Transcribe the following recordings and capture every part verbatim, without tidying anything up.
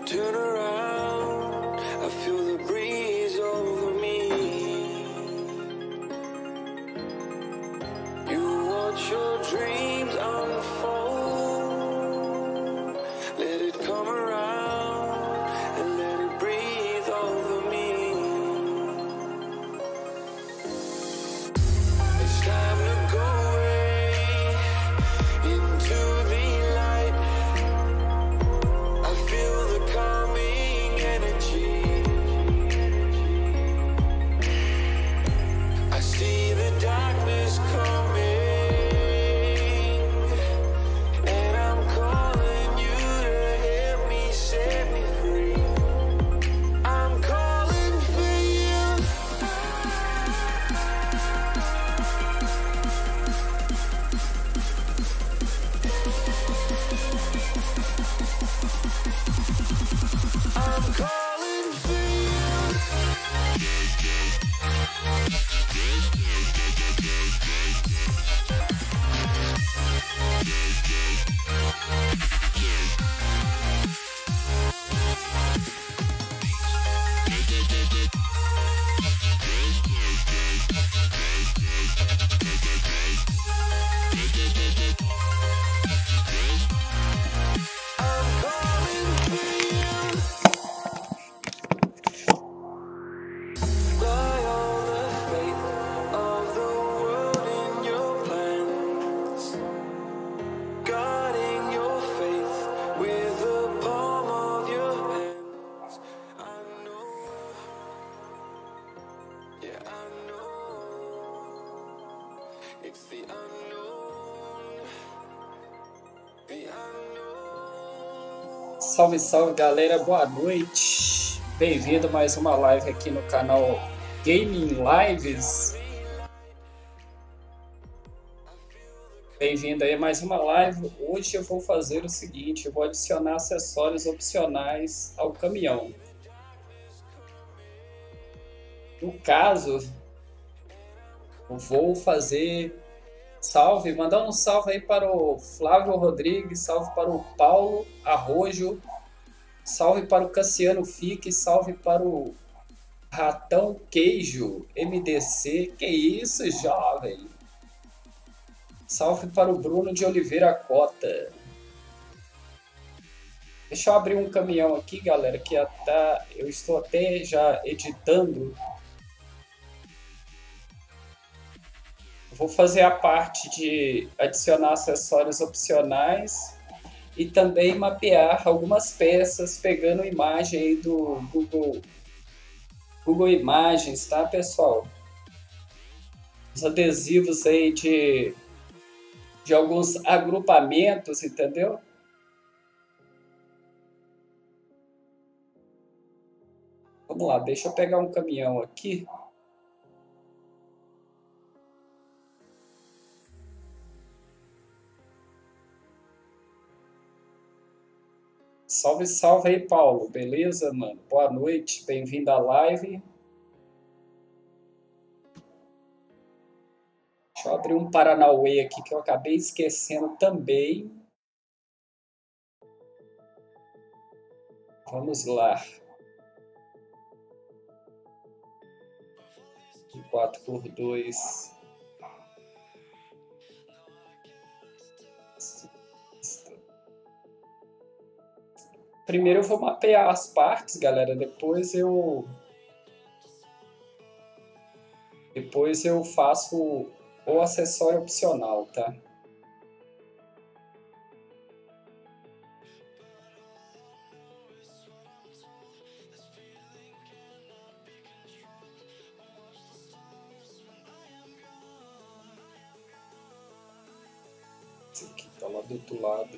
turn around, I feel the breeze over me. You watch your dreams unfold, let it come around and let it breathe over me. It's time to go away into the light. I feel the calming energy. I see the darkness coming, and I'm calling you to help me set me free. I'm calling for you. I'm calling for I'm calling for you. Fly all the faith of the world in your plans, guarding your faith with the palm of your hands. I know, yeah, I know, it's the unknown, the unknown. Salve, salve galera, boa noite. Bem-vindo a mais uma live aqui no canal Gaming Lives. Bem-vindo aí a mais uma live. Hoje eu vou fazer o seguinte, eu vou adicionar acessórios opcionais ao caminhão. No caso, eu vou fazer salve, mandar um salve aí para o Flávio Rodrigues, salve para o Paulo Arrojo, salve para o Cassiano Fique, salve para o Ratão Queijo M D C. Que isso, jovem? Salve para o Bruno de Oliveira Cota. Deixa eu abrir um caminhão aqui, galera, que até, eu estou até já editando. Vou fazer a parte de adicionar acessórios opcionais e também mapear algumas peças pegando imagem aí do Google, Google Imagens, tá, pessoal? Os adesivos aí de, de alguns agrupamentos, entendeu? Vamos lá, deixa eu pegar um caminhão aqui. Salve, salve aí, Paulo. Beleza, mano? Boa noite, bem-vindo à live. Deixa eu abrir um Paranauê aqui que eu acabei esquecendo também. Vamos lá. quatro por dois. Primeiro eu vou mapear as partes, galera. Depois eu... Depois eu faço o acessório opcional, tá? Esse aqui tá lá do outro lado.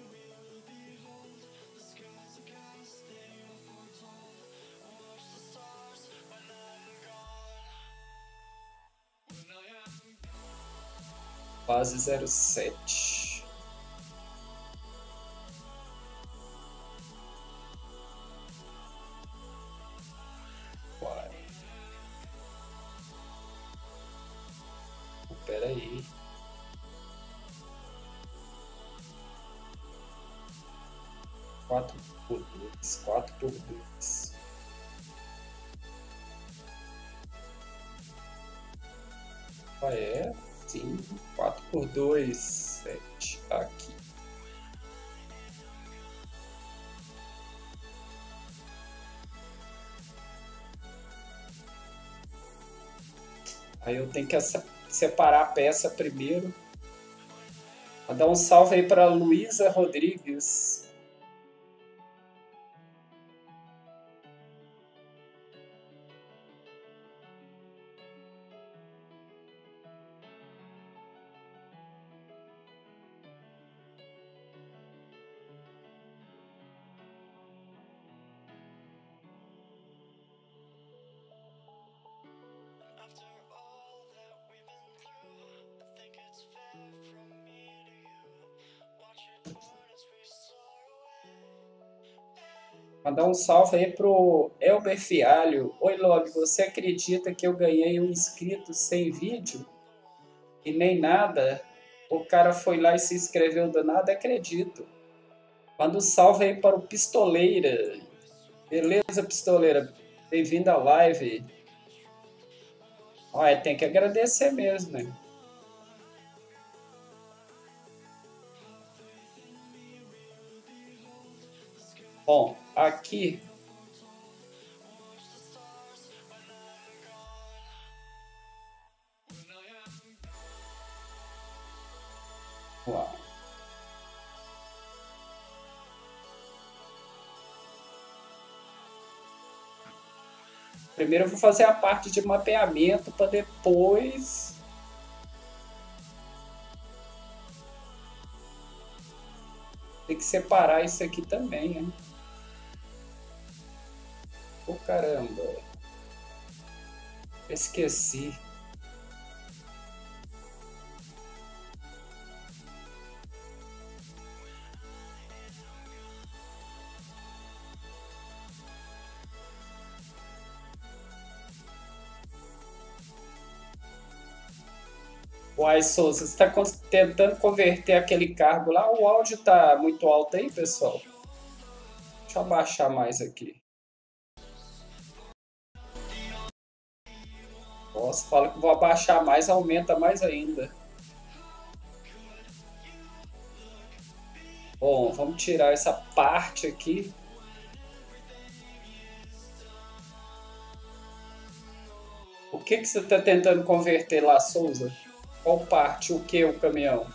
Base zero sete. Uai. Espera aí. quatro por dois. quatro por dois. Ah, é? Sim, quatro por dois, sete. Aqui. Aí eu tenho que separar a peça primeiro. Vou dar um salve aí para Luísa Rodrigues. Mandar um salve aí pro Elber Fialho. Oi, Lobby, você acredita que eu ganhei um inscrito sem vídeo? E nem nada? O cara foi lá e se inscreveu do nada? Acredito. Manda um salve aí para o Pistoleira. Beleza, Pistoleira? Bem-vindo à live. Olha, tem que agradecer mesmo, né? Bom, aqui vamos lá. Primeiro eu vou fazer a parte de mapeamento para depois tem que separar isso aqui também, né? Ô, caramba. Esqueci. Uai, Souza, você está tentando converter aquele cargo lá? O áudio está muito alto aí, pessoal? Deixa eu abaixar mais aqui. Nossa, fala que vou abaixar mais, aumenta mais ainda. Bom, vamos tirar essa parte aqui. O que, que você está tentando converter lá, Souza? Qual parte? O que, o caminhão?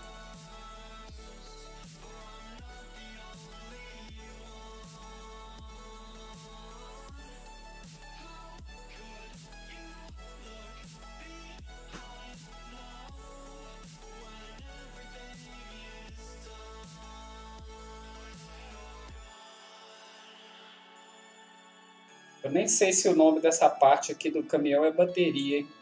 Eu nem sei se o nome dessa parte aqui do caminhão é bateria, hein?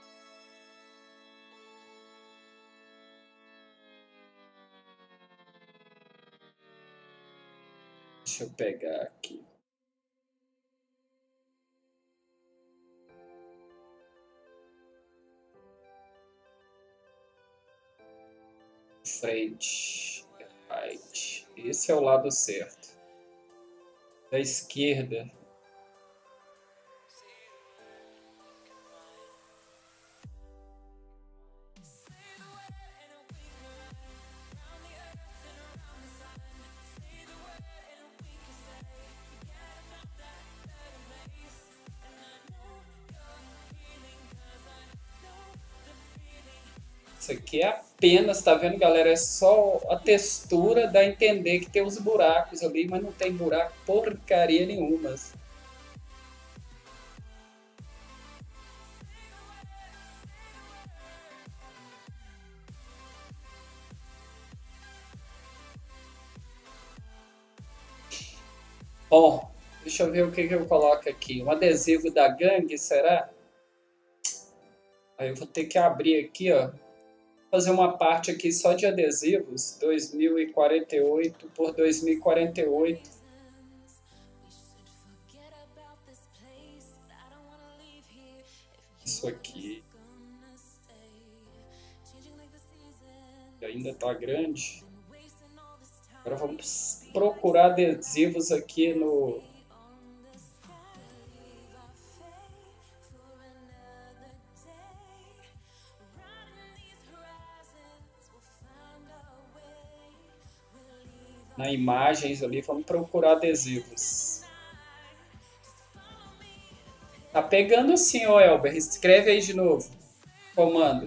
Deixa eu pegar aqui. Frente, right. Esse é o lado certo. Da esquerda. Isso aqui é apenas, tá vendo, galera? É só a textura, dá a entender que tem uns buracos ali, mas não tem buraco porcaria nenhuma. Bom, deixa eu ver o que, que eu coloco aqui. Um adesivo da gangue, será? Aí eu vou ter que abrir aqui, ó. Fazer uma parte aqui só de adesivos, dois mil e quarenta e oito por dois mil e quarenta e oito. Isso aqui. Ainda tá grande. Agora vamos procurar adesivos aqui no... na imagens ali, vamos procurar adesivos. Tá pegando sim, ô Elber. Escreve aí de novo. Comando.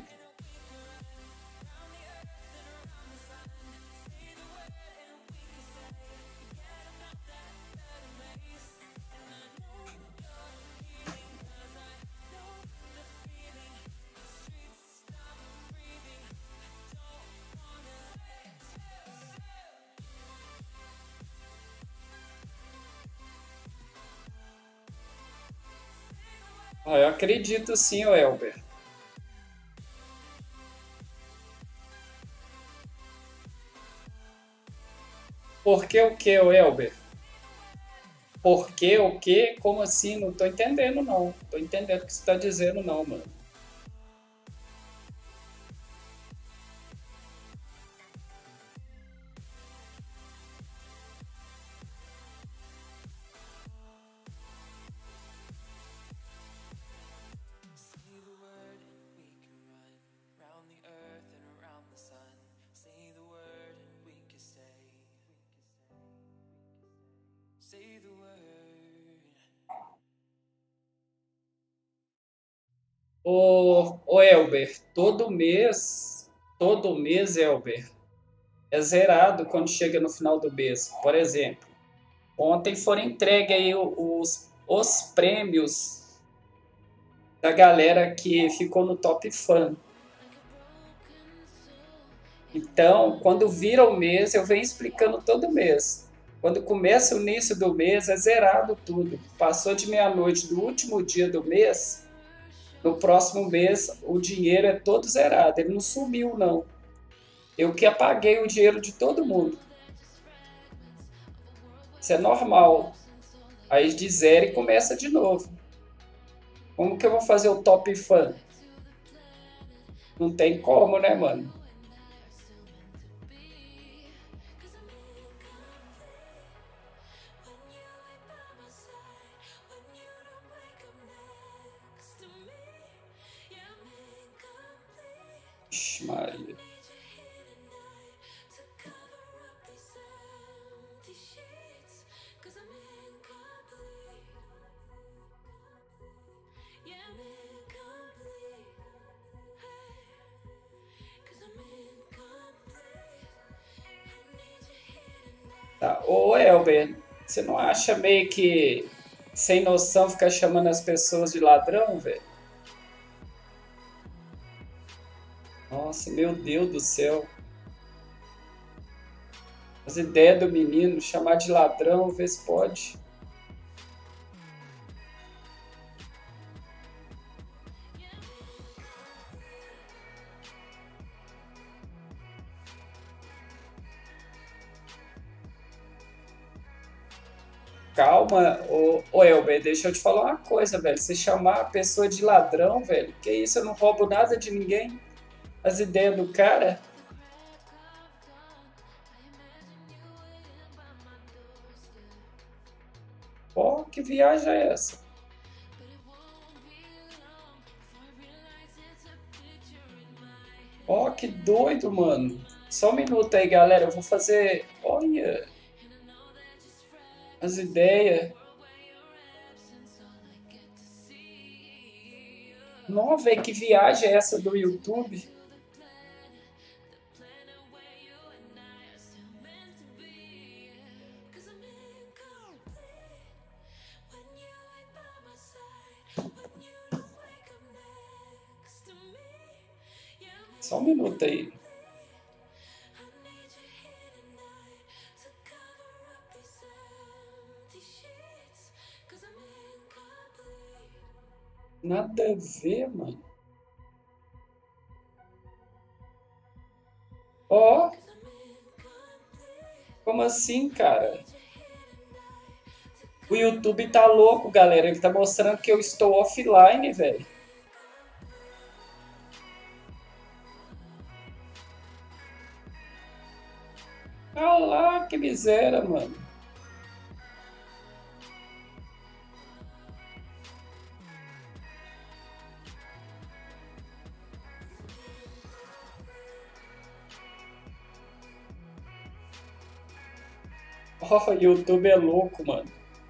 Ah, eu acredito sim, ô Elber. Por que o que, ô Elber? Por que o que? Como assim? Não tô entendendo, não. Tô entendendo o que você tá dizendo, não, mano. Say the word and we can run round the earth and around the sun. Say the word and we can say. Say the word. Ô, ô Elber, todo mês, todo mês, Elber, é zerado quando chega no final do mês. Por exemplo, ontem foram entregues aí os, os prêmios da galera que ficou no Top Fan. Então, quando vira o mês, eu venho explicando todo mês. Quando começa o início do mês, é zerado tudo. Passou de meia-noite do último dia do mês, no próximo mês o dinheiro é todo zerado. Ele não sumiu, não. Eu que apaguei o dinheiro de todo mundo. Isso é normal. Aí de zero e começa de novo. Como que eu vou fazer o Top Fan? Não tem como, né, mano? Ixi, Maria. Tá. Ô, Elber, você não acha meio que sem noção ficar chamando as pessoas de ladrão, velho? Nossa, meu Deus do céu. As ideias do menino, chamar de ladrão, vê se pode. Calma, ô, ô Elber, deixa eu te falar uma coisa, velho. Você chamar a pessoa de ladrão, velho, que isso, eu não roubo nada de ninguém. As ideias do cara. Ó, que viagem é essa? Ó, que doido, mano. Só um minuto aí, galera. Eu vou fazer. Olha, as ideias. Nossa, velho, que viagem é essa do YouTube? Só um minuto aí. Nada a ver, mano. Ó, como assim, cara? O YouTube tá louco, galera. Ele tá mostrando que eu estou offline, velho. Ah lá, que miséria, mano. Ó, o YouTube é louco, mano.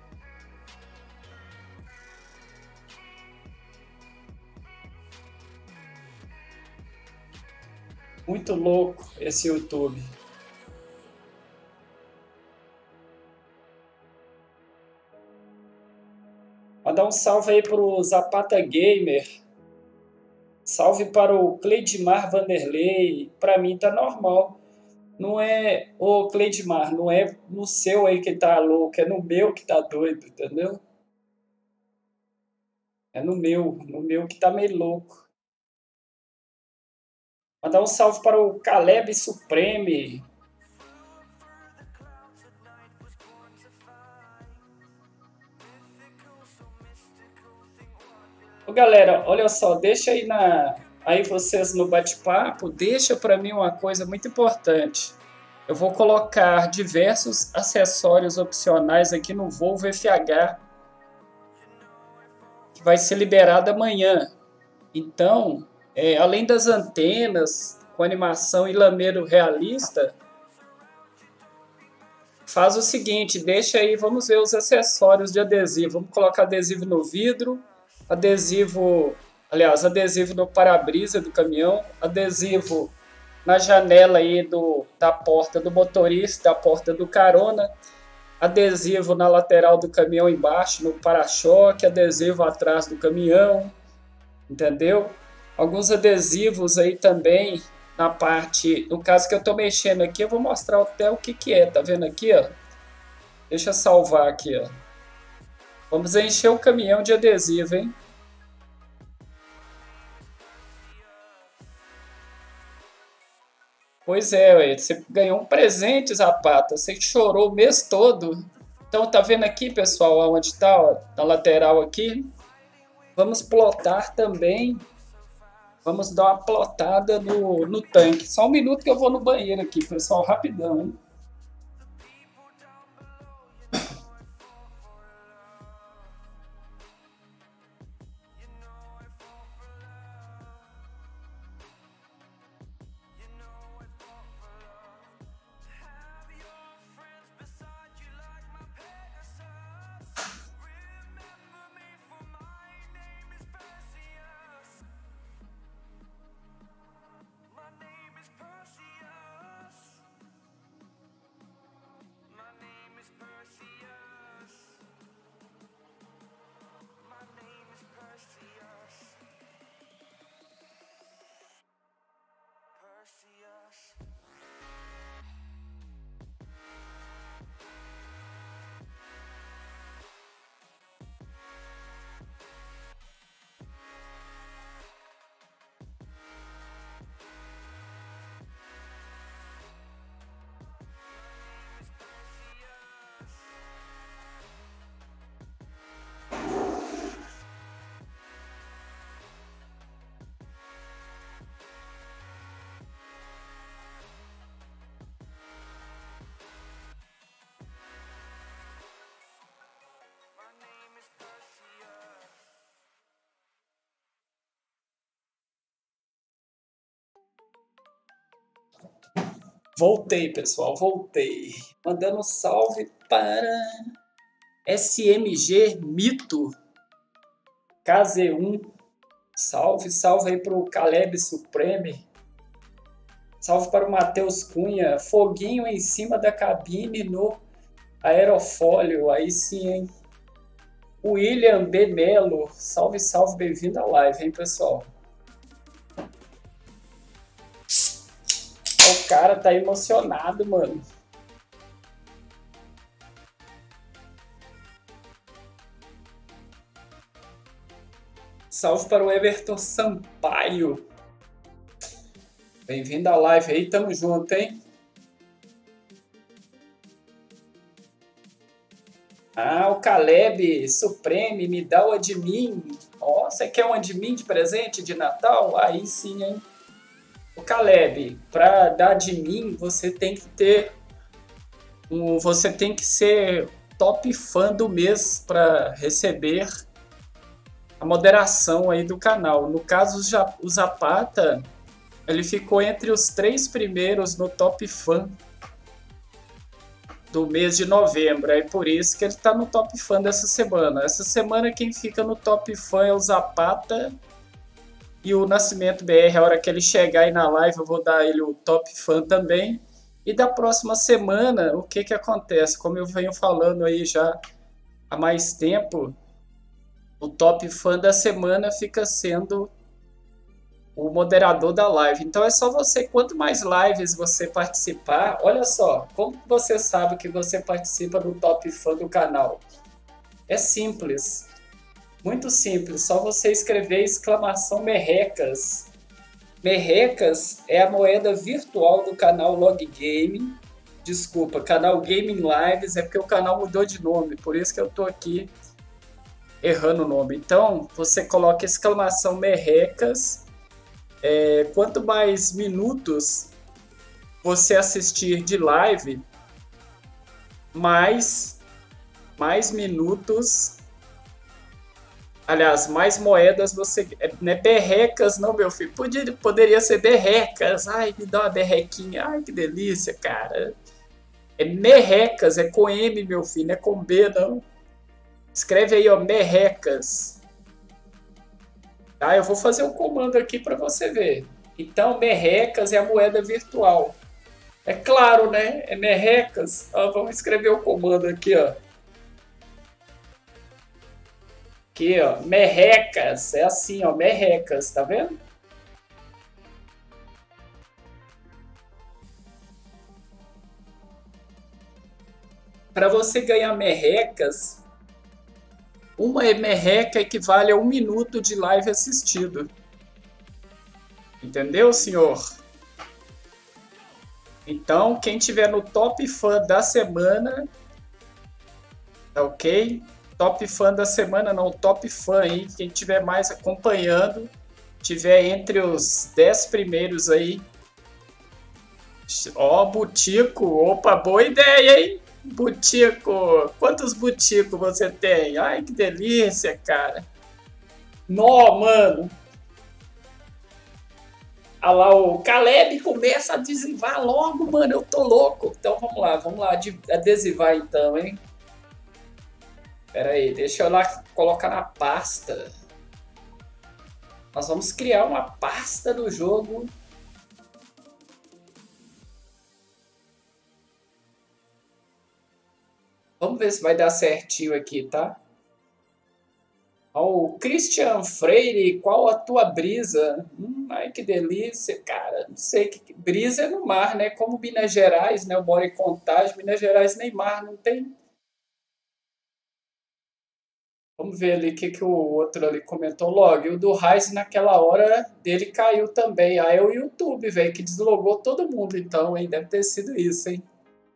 Muito louco esse YouTube. Mandar um salve aí pro Zapata Gamer. Salve para o Cleidmar Vanderlei. Pra mim tá normal. Não é, ô Cleidmar, não é no seu aí que tá louco, é no meu que tá doido, entendeu? É no meu, no meu que tá meio louco. Mandar um salve para o Caleb Supreme. Ô, galera, olha só, deixa aí na aí vocês no bate-papo, deixa para mim uma coisa muito importante. Eu vou colocar diversos acessórios opcionais aqui no Volvo F H, que vai ser liberado amanhã. Então, é, além das antenas com animação e lameiro realista, faz o seguinte, deixa aí, vamos ver os acessórios de adesivo. Vamos colocar adesivo no vidro, adesivo, aliás, adesivo no para-brisa do caminhão, adesivo na janela aí do, da porta do motorista, da porta do carona, adesivo na lateral do caminhão embaixo, no para-choque, adesivo atrás do caminhão, entendeu? Alguns adesivos aí também na parte, no caso que eu estou mexendo aqui, eu vou mostrar até o que que é, tá vendo aqui, ó? Deixa eu salvar aqui, ó. Vamos encher o caminhão de adesivo, hein? Pois é, ué, você ganhou um presente, Zapata. Você chorou o mês todo. Então, tá vendo aqui, pessoal, onde tá, ó, na lateral aqui? Vamos plotar também. Vamos dar uma plotada no, no tanque. Só um minuto que eu vou no banheiro aqui, pessoal, rapidão, hein? Voltei, pessoal, voltei. Mandando um salve para S M G Mito K Z um. Salve, salve aí para o Caleb Supreme. Salve para o Matheus Cunha. Foguinho em cima da cabine no aerofólio. Aí sim, hein? William B. Melo. Salve, salve, bem-vindo à live, hein, pessoal? O cara tá emocionado, mano. Salve para o Everton Sampaio. Bem-vindo à live aí, tamo junto, hein? Ah, o Caleb Supreme, me dá o admin. Ó, você quer um admin de presente de Natal? Aí sim, hein? O Caleb, para dar admin, você tem que ter o- você tem que ser top fã do mês para receber a moderação aí do canal. No caso, o Ja- o Zapata, ele ficou entre os três primeiros no top fã do mês de novembro. É por isso que ele está no top fã dessa semana. Essa semana quem fica no top fã é o Zapata e o Nascimento B R. A hora que ele chegar aí na live eu vou dar ele o top fã também. E da próxima semana, o que que acontece? Como eu venho falando aí já há mais tempo, o top fã da semana fica sendo o moderador da live. Então é só você, quanto mais lives você participar, olha só, como você sabe que você participa do top fã do canal? É simples, muito simples, só você escrever exclamação merrecas. Merrecas é a moeda virtual do canal Log Game. Desculpa, canal Gaming Lives, é porque o canal mudou de nome, por isso que eu tô aqui errando o nome. Então, você coloca exclamação merrecas. É, quanto mais minutos você assistir de live, mais, mais minutos, aliás, mais moedas você... Não é berrecas não, meu filho. Podia, poderia ser berrecas. Ai, me dá uma berrequinha. Ai, que delícia, cara. É merrecas, é com M, meu filho, não é com B, não. Escreve aí, ó, merrecas. Tá, eu vou fazer um comando aqui para você ver. Então, merrecas é a moeda virtual. É claro, né? É merrecas. Ó, vamos escrever o comando aqui, ó. Aqui, ó, merrecas. É assim, ó, merrecas, tá vendo? Para você ganhar merrecas, uma merreca equivale a um minuto de live assistido. Entendeu, senhor? Então, quem tiver no top fã da semana, tá ok? Top fã da semana, não, top fã aí. Quem tiver mais acompanhando, tiver entre os dez primeiros aí. Ó, Butico, opa, boa ideia, hein? Butico, quantos Butico você tem? Ai, que delícia, cara. Nó, mano. Olha lá, o Caleb começa a adesivar logo, mano. Eu tô louco. Então vamos lá, vamos lá adesivar então, hein? Pera aí, deixa eu lá colocar na pasta. Nós vamos criar uma pasta do jogo. Vamos ver se vai dar certinho aqui, tá? O Christian Freire, qual a tua brisa? Hum, ai, que delícia, cara. Não sei, que brisa é no mar, né? Como Minas Gerais, né? Eu moro em Contagem, Minas Gerais nem mar não tem. Vamos ver ali o que, que o outro ali comentou logo. E o do Ryze naquela hora dele caiu também. Ah, é o YouTube, velho, que deslogou todo mundo então, hein? Deve ter sido isso, hein?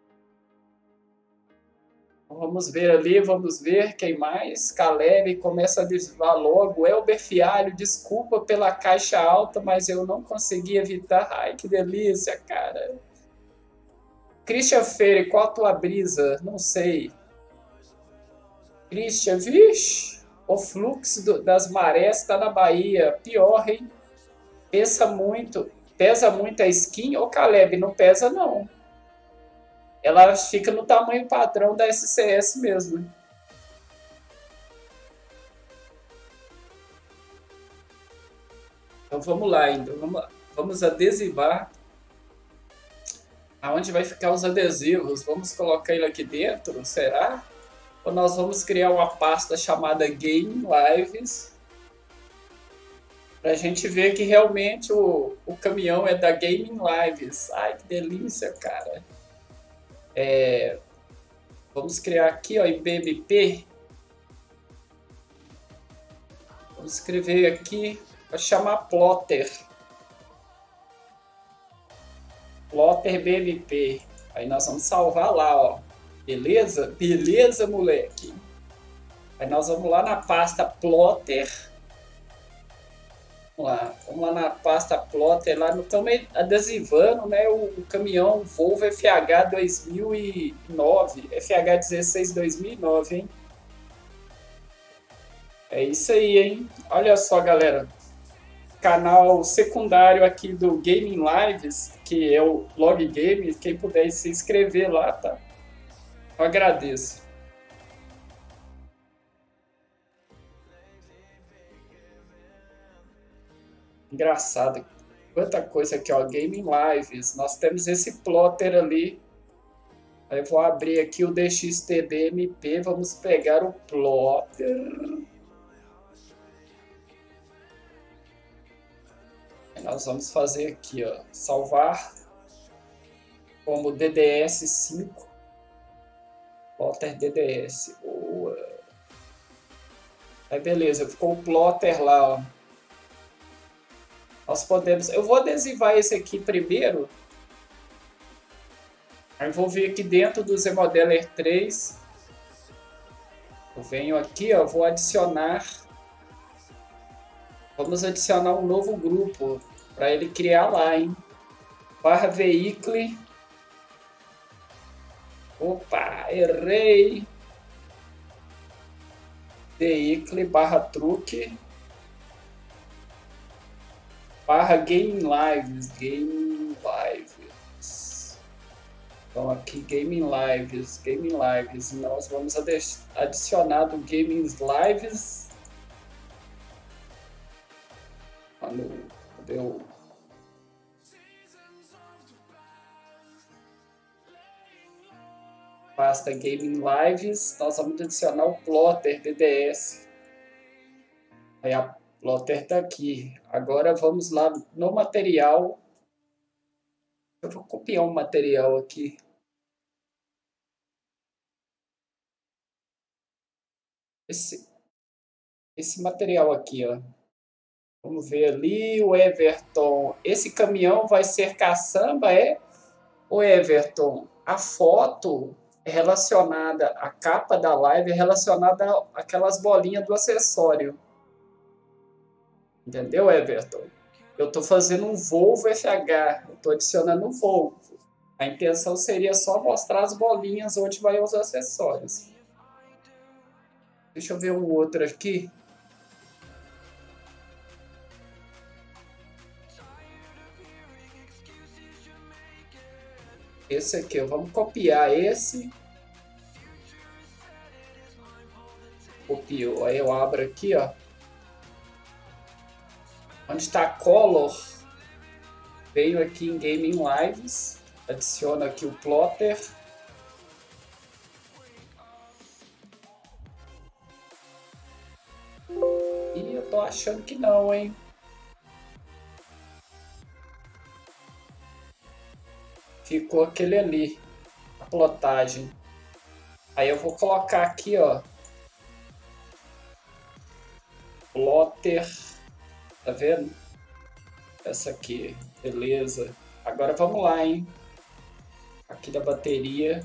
Vamos ver ali, vamos ver quem mais. Caleb começa a desvar logo. Elber Fialho, desculpa pela caixa alta, mas eu não consegui evitar. Ai, que delícia, cara. Christian Feire, qual a tua brisa? Não sei. Christian, vixe, o fluxo do, das marés está na Bahia. Pior, hein? Pesa muito. Pesa muito a skin? Ô, Caleb, não pesa não. Ela fica no tamanho padrão da S C S mesmo. Então vamos lá ainda. Vamos, vamos adesivar. Aonde vai ficar os adesivos? Vamos colocar ele aqui dentro? Será? Ou nós vamos criar uma pasta chamada Game Lives? Pra gente ver que realmente o, o caminhão é da Gaming Lives. Ai, que delícia, cara. É, vamos criar aqui, ó, em B M P. Vamos escrever aqui, vai chamar Plotter. Plotter B M P. Aí nós vamos salvar lá, ó. Beleza? Beleza, moleque. Aí nós vamos lá na pasta Plotter. Vamos lá, vamos lá na pasta plotter, lá no estamos adesivando, né, o, o caminhão Volvo F H dois mil e nove, F H dezesseis dois mil e nove, hein? É isso aí, hein? Olha só, galera. Canal secundário aqui do Gaming Lives, que é o Log Game. Quem puder se inscrever lá, tá? Eu agradeço. Engraçado. Quanta coisa aqui, ó. Gaming Lives. Nós temos esse plotter ali. Aí eu vou abrir aqui o D X T B M P. Vamos pegar o plotter. Nós vamos fazer aqui, ó, salvar como D D S cinco, plotter D D S. Boa. Aí beleza, ficou o plotter lá, ó. Nós podemos, eu vou adesivar esse aqui primeiro. Aí vou vir aqui dentro do ZModeler três. Eu venho aqui, ó, vou adicionar. Vamos adicionar um novo grupo para ele criar lá, hein? Barra veículo. Opa, errei. Veículo barra truque. Barra Game Lives. Game Lives. Então aqui Game Lives. Game Lives. Nós vamos adicionar do Game Lives. Cadê o... Pasta Gaming Lives, nós vamos adicionar o plotter D D S. Aí a plotter tá aqui. Agora vamos lá no material. Eu vou copiar um material aqui. Esse, esse material aqui, ó. Vamos ver ali, o Everton. Esse caminhão vai ser caçamba, é? O Everton, a foto é relacionada, a capa da live é relacionada àquelas bolinhas do acessório. Entendeu, Everton? Eu estou fazendo um Volvo F H, eu estou adicionando um Volvo. A intenção seria só mostrar as bolinhas onde vai os acessórios. Deixa eu ver um outro aqui. Esse aqui, vamos copiar esse. Copiou. Aí eu abro aqui, ó. Onde está Color? Venho aqui em Gaming Lives. Adiciono aqui o plotter. E eu tô achando que não, hein? Ficou aquele ali, a plotagem. Aí eu vou colocar aqui, ó, plotter, tá vendo? Essa aqui, beleza. Agora vamos lá, hein? Aqui da bateria,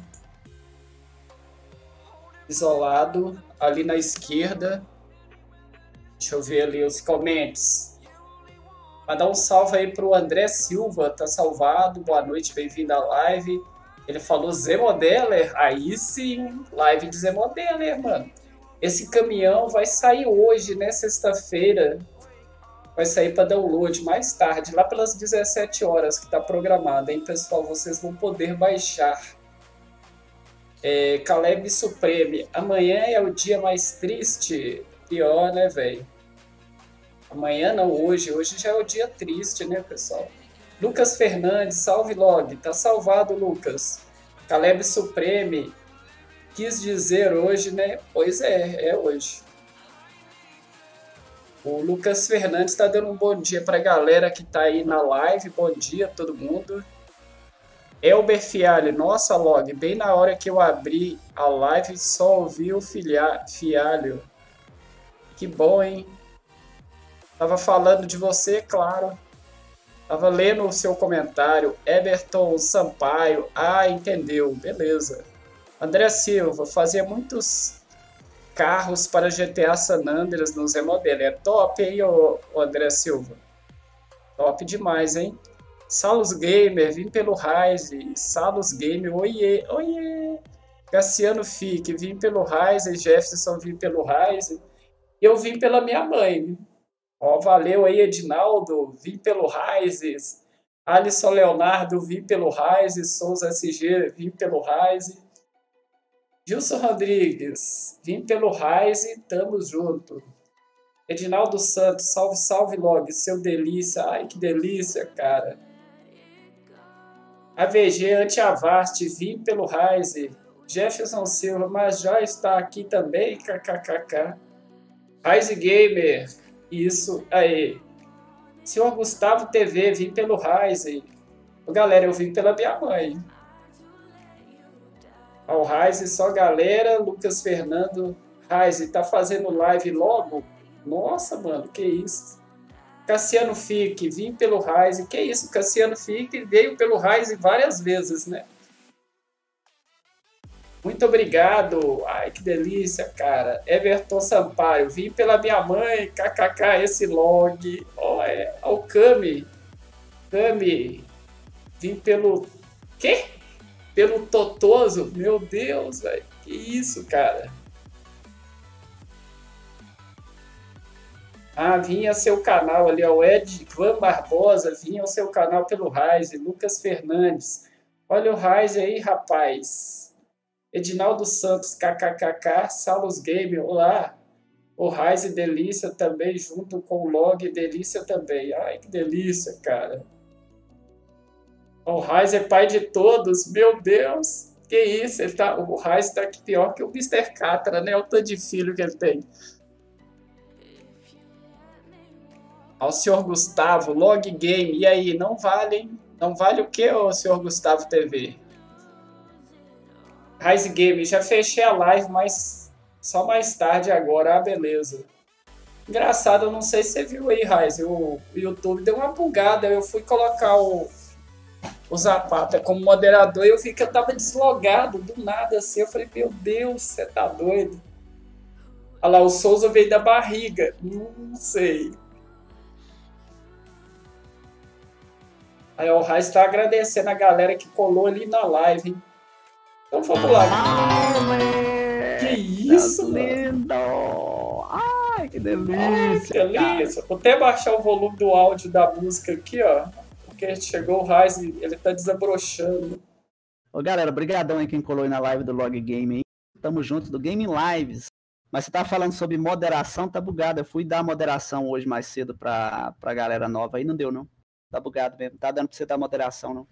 isolado, ali na esquerda. Deixa eu ver ali os comentários. Mandar um salve aí pro André Silva, tá salvado, boa noite, bem-vindo à live. Ele falou ZModeler, aí sim, live de ZModeler, mano. Esse caminhão vai sair hoje, né, sexta-feira. Vai sair para download mais tarde, lá pelas dezessete horas que tá programado, hein, pessoal? Vocês vão poder baixar. É, Caleb Supreme, amanhã é o dia mais triste, pior, né, velho? Amanhã não, hoje. Hoje já é o dia triste, né, pessoal? Lucas Fernandes, salve log. Tá salvado, Lucas. Caleb Supreme, quis dizer hoje, né? Pois é, é hoje. O Lucas Fernandes tá dando um bom dia pra galera que tá aí na live. Bom dia, todo mundo. Elber Fialho, nossa, log, bem na hora que eu abri a live, só ouvi o filha... Fialho. Que bom, hein? Tava falando de você, claro. Tava lendo o seu comentário. Everton Sampaio. Ah, entendeu. Beleza. André Silva. Fazia muitos carros para G T A San Andreas no ZModeler. É top, hein, ô, ô André Silva? Top demais, hein? Salos Gamer, vim pelo Rise. Salos Gamer, oiê, oiê. Cassiano Fique, vim pelo Rise. Jefferson, vim pelo Rise. E eu vim pela minha mãe. Ó, valeu aí, Edinaldo, vim pelo Rise. Alisson Leonardo, vim pelo Rise. Souza S G, vim pelo Rise. Gilson Rodrigues, vim pelo Rise, tamo junto. Edinaldo Santos, salve, salve, log, seu delícia. Ai, que delícia, cara. A V G Antiavast, vim pelo Rise. Jefferson Silva, mas já está aqui também, kkkk. Rise Gamer, isso aí. Senhor Gustavo T V, vim pelo Rise. Galera, eu vim pela minha mãe. Ao Rise, só galera. Lucas Fernando, Rise, tá fazendo live logo? Nossa, mano, que isso. Cassiano Fique, vim pelo Rise. Que isso, Cassiano Fique veio pelo Rise várias vezes, né? Muito obrigado. Ai, que delícia, cara. Everton Sampaio, vim pela minha mãe. Kkk, esse log. Ó, é. Ó, o Kami. Kami. Vim pelo... Quê? Pelo Totoso? Meu Deus, velho. Que isso, cara. Ah, vinha seu canal ali, ó. O Ed Van Barbosa, vinha o seu canal pelo Rise. Lucas Fernandes. Olha o Rise aí, rapaz. Edinaldo Santos, kkkk, Salos Gamer, olá. O Rise Delícia também, junto com o Log Delícia também. Ai, que delícia, cara. O Rise é pai de todos, meu Deus. Que isso, ele tá, o Rise tá aqui pior que o mister Catra, né? O tanto de filho que ele tem. Ao senhor Gustavo, Log Game, e aí, não vale, hein? Não vale o que, ô senhor Gustavo T V? Rise Game, já fechei a live, mas só mais tarde agora, ah, beleza. Engraçado, eu não sei se você viu aí, Rise, o, o YouTube deu uma bugada, eu fui colocar o, o Zapata como moderador e eu vi que eu tava deslogado do nada assim, eu falei, meu Deus, você tá doido? Olha lá, o Souza veio da barriga, não sei. Aí o Rise tá agradecendo a galera que colou ali na live, hein? Então vamos lá. Salve! Que isso, lindo! Ai, que delícia! Ai, que delícia! Vou até baixar o volume do áudio da música aqui, ó. Porque chegou o Rise, ele tá desabrochando. Ô, galera, brigadão aí quem colou aí na live do Log Game aí. Tamo junto do Game Lives. Mas você tá falando sobre moderação, tá bugado. Eu fui dar moderação hoje mais cedo pra, pra galera nova aí, não deu não. Tá bugado mesmo, tá dando pra você dar moderação não.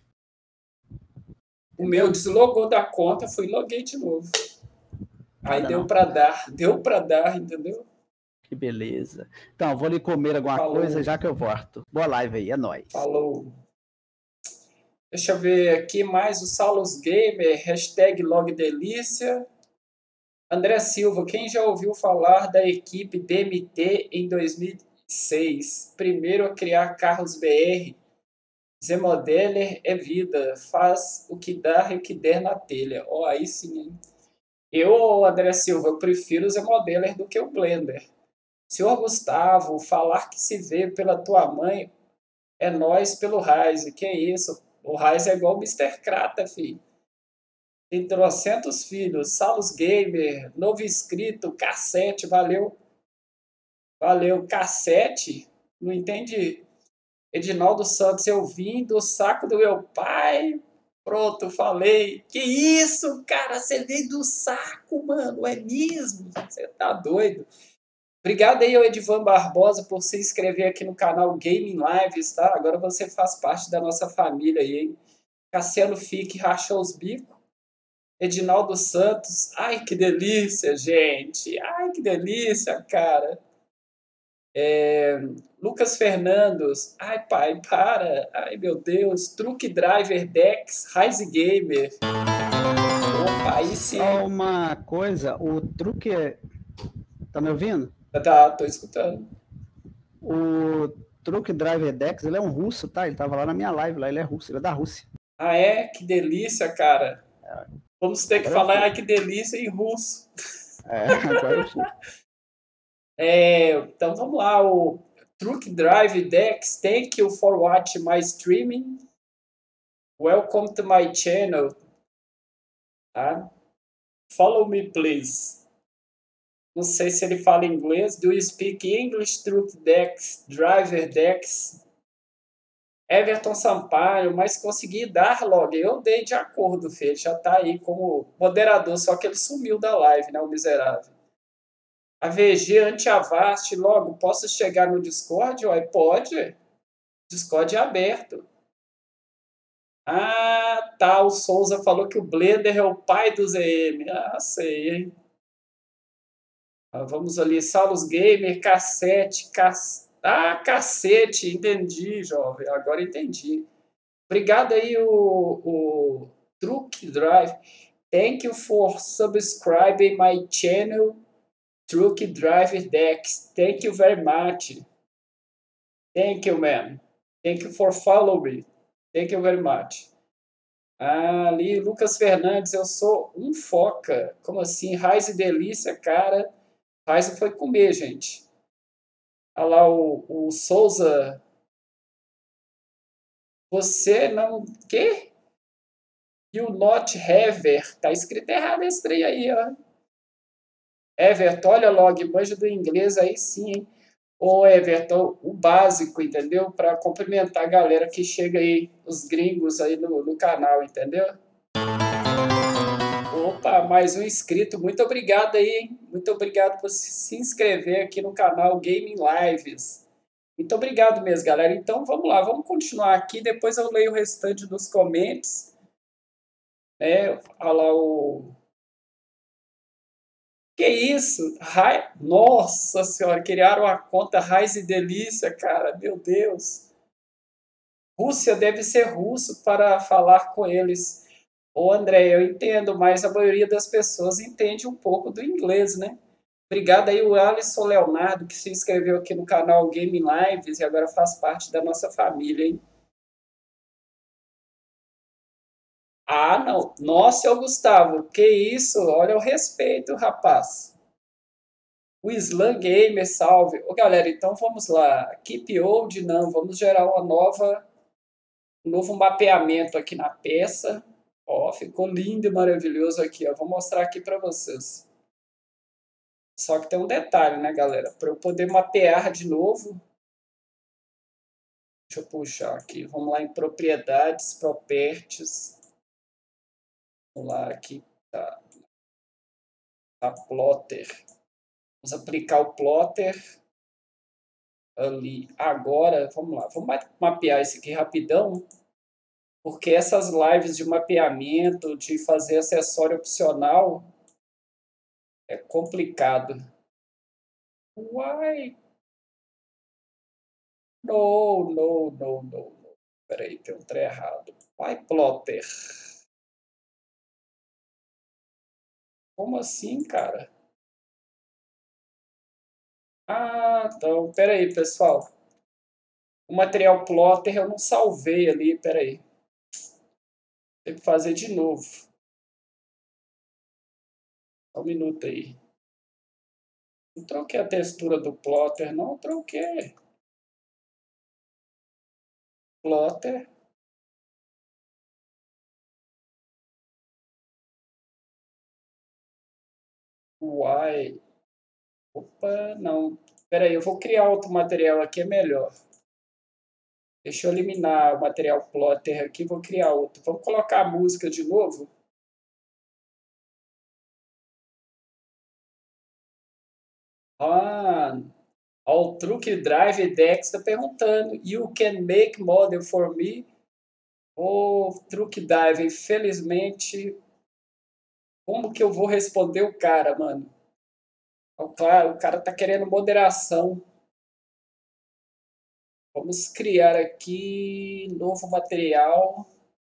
O meu deslogou da conta, fui e loguei de novo. Aí Nada deu não. pra dar, deu pra dar, entendeu? Que beleza. Então, eu vou ali comer alguma Falou. coisa já que eu volto. Boa live aí, é nóis. Falou. Deixa eu ver aqui mais o Salos Gamer, hashtag logdelícia. André Silva, quem já ouviu falar da equipe D M T em dois mil e seis? Primeiro a criar carros B R. Z-Modeler é vida, faz o que dá e o que der na telha. Ó, oh, aí sim, hein? Eu, André Silva, eu prefiro o Z-Modeler do que o Blender. Senhor Gustavo, falar que se vê pela tua mãe é nós pelo Rise. Que isso? O Rise é igual o mister Crata, filho. Tem trocentos filhos. Salos Gamer, novo inscrito, cassete, valeu. Valeu, cassete? Não entendi. Edinaldo Santos, eu vim do saco do meu pai. Pronto, falei. Que isso, cara? Você veio do saco, mano. É mesmo? Você tá doido? Obrigado aí ao Edivan Barbosa por se inscrever aqui no canal Gaming Lives, tá? Agora você faz parte da nossa família aí, hein? Cassiano Fique rachou os bicos. Edinaldo Santos. Ai, que delícia, gente. Ai, que delícia, cara. É... Lucas Fernandos, ai pai, para, ai meu Deus, Truque Driver Dex, Rise Gamer. Opa, aí sim. Só uma coisa, o truque é... Tá me ouvindo? Tá, tô escutando. O Truque Driver Dex, ele é um russo, tá? Ele tava lá na minha live, lá ele é russo, ele é da Rússia. Ah é? Que delícia, cara. Vamos ter que Agora falar, ai que delícia em russo. É, agora eu fui. É, então vamos lá, o Truck Drive Dex, thank you for watching my streaming. Welcome to my channel. Tá? Follow me, please. Não sei se ele fala inglês. Do you speak English? Truck Dex, Driver Dex. Everton Sampaio, mas consegui dar log. Eu dei de acordo, filho. Ele já tá aí como moderador, só que ele sumiu da live, né, o miserável. A V G Anti-Avast, logo, posso chegar no Discord? Ué, pode. Discord é aberto. Ah, tá. O Souza falou que o Blender é o pai do Z M. Ah, sei, hein? Ah, vamos ali. Salos Gamer, cassete, cassete. Ah, cacete. Entendi, jovem. Agora entendi. Obrigado aí, o, o Truck Drive. Thank you for subscribing my channel. Truck Driver Dex. Thank you very much. Thank you, man. Thank you for following me. Thank you very much. Ah, ali, Lucas Fernandes, eu sou um foca. Como assim? Raiz e delícia, cara. Raiz foi comer, gente. Olha lá o, o Souza. Você não... Quê? You not ever. Tá escrito errado esse trem aí, ó. Everton, olha log, manja do inglês aí sim, hein? Ô, Everton, o básico, entendeu? Para cumprimentar a galera que chega aí, os gringos aí no, no canal, entendeu? Opa, mais um inscrito. Muito obrigado aí, hein? Muito obrigado por se inscrever aqui no canal Gaming Lives. Muito obrigado mesmo, galera. Então, vamos lá, vamos continuar aqui. Depois eu leio o restante dos comentários. É, olha lá o... Que isso? Rai... Nossa senhora, criaram a conta Raiz e Delícia, cara. Meu Deus. Rússia deve ser russo para falar com eles. Ô, André, eu entendo, mas a maioria das pessoas entende um pouco do inglês, né? Obrigado aí o Alisson Leonardo, que se inscreveu aqui no canal Game Lives e agora faz parte da nossa família, hein? Ah, não. Nossa, ô Gustavo, que isso? Olha o respeito, rapaz. O Slam Gamer, salve. Ô, galera, então vamos lá. Keep old, não. Vamos gerar uma nova, um novo mapeamento aqui na peça. Ó, ficou lindo e maravilhoso aqui, ó. Vou mostrar aqui para vocês. Só que tem um detalhe, né, galera? Para eu poder mapear de novo. Deixa eu puxar aqui. Vamos lá em propriedades, properties. Vamos lá aqui. Tá. Tá plotter. Vamos aplicar o plotter ali agora. Vamos lá, vamos mapear isso aqui rapidão, porque essas lives de mapeamento, de fazer acessório opcional, é complicado. Uai! Não, não, não, não. Peraí, tem um trem errado. Vai, plotter. Como assim, cara? Ah, então, peraí, pessoal. O material plotter eu não salvei ali, peraí. Tem que fazer de novo. Só um minuto aí. Não troquei a textura do plotter, não troquei. Plotter. Uai. Opa, não. Espera aí, eu vou criar outro material aqui, é melhor. Deixa eu eliminar o material plotter aqui, vou criar outro. Vamos colocar a música de novo. Ah, o Truck Drive Dex está perguntando. You can make model for me? Ô, oh, Truck Drive, infelizmente, como que eu vou responder o cara, mano? Claro, o cara tá querendo moderação. Vamos criar aqui novo material.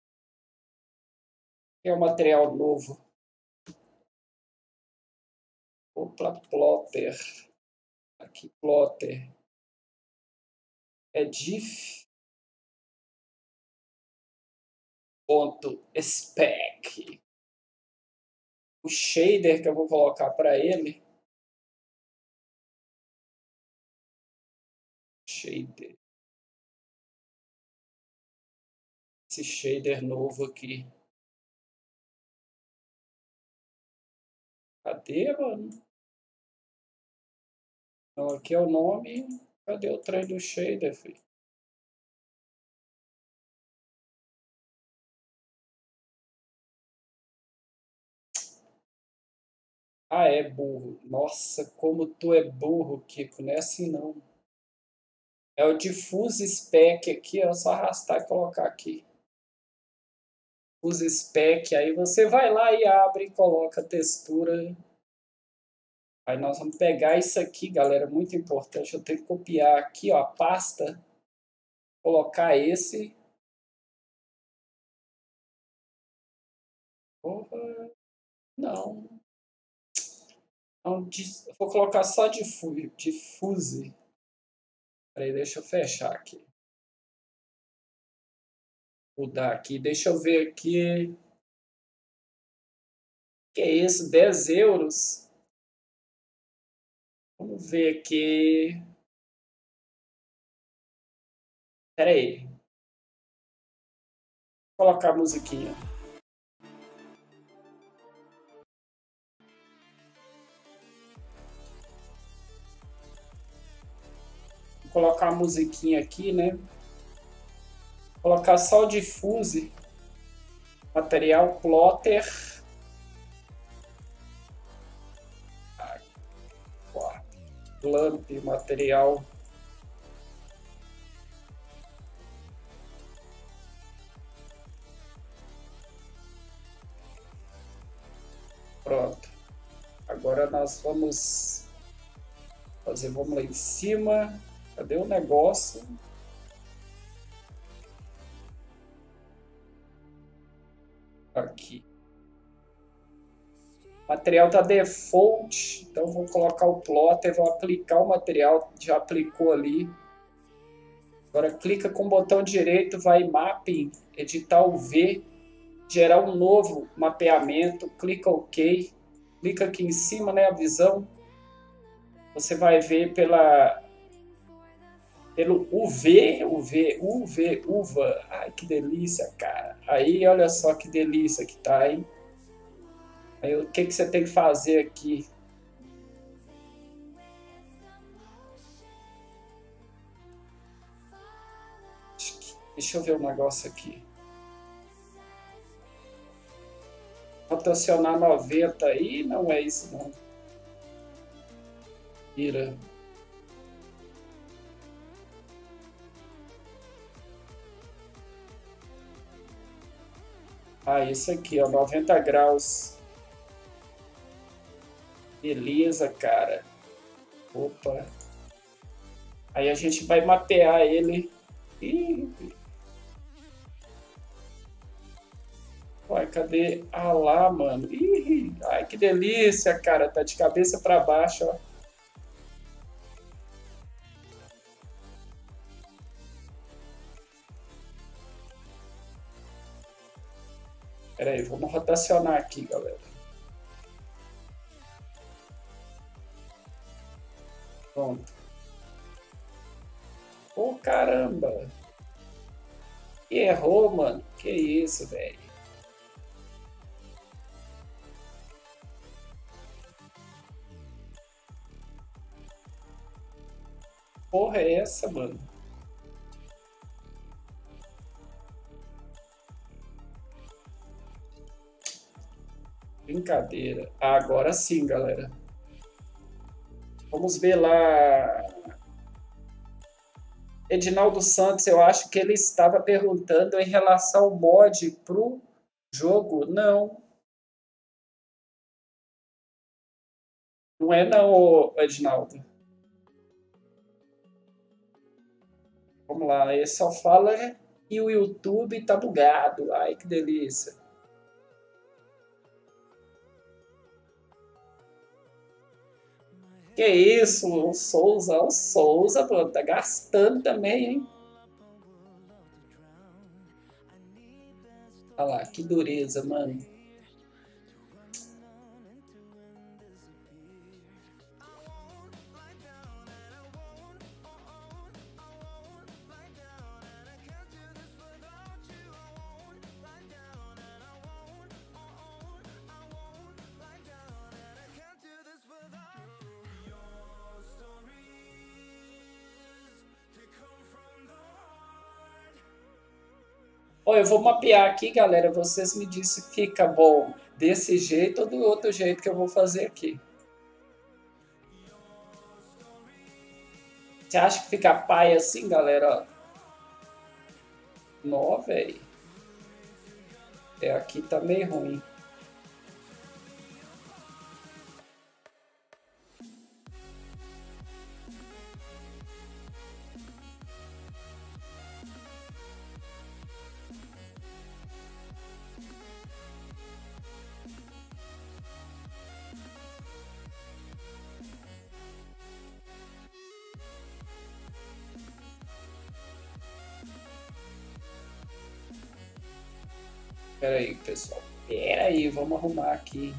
É um material novo. Opa, plotter. Aqui, plotter. É diff. Ponto spec. O shader que eu vou colocar para ele. shader. Esse shader novo aqui. Cadê, mano? Então, aqui é o nome. Cadê o trem do shader, filho? Ah, é burro. Nossa, como tu é burro, Kiko. Não é assim, não. É o Diffuse Spec aqui, é só arrastar e colocar aqui. Diffuse Spec, aí você vai lá e abre e coloca a textura. Aí nós vamos pegar isso aqui, galera, muito importante. Eu tenho que copiar aqui, ó, a pasta, colocar esse. Porra, não. não vou colocar só diffuse. diffuse. Peraí, deixa eu fechar aqui. Mudar aqui, deixa eu ver aqui. Que é isso? dez euros? Vamos ver aqui. Pera aí. Vou colocar a musiquinha. Vou colocar a musiquinha aqui, né? Vou colocar só o diffuse. Material plotter. Lamp, material. Pronto. Agora nós vamos fazer, vamos lá em cima. Cadê o negócio? Aqui. O material tá default, então vou colocar o plotter, vou aplicar o material, já aplicou ali. Agora clica com o botão direito, vai em mapping, editar o V, gerar um novo mapeamento, clica OK, clica aqui em cima, né, a visão. Você vai ver pela pelo U V, U V, U V, uva. Ai, que delícia, cara. Aí, olha só que delícia que tá, hein? Aí, o que, que você tem que fazer aqui? Deixa eu ver um negócio aqui. Rotacionar noventa aí, não é isso não. Tira. Ah, isso aqui, ó, noventa graus. Beleza, cara. Opa. Aí a gente vai mapear ele. Ih. Uai, cadê? Ah lá, mano. Ih. Ai, que delícia, cara. Tá de cabeça para baixo, ó. Pera aí, vamos rotacionar aqui, galera. Pronto. Ô, oh, caramba. Que errou, mano. Que isso, velho. Porra é essa, mano? Brincadeira. Ah, agora sim, galera. Vamos ver lá. Edinaldo Santos, eu acho que ele estava perguntando em relação ao mod pro jogo. Não. Não é não, Edinaldo. Vamos lá, ele só fala que o YouTube tá bugado. Ai, que delícia. Que isso, o Souza, o Souza, pô, tá gastando também, hein? Olha lá, que dureza, mano. Ó, eu vou mapear aqui, galera. Vocês me dizem se fica bom desse jeito ou do outro jeito que eu vou fazer aqui. Você acha que fica paia assim, galera? Nó, velho. É, aqui tá meio ruim. Pera aí, pessoal. Pera aí, vamos arrumar aqui.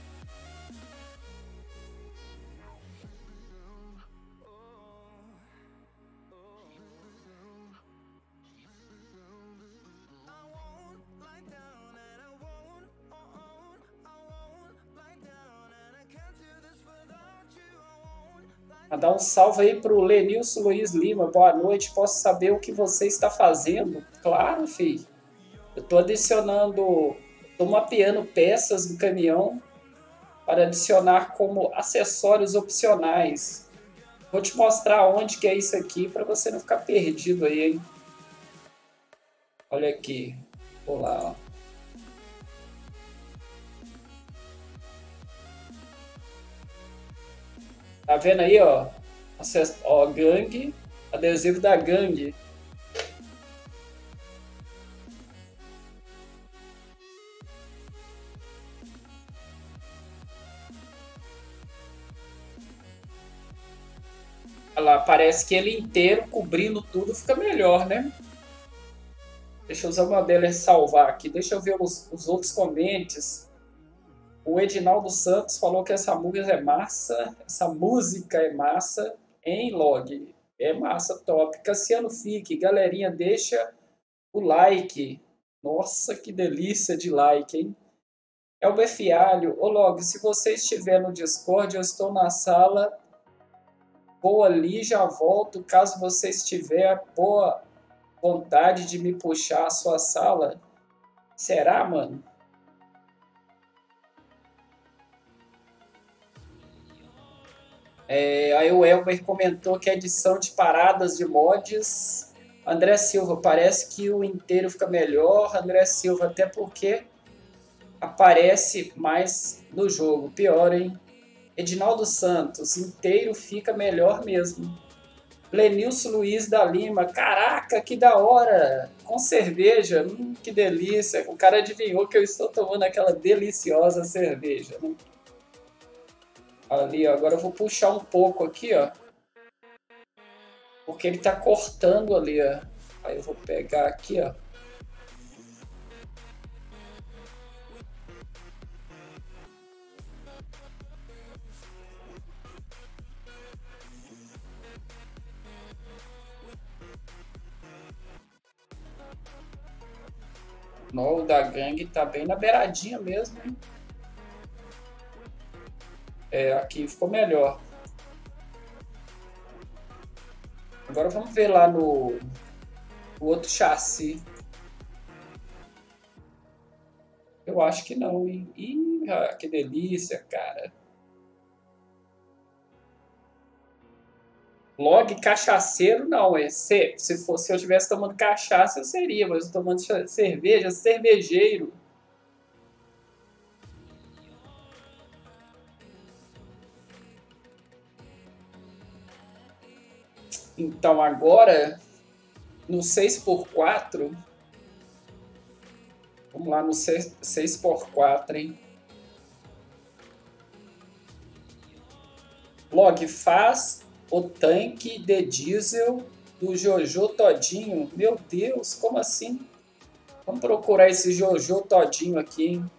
Mandar um salve aí pro Lenilson Luiz Lima. Boa noite. Posso saber o que você está fazendo? Claro, filho. Eu estou adicionando, estou mapeando peças do caminhão para adicionar como acessórios opcionais. Vou te mostrar onde que é isso aqui para você não ficar perdido aí, hein? Olha aqui. Vou lá, ó. Tá vendo aí, ó? Acess... Ó, gangue, adesivo da gangue. Olha lá, parece que ele inteiro, cobrindo tudo, fica melhor, né? Deixa eu usar o modelo e salvar aqui. Deixa eu ver os, os outros comentários. O Edinaldo Santos falou que essa música é massa. Essa música é massa em log. É massa, top. Cassiano Fique, galerinha, deixa o like. Nossa, que delícia de like, hein? Elber Fialho, ô log, se você estiver no Discord, eu estou na sala. Vou ali, já volto. Caso você estiver, boa vontade de me puxar a sua sala. Será, mano? É, aí o Elber comentou que a edição de paradas de mods. André Silva, parece que o inteiro fica melhor. André Silva, até porque aparece mais no jogo. Pior, hein? Edinaldo Santos, inteiro fica melhor mesmo. Lenilson Luiz da Lima, caraca, que da hora! Com cerveja, hum, que delícia. O cara adivinhou que eu estou tomando aquela deliciosa cerveja, né? Ali, ó, agora eu vou puxar um pouco aqui, ó. Porque ele tá cortando ali, ó. Aí eu vou pegar aqui, ó. O da gangue tá bem na beiradinha mesmo, hein? É, aqui ficou melhor. Agora vamos ver lá no, no outro chassi. Eu acho que não, hein? Ih, que delícia, cara. Log cachaceiro, não. É, se, se, fosse, se eu estivesse tomando cachaça, eu seria. Mas eu tô tomando cerveja, cervejeiro. Então agora, no seis por quatro, vamos lá no seis por quatro, hein? Log, faz o tanque de diesel do Jojo todinho. Meu Deus, como assim? Vamos procurar esse Jojo todinho aqui, hein?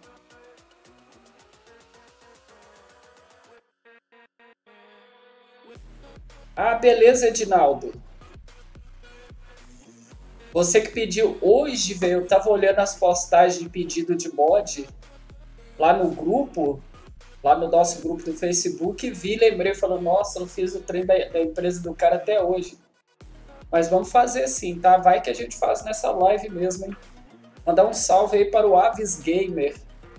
Ah, beleza, Edinaldo. Você que pediu hoje, velho, eu tava olhando as postagens de pedido de mod lá no grupo, lá no nosso grupo do Facebook, e vi, lembrei, falando, nossa, não fiz o trem da, da empresa do cara até hoje. Mas vamos fazer sim, tá? Vai que a gente faz nessa live mesmo, hein? Mandar um salve aí para o Aves Gamer.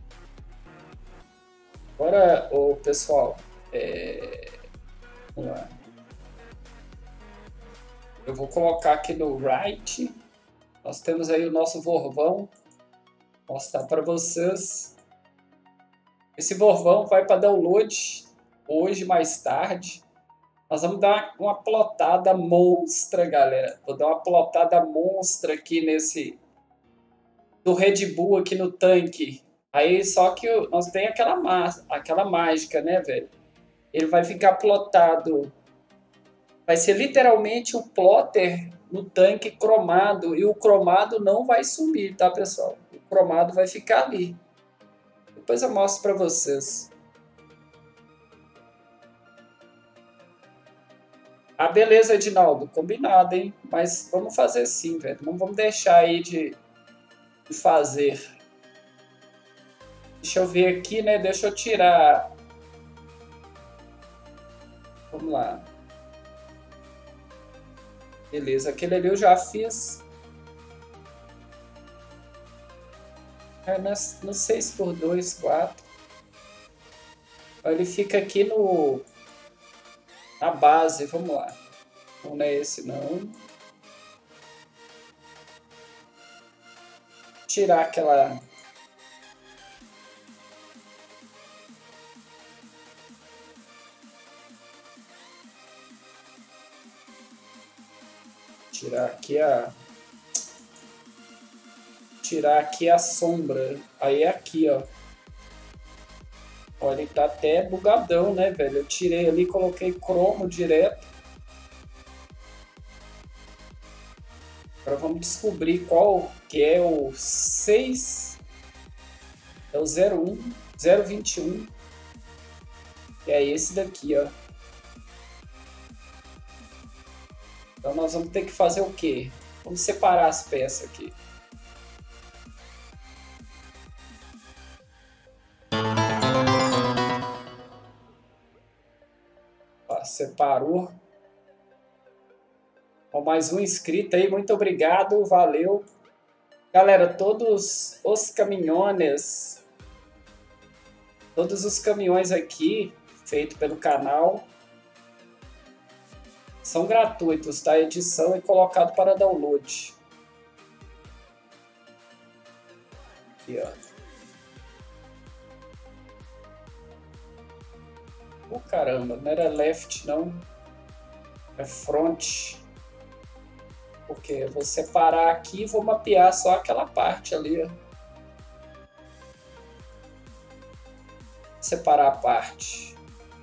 Agora, ô, pessoal, é... vamos lá. Eu vou colocar aqui no right. Nós temos aí o nosso Vorvão. Vou mostrar para vocês. Esse Vorvão vai para download hoje, mais tarde. Nós vamos dar uma plotada monstra, galera. Vou dar uma plotada monstra aqui nesse... do Red Bull aqui no tanque. Aí só que nós tem aquela, aquela mágica, né, velho? Ele vai ficar plotado. Vai ser literalmente o plotter no tanque cromado. E o cromado não vai sumir, tá, pessoal? O cromado vai ficar ali. Depois eu mostro pra vocês. Ah, beleza, Edinaldo. Combinado, hein? Mas vamos fazer assim, velho. Não vamos deixar aí de, de fazer. Deixa eu ver aqui, né? Deixa eu tirar. Vamos lá. Beleza, aquele ali eu já fiz. É no seis por dois, quatro. Ele fica aqui no... na base, vamos lá. Não é esse, não. Tirar aquela... Tirar aqui a... Tirar aqui a sombra. Aí é aqui, ó. Olha, ele tá até bugadão, né, velho? Eu tirei ali, coloquei cromo direto. Agora vamos descobrir qual que é o seis. É o zero um, zero vinte e um. E é esse daqui, ó. Então nós vamos ter que fazer o quê? Vamos separar as peças aqui. Separou. Ó, mais um inscrito aí, muito obrigado, valeu. Galera, todos os caminhões, todos os caminhões aqui, feitos pelo canal, são gratuitos, tá? A edição é colocado para download. Aqui, ó. Oh, caramba, não era left, não. É front. Porque eu vou separar aqui e vou mapear só aquela parte ali, ó. Separar a parte.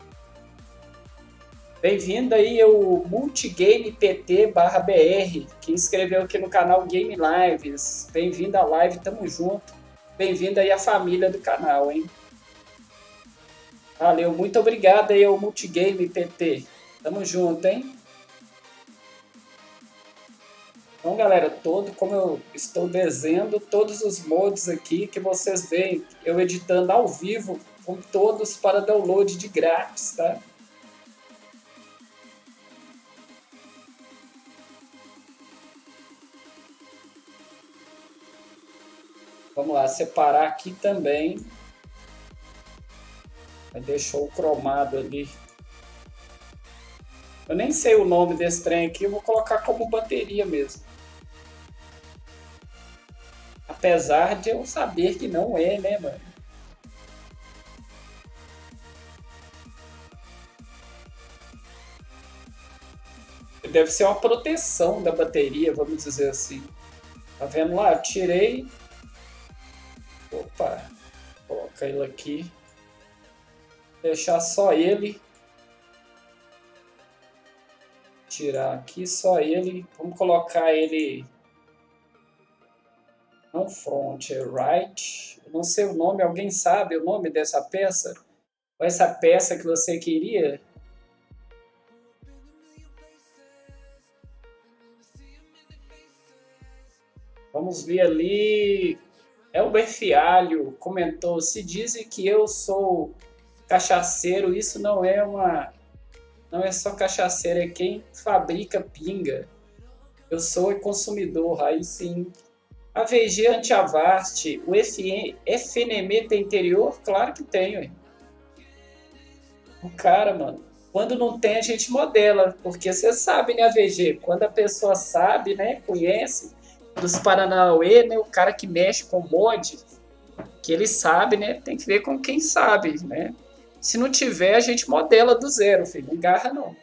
Bem-vindo aí o Multigame P T barra B R, que inscreveu aqui no canal Game Lives. Bem-vindo à live, tamo junto. Bem-vindo aí à família do canal, hein? Valeu, muito obrigado aí ao Multigame P T. Tamo junto, hein? Então, galera, todo, como eu estou desenhando, todos os mods aqui que vocês veem, eu editando ao vivo, com todos para download de grátis, tá? Vamos lá, separar aqui também. Deixou o cromado ali. Eu nem sei o nome desse trem aqui, eu vou colocar como bateria mesmo. Apesar de eu saber que não é, né, mano? Deve ser uma proteção da bateria, vamos dizer assim. Tá vendo lá? Eu tirei. Opa, vou colocar ele aqui. Deixar só ele. Tirar aqui só ele. Vamos colocar ele. Não front, é right. Eu não sei o nome, alguém sabe o nome dessa peça? Ou essa peça que você queria? Vamos ver ali. Elber Fialho comentou: se dizem que eu sou cachaceiro, isso não é uma... Não é só cachaceiro, é quem fabrica pinga. Eu sou consumidor, aí sim. A V G anti-Avast, o F N M tem interior? Claro que tem, ué. O cara, mano, quando não tem a gente modela, porque você sabe, né, A V G? Quando a pessoa sabe, né, conhece, dos Paranauê, né, o cara que mexe com mod, que ele sabe, né, tem que ver com quem sabe, né? Se não tiver, a gente modela do zero, filho, não garra não.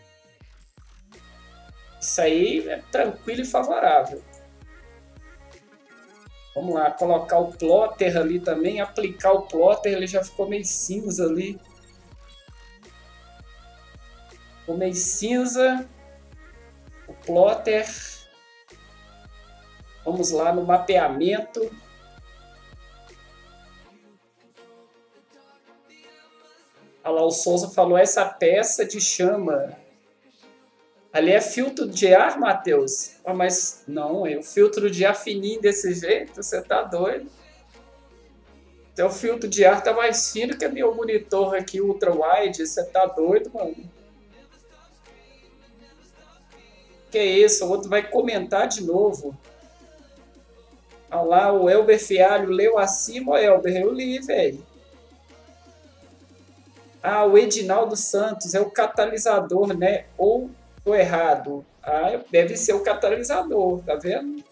Isso aí é tranquilo e favorável. Vamos lá, colocar o plotter ali também, aplicar o plotter, ele já ficou meio cinza ali. Ficou meio cinza. O plotter. Vamos lá no mapeamento. Olha lá, o Souza falou, essa peça de chama. Ali é filtro de ar, Matheus? Ah, mas não, é o filtro de ar fininho desse jeito, você tá doido. Então, o filtro de ar tá mais fino que meu monitor aqui, ultra wide, você tá doido, mano? Que isso, o outro vai comentar de novo. Olha lá, o Elber Fialho leu acima, Elber, eu li, velho. Ah, o Edinaldo Santos é o catalisador, né? Ou tô errado? Ah, deve ser o catalisador, tá vendo?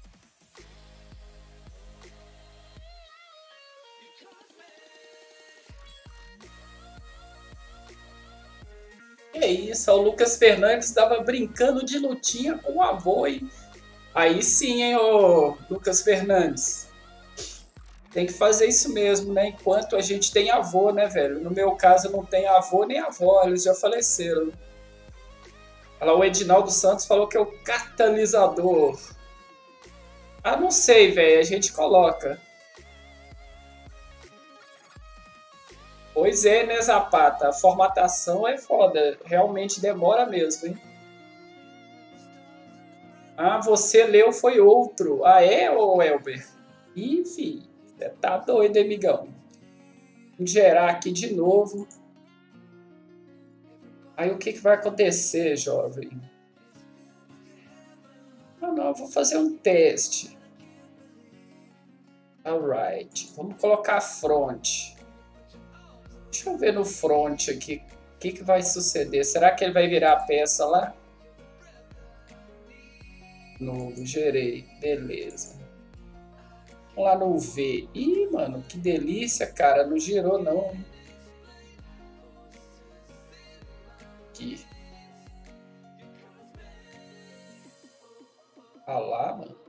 Que isso, o Lucas Fernandes estava brincando de lutinha com o avô, hein? Aí sim, hein, ô Lucas Fernandes. Tem que fazer isso mesmo, né? Enquanto a gente tem avô, né, velho? No meu caso, eu não tenho avô nem avó, eles já faleceram. Olha lá, o Edinaldo Santos falou que é o catalisador. Ah, não sei, velho. A gente coloca. Pois é, né, Zapata? A formatação é foda. Realmente demora mesmo, hein? Ah, você leu foi outro. Ah, é, ô Elber? Ih, filho. Tá doido, amigão. Vou gerar aqui de novo. Aí o que, que vai acontecer, jovem? Ah, não, eu vou fazer um teste. Alright. Vamos colocar front. Deixa eu ver no front aqui. O que, que vai suceder? Será que ele vai virar a peça lá? Novo, gerei. Beleza. Vamos lá no V. Ih, mano, que delícia, cara. Não girou, não. Aqui. Ah lá, mano.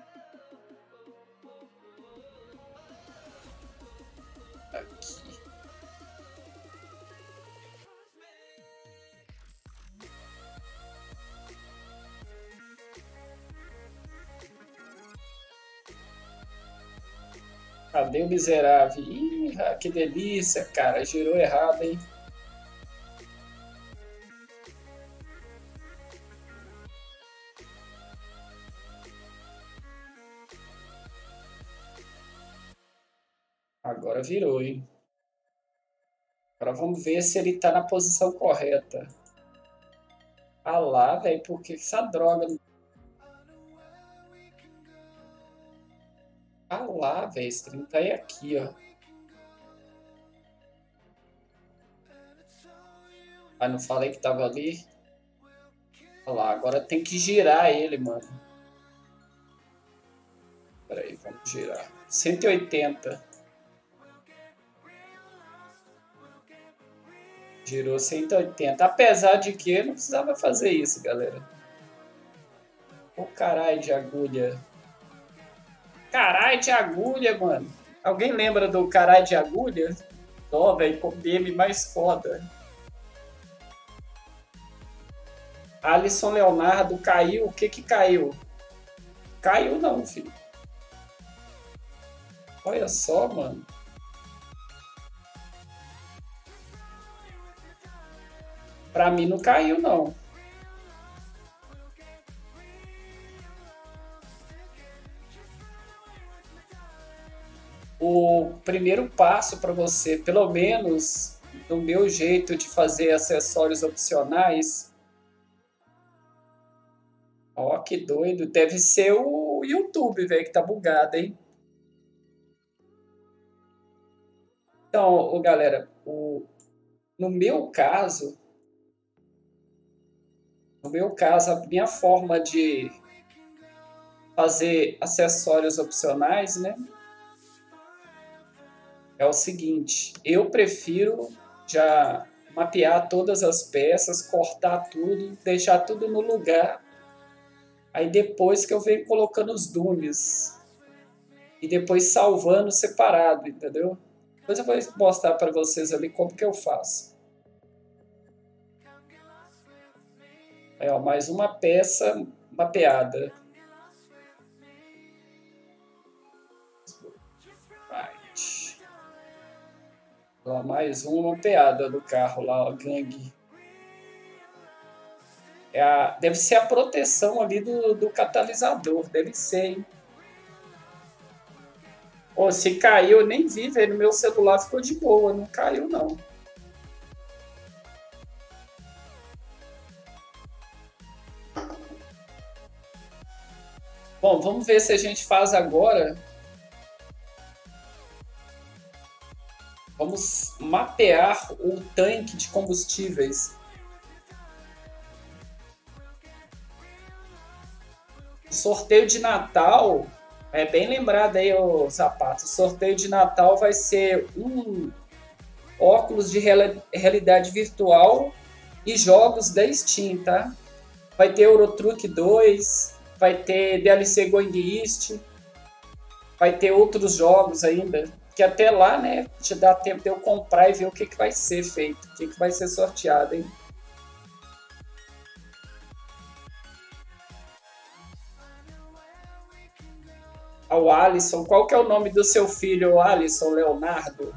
Aqui. Cadê o miserável? Ih, que delícia, cara. Girou errado, hein? Agora virou, hein? Agora vamos ver se ele tá na posição correta. Ah lá, velho, por que essa droga... Ah lá, velho, esse trem tá aí aqui, ó. Ah, não falei que tava ali? Olha lá, agora tem que girar ele, mano. Pera aí, vamos girar. cento e oitenta. Girou cento e oitenta. Apesar de que não precisava fazer isso, galera. Ô caralho de agulha. Caralho de agulha, mano. Alguém lembra do caralho de agulha? Ó, velho, com meme mais foda. Alisson Leonardo caiu. O que que caiu? Caiu não, filho. Olha só, mano. Pra mim não caiu, não. O primeiro passo para você, pelo menos do meu jeito de fazer acessórios opcionais, ó, que doido, deve ser o o YouTube, velho, que tá bugado, hein? Então, ô, galera, o, no meu caso, no meu caso, a minha forma de fazer acessórios opcionais, né, é o seguinte: eu prefiro já mapear todas as peças, cortar tudo, deixar tudo no lugar. Aí depois que eu venho colocando os dooms e depois salvando separado, entendeu? Depois eu vou mostrar para vocês ali como que eu faço. Aí, ó, mais uma peça mapeada. Right. Ó, mais uma mapeada do carro lá, ó, gangue. É a, deve ser a proteção ali do, do catalisador, deve ser, hein? Pô, se caiu, eu nem vi, velho. No meu celular ficou de boa, não caiu, não. Bom, vamos ver se a gente faz agora. Vamos mapear o tanque de combustíveis. O sorteio de Natal, é bem lembrado aí, ô Zapato. O sorteio de Natal vai ser um óculos de realidade virtual e jogos da Steam, tá? Vai ter Euro Truck dois, vai ter D L C Going East, vai ter outros jogos ainda, que até lá, né, te dá tempo de eu comprar e ver o que, que vai ser feito, o que, que vai ser sorteado, hein? Ao Alisson, qual que é o nome do seu filho, Alisson Leonardo?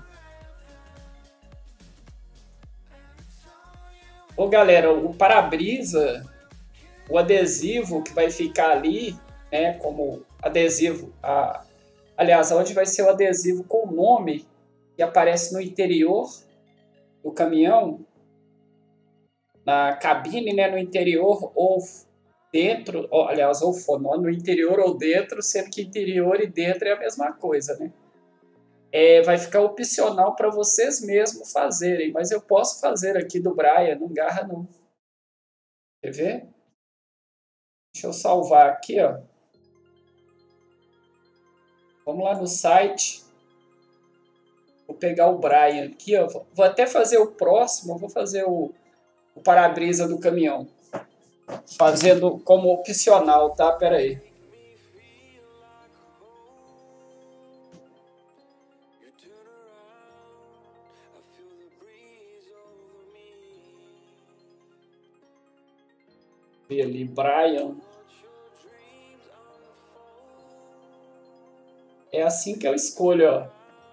Ô galera, o para-brisa, o adesivo que vai ficar ali, né, como adesivo, a, aliás, onde vai ser o adesivo com o nome que aparece no interior do caminhão, na cabine, né, no interior ou dentro, ou, aliás, ou fora, no interior ou dentro, sendo que interior e dentro é a mesma coisa, né? É, vai ficar opcional para vocês mesmos fazerem, mas eu posso fazer aqui do Brian, não garra não. Quer ver? Deixa eu salvar aqui, ó. Vamos lá no site. Vou pegar o Brian aqui, ó. Vou até fazer o próximo, vou fazer o, o para-brisa do caminhão. Fazendo como opcional, tá? Pera aí. Ver ali, Brian. É assim que eu escolho, ó.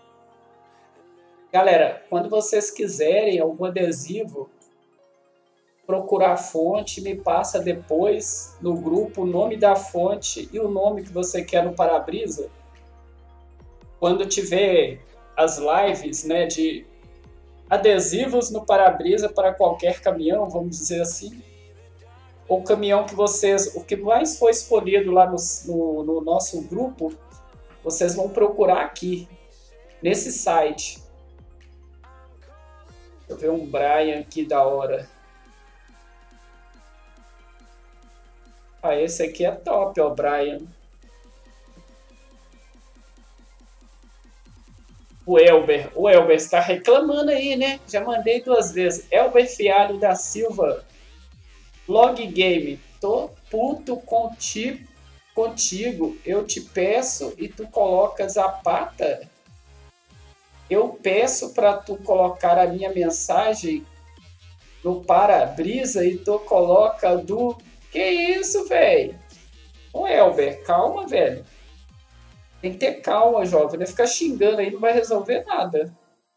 Galera, quando vocês quiserem algum adesivo, procurar a fonte, me passa depois no grupo o nome da fonte e o nome que você quer no para-brisa. Quando tiver as lives, né, de adesivos no para-brisa para qualquer caminhão, vamos dizer assim, ou caminhão que vocês, o que mais foi escolhido lá no, no, no nosso grupo, vocês vão procurar aqui, nesse site. Deixa eu ver um Brian aqui da hora. Ah, esse aqui é top, ó, Brian. O Elber. O Elber está reclamando aí, né? Já mandei duas vezes. Elber Fialho da Silva. Log Game. Tô puto contigo. Contigo. Eu te peço e tu colocas a pata. Eu peço para tu colocar a minha mensagem no para-brisa e tu coloca do... Que isso, velho? Ô, Elber, calma, velho. Tem que ter calma, jovem. Não ficar xingando aí, não vai resolver nada.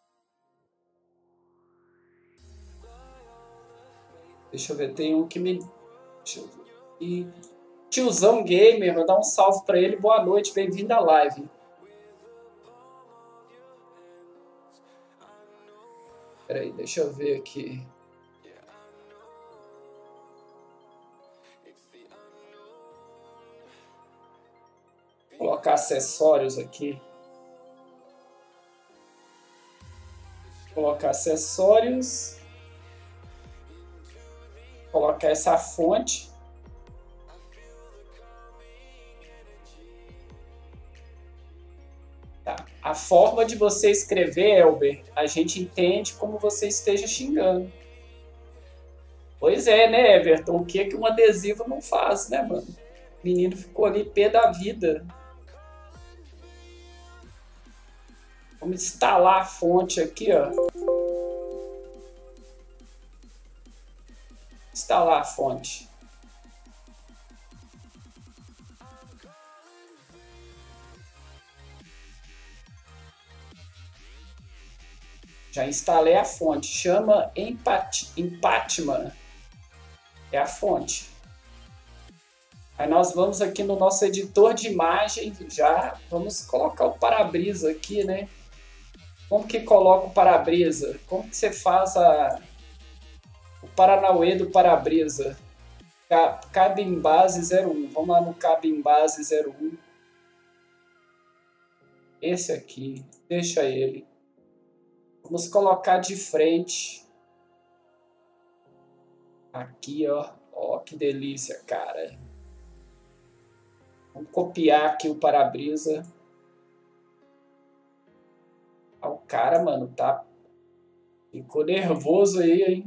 Deixa eu ver, tem um que me... Deixa eu ver. E... Tiozão Gamer, vou dar um salve pra ele. Boa noite, bem-vindo à live. Peraí, deixa eu ver aqui. colocar acessórios aqui. Colocar acessórios. Colocar essa fonte. Tá. A forma de você escrever, Elber, a gente entende como você esteja xingando. Pois é, né, Everton? O que que um adesivo não faz, né, mano? O menino ficou ali pé da vida. Vamos instalar a fonte aqui, ó. Instalar a fonte. Já instalei a fonte. Chama Empatman. É a fonte. Aí nós vamos aqui no nosso editor de imagem. Já vamos colocar o para-brisa aqui, né? Como que coloca o para-brisa? Como que você faz a... o Paranauê do para-brisa? Cabe em base zero um. Vamos lá no cabe em base zero um. Esse aqui. Deixa ele. Vamos colocar de frente. Aqui, ó. Ó, que delícia, cara. Vamos copiar aqui o para-brisa. Ah, o cara, mano, tá... ficou nervoso aí, hein?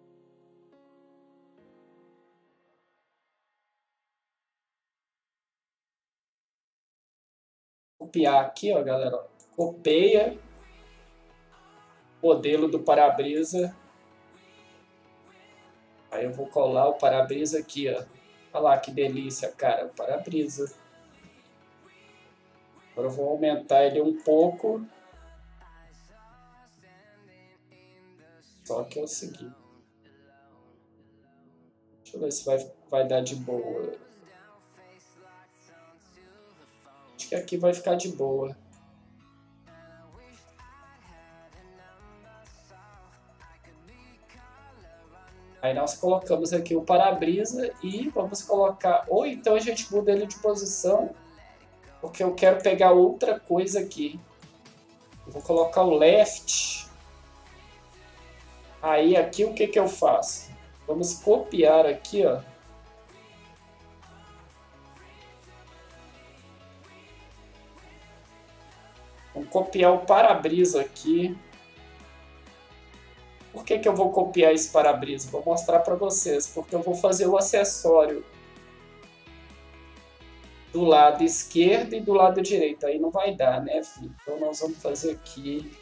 Copiar aqui, ó, galera. Copeia. Modelo do para-brisa. Aí eu vou colar o para-brisa aqui, ó. Olha lá que delícia, cara, o para-brisa. Agora eu vou aumentar ele um pouco. Só que é o seguinte. Deixa eu ver se vai, vai dar de boa. Acho que aqui vai ficar de boa. Aí nós colocamos aqui o para-brisa e vamos colocar... Ou então a gente muda ele de posição, porque eu quero pegar outra coisa aqui. Eu vou colocar o left. Aí aqui o que que eu faço? Vamos copiar aqui, ó. Vamos copiar o para-brisa aqui. Por que que eu vou copiar esse para-brisa? Vou mostrar para vocês. Porque eu vou fazer o acessório do lado esquerdo e do lado direito. Aí não vai dar, né, filho? Então nós vamos fazer aqui.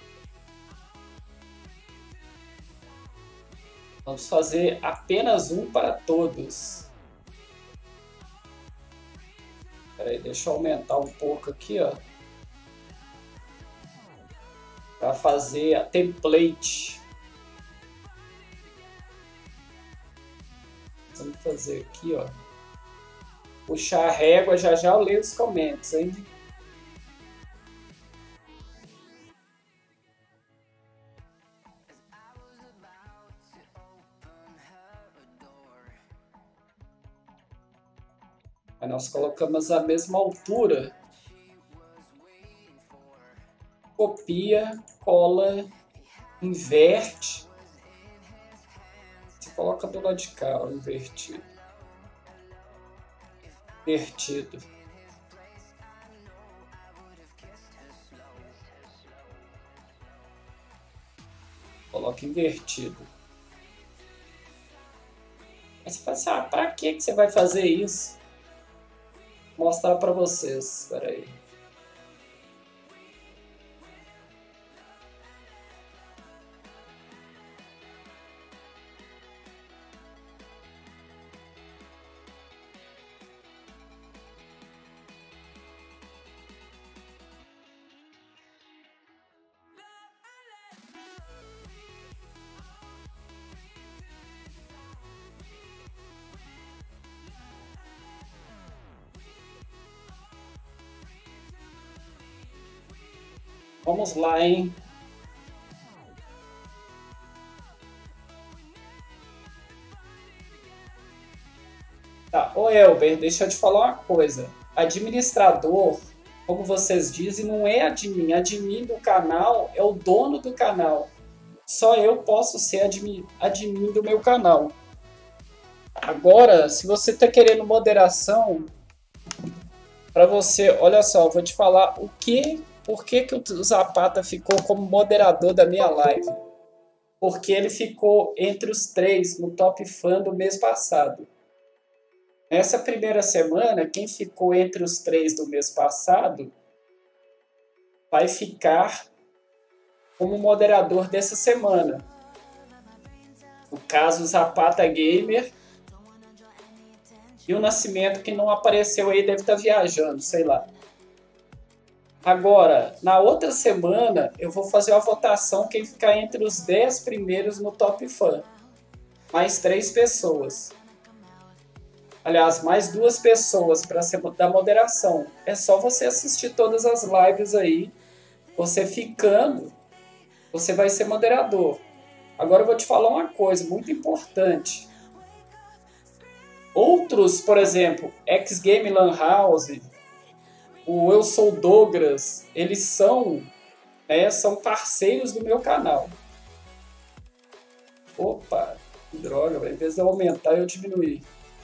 Vamos fazer apenas um para todos. Espera aí, deixa eu aumentar um pouco aqui, ó. Para fazer a template. Vamos fazer aqui, ó. Puxar a régua, já já eu leio os comentários, hein? Aí nós colocamos a mesma altura. Copia, cola, inverte. Você coloca do lado de cá, ó, invertido. Invertido. Coloca invertido. Aí você fala assim, ah, pra que que você vai fazer isso? Vou mostrar pra vocês, espera aí. Vamos lá, hein? Tá, ô Elber, deixa eu te falar uma coisa. Administrador como vocês dizem, não é admin. Admin do canal é o dono do canal. Só eu posso ser admin, admin do meu canal. Agora, se você está querendo moderação, para você, olha só, vou te falar o que, por que, que o Zapata ficou como moderador da minha live. Porque ele ficou entre os três no Top Fan do mês passado. Nessa primeira semana, quem ficou entre os três do mês passado vai ficar como moderador dessa semana. No caso, o Zapata Gamer e o Nascimento, que não apareceu aí, deve estar viajando, sei lá. Agora, na outra semana, eu vou fazer uma votação quem ficar entre os dez primeiros no Top Fan. Mais três pessoas. Aliás, mais duas pessoas para ser da moderação. É só você assistir todas as lives aí. Você ficando, você vai ser moderador. Agora eu vou te falar uma coisa muito importante. Outros, por exemplo, X-Game Lan House, o Eu Sou Douglas, eles são, né, são parceiros do meu canal. Opa, que droga, velho. Em vez de eu aumentar, eu diminuir.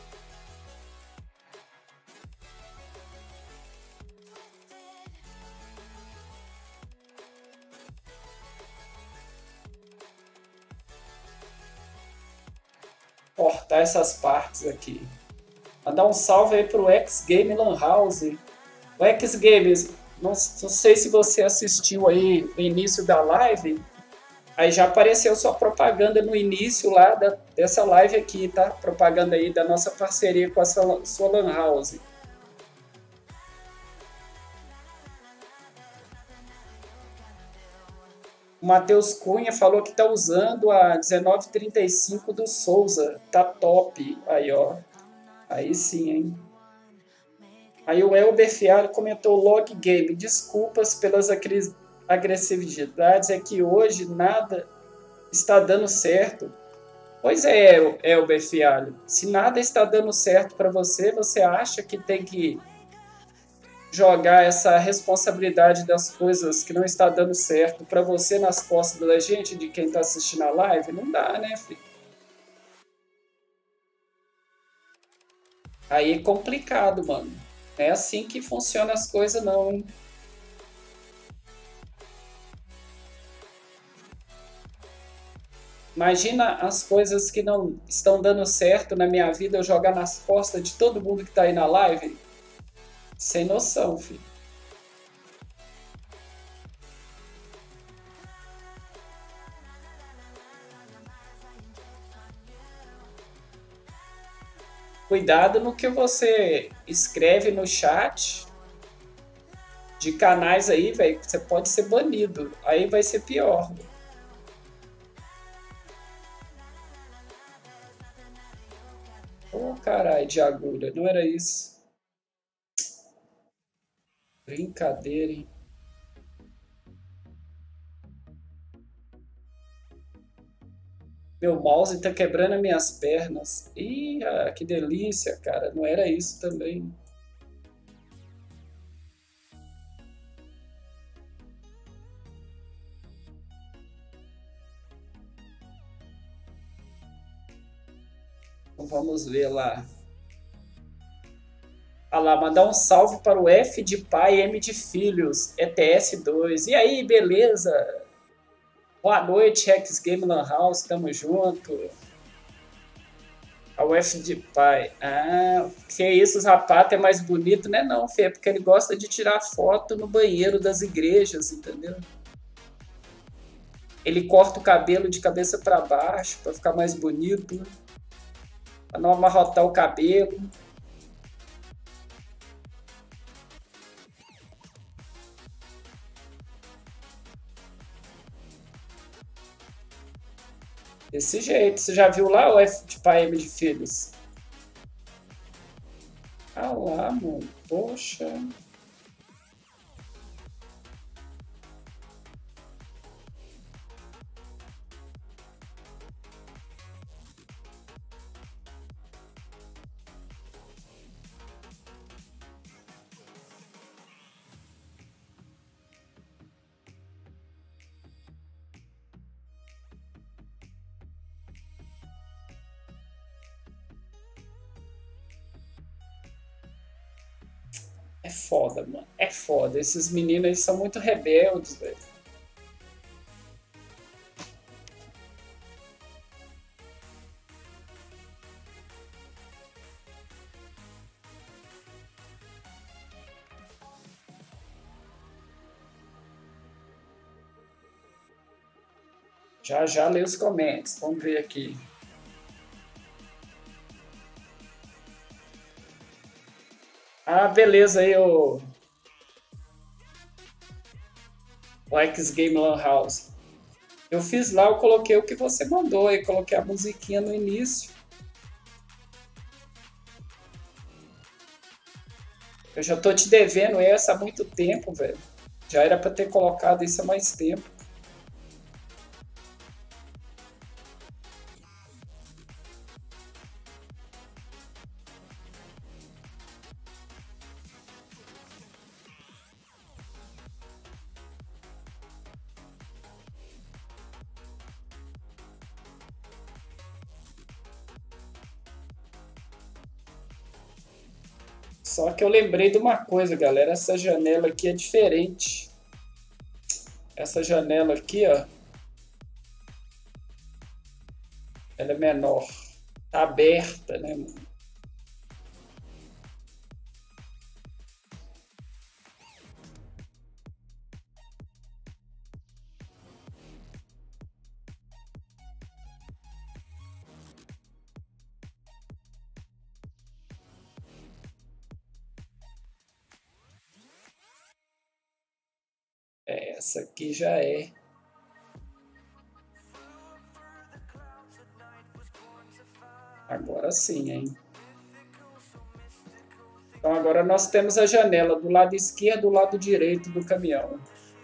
Cortar essas partes aqui. Mandar um salve aí pro X-Game Lan House. O X-Games, não, não sei se você assistiu aí no início da live, aí já apareceu sua propaganda no início lá da, dessa live aqui, tá? Propaganda aí da nossa parceria com a sua, sua Lan House. O Matheus Cunha falou que tá usando a dezenove trinta e cinco do Souza. Tá top. Aí, ó. Aí sim, hein? Aí o Elber Fialho comentou: Log Game, desculpas pelas agressividades, é que hoje nada está dando certo. Pois é, Elber Fialho. Se nada está dando certo para você, você acha que tem que jogar essa responsabilidade das coisas que não está dando certo para você nas costas da gente, de quem está assistindo a live? Não dá, né, filho? Aí é complicado, mano. É assim que funcionam as coisas, não, hein? Imagina as coisas que não estão dando certo na minha vida, eu jogar nas costas de todo mundo que tá aí na live. Sem noção, filho. Cuidado no que você escreve no chat de canais aí, velho. Você pode ser banido. Aí vai ser pior. Ô, oh, caralho, de agulha. Não era isso. Brincadeira, hein? Meu mouse tá quebrando as minhas pernas. Ih, ah, que delícia, cara. Não era isso também. Então vamos ver lá. Ah lá, mandar um salve para o F de pai, M de filhos, E T S dois. E aí, beleza? Boa noite, X Game Lan House, tamo junto. O F de pai. Ah, que isso, os rapazes é mais bonito, né? Não, Fê, porque ele gosta de tirar foto no banheiro das igrejas, entendeu? Ele corta o cabelo de cabeça para baixo para ficar mais bonito, para não amarrotar o cabelo. Desse jeito. Você já viu lá o F de pai, M de filhos? Ah lá, mano. Poxa. É foda, mano. É foda. Esses meninos aí são muito rebeldes, velho. Já já leio os comentários. Vamos ver aqui. Ah, beleza aí, o... o X Game Lan House. Eu fiz lá, eu coloquei o que você mandou aí, coloquei a musiquinha no início. Eu já tô te devendo essa há muito tempo, velho. Já era pra ter colocado isso há mais tempo. Só que eu lembrei de uma coisa, galera. Essa janela aqui é diferente. Essa janela aqui, ó. Ela é menor. Tá aberta, né, mano? Essa aqui já é. Agora sim, hein? Então agora nós temos a janela do lado esquerdo e do lado direito do caminhão.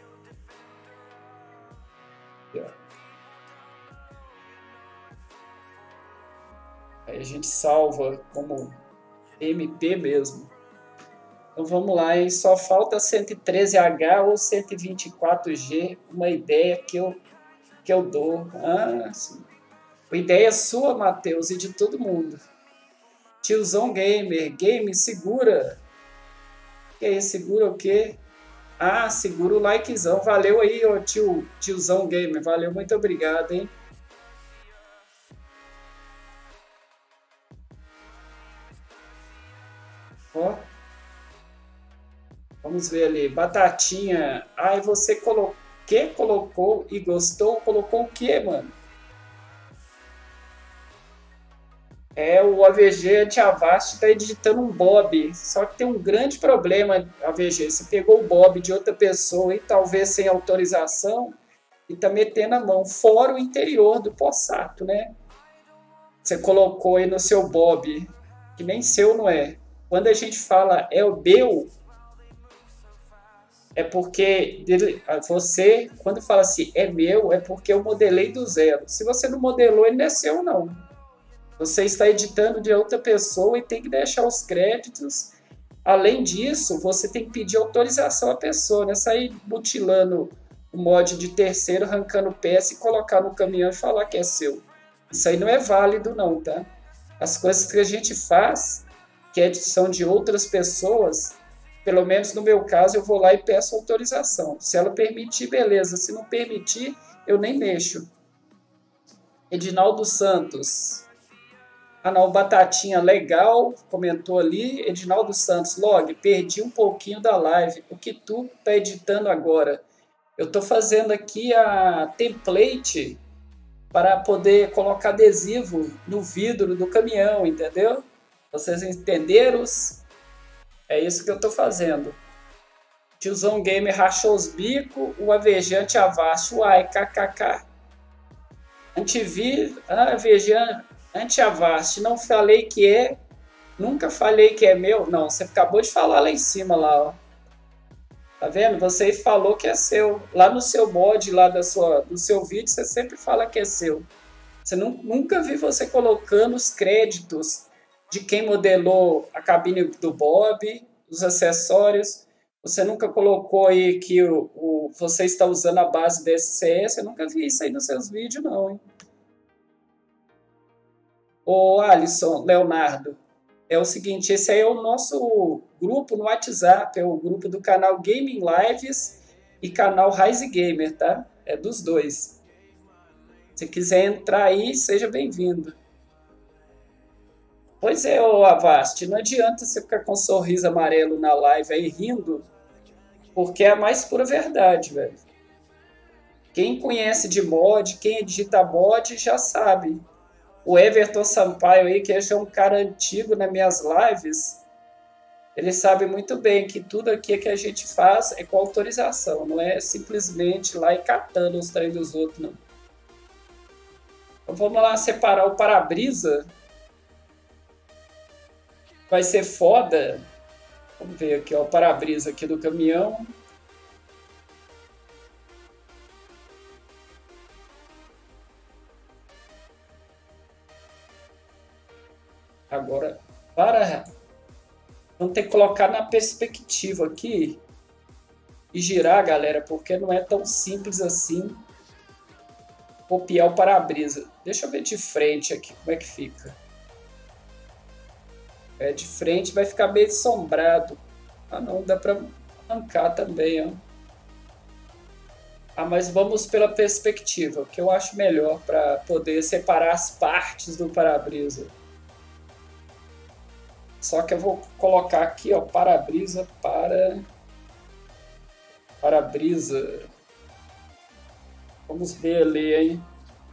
Aqui, ó. Aí a gente salva como M P mesmo. Então vamos lá, hein? Só falta cento e treze H ou cento e vinte e quatro G, uma ideia que eu, que eu dou. Ah, sim. A ideia é sua, Matheus, e de todo mundo. Tiozão Gamer, game, segura. Que aí, segura o quê? Ah, segura o likezão. Valeu aí, ô tio, tiozão Gamer. Valeu, muito obrigado, hein? Ó. Vamos ver ali, batatinha. Ai, você colocou, que colocou e gostou? Colocou o que, mano? É, o A V G Anti-Avast está editando um Bob. Só que tem um grande problema, A V G. Você pegou o Bob de outra pessoa e talvez sem autorização e tá metendo a mão. Fora o interior do Possato, né? Você colocou aí no seu Bob, que nem seu não é. Quando a gente fala é o meu, é porque você, quando fala assim, é meu, é porque eu modelei do zero. Se você não modelou, ele não é seu, não. Você está editando de outra pessoa e tem que deixar os créditos. Além disso, você tem que pedir autorização à pessoa, né? Sair mutilando o mod de terceiro, arrancando peça e colocar no caminhão e falar que é seu. Isso aí não é válido, não, tá? As coisas que a gente faz, que é edição de outras pessoas, pelo menos no meu caso, eu vou lá e peço autorização. Se ela permitir, beleza. Se não permitir, eu nem mexo. Edinaldo Santos. Ah, não, Batatinha, legal, comentou ali. Edinaldo Santos, log, perdi um pouquinho da live. O que tu tá editando agora? Eu tô fazendo aqui a template para poder colocar adesivo no vidro do caminhão, entendeu? Vocês entenderam? É isso que eu tô fazendo. Tiozão Gamer rachou os bicos, o A V G Anti-Avast, uai, kkk. Antivir, ah, A V G Anti-Avast, não falei que é, nunca falei que é meu. Não, você acabou de falar lá em cima, lá, ó. Tá vendo? Você falou que é seu. Lá no seu mod, lá da sua, do seu vídeo, você sempre fala que é seu. Você não, nunca vi você colocando os créditos de quem modelou a cabine do Bob, os acessórios. Você nunca colocou aí que o, o, você está usando a base da S C S. Eu nunca vi isso aí nos seus vídeos, não, hein? Ô, Alisson, Leonardo, é o seguinte, esse aí é o nosso grupo no WhatsApp, é o grupo do canal Gaming Lives e canal Rise Gamer, tá? É dos dois. Se quiser entrar aí, seja bem-vindo. Pois é, ô Avast, não adianta você ficar com um sorriso amarelo na live aí rindo, porque é a mais pura verdade, velho. Quem conhece de mod, quem edita mod, já sabe. O Everton Sampaio aí, que é um cara antigo nas minhas lives, ele sabe muito bem que tudo aqui que a gente faz é com autorização, não é simplesmente lá e catando os trem dos outros, não. Então vamos lá separar o para-brisa. Vai ser foda. Vamos ver aqui, ó, o para-brisa aqui do caminhão. Agora, para... Vamos ter que colocar na perspectiva aqui e girar, galera, porque não é tão simples assim copiar o para-brisa. Deixa eu ver de frente aqui como é que fica. É, de frente vai ficar meio assombrado. Ah, não, dá para arrancar também, ó. Ah, mas vamos pela perspectiva, que eu acho melhor para poder separar as partes do para-brisa. Só que eu vou colocar aqui, ó, para-brisa para... Para-brisa. Vamos ver ali, hein?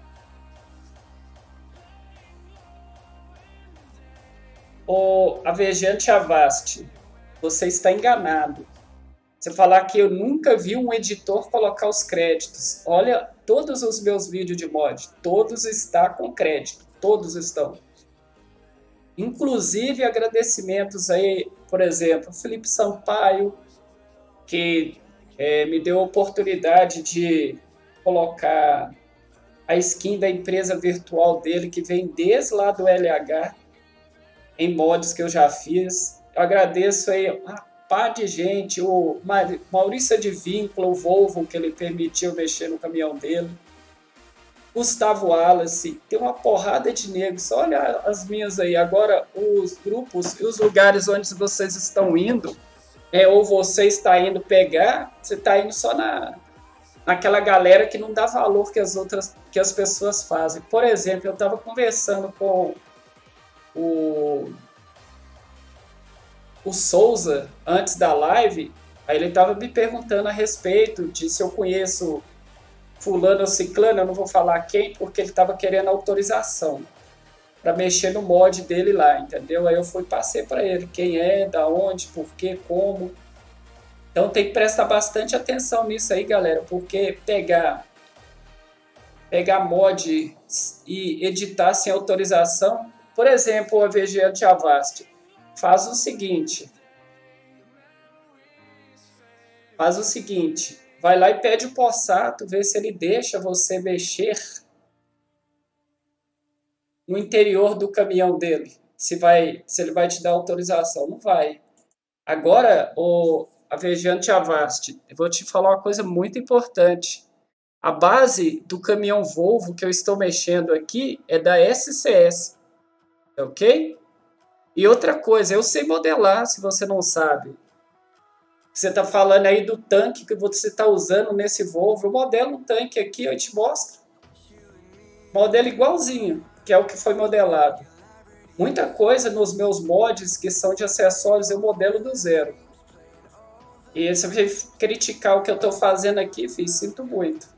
O Avejante Avast, você está enganado. Você falar que eu nunca vi um editor colocar os créditos. Olha, todos os meus vídeos de mod, todos estão com crédito. Todos estão. Inclusive agradecimentos aí, por exemplo, Felipe Sampaio, que é, me deu a oportunidade de colocar a skin da empresa virtual dele, que vem desde lá do L H, em mods que eu já fiz. Eu agradeço aí uma pá de gente, o Maurício Advíncula, o Volvo, que ele permitiu mexer no caminhão dele, Gustavo Wallace, tem uma porrada de negros. Olha as minhas aí. Agora, os grupos e os lugares onde vocês estão indo, é, ou você está indo pegar, você está indo só na, naquela galera que não dá valor que as outras, que as pessoas fazem. Por exemplo, eu estava conversando com o, o Souza antes da live, aí ele estava me perguntando a respeito de se eu conheço fulano ou ciclano, eu não vou falar quem, porque ele estava querendo autorização para mexer no mod dele lá, entendeu? Aí eu fui passei para ele quem é, da onde, por quê, como. Então tem que prestar bastante atenção nisso aí, galera, porque pegar pegar mod e editar sem autorização, por exemplo, o A V G de Avast, faz o seguinte, faz o seguinte, vai lá e pede o Possato, vê se ele deixa você mexer no interior do caminhão dele, se, vai, se ele vai te dar autorização. Não vai. Agora, o Avejante Avast, eu vou te falar uma coisa muito importante. A base do caminhão Volvo que eu estou mexendo aqui é da S C S, ok? E outra coisa, eu sei modelar, se você não sabe. Você está falando aí do tanque que você está usando nesse Volvo. Eu modelo um tanque aqui, eu te mostro. Modelo igualzinho, que é o que foi modelado. Muita coisa nos meus mods que são de acessórios eu modelo do zero. E se você criticar o que eu estou fazendo aqui, filho, sinto muito.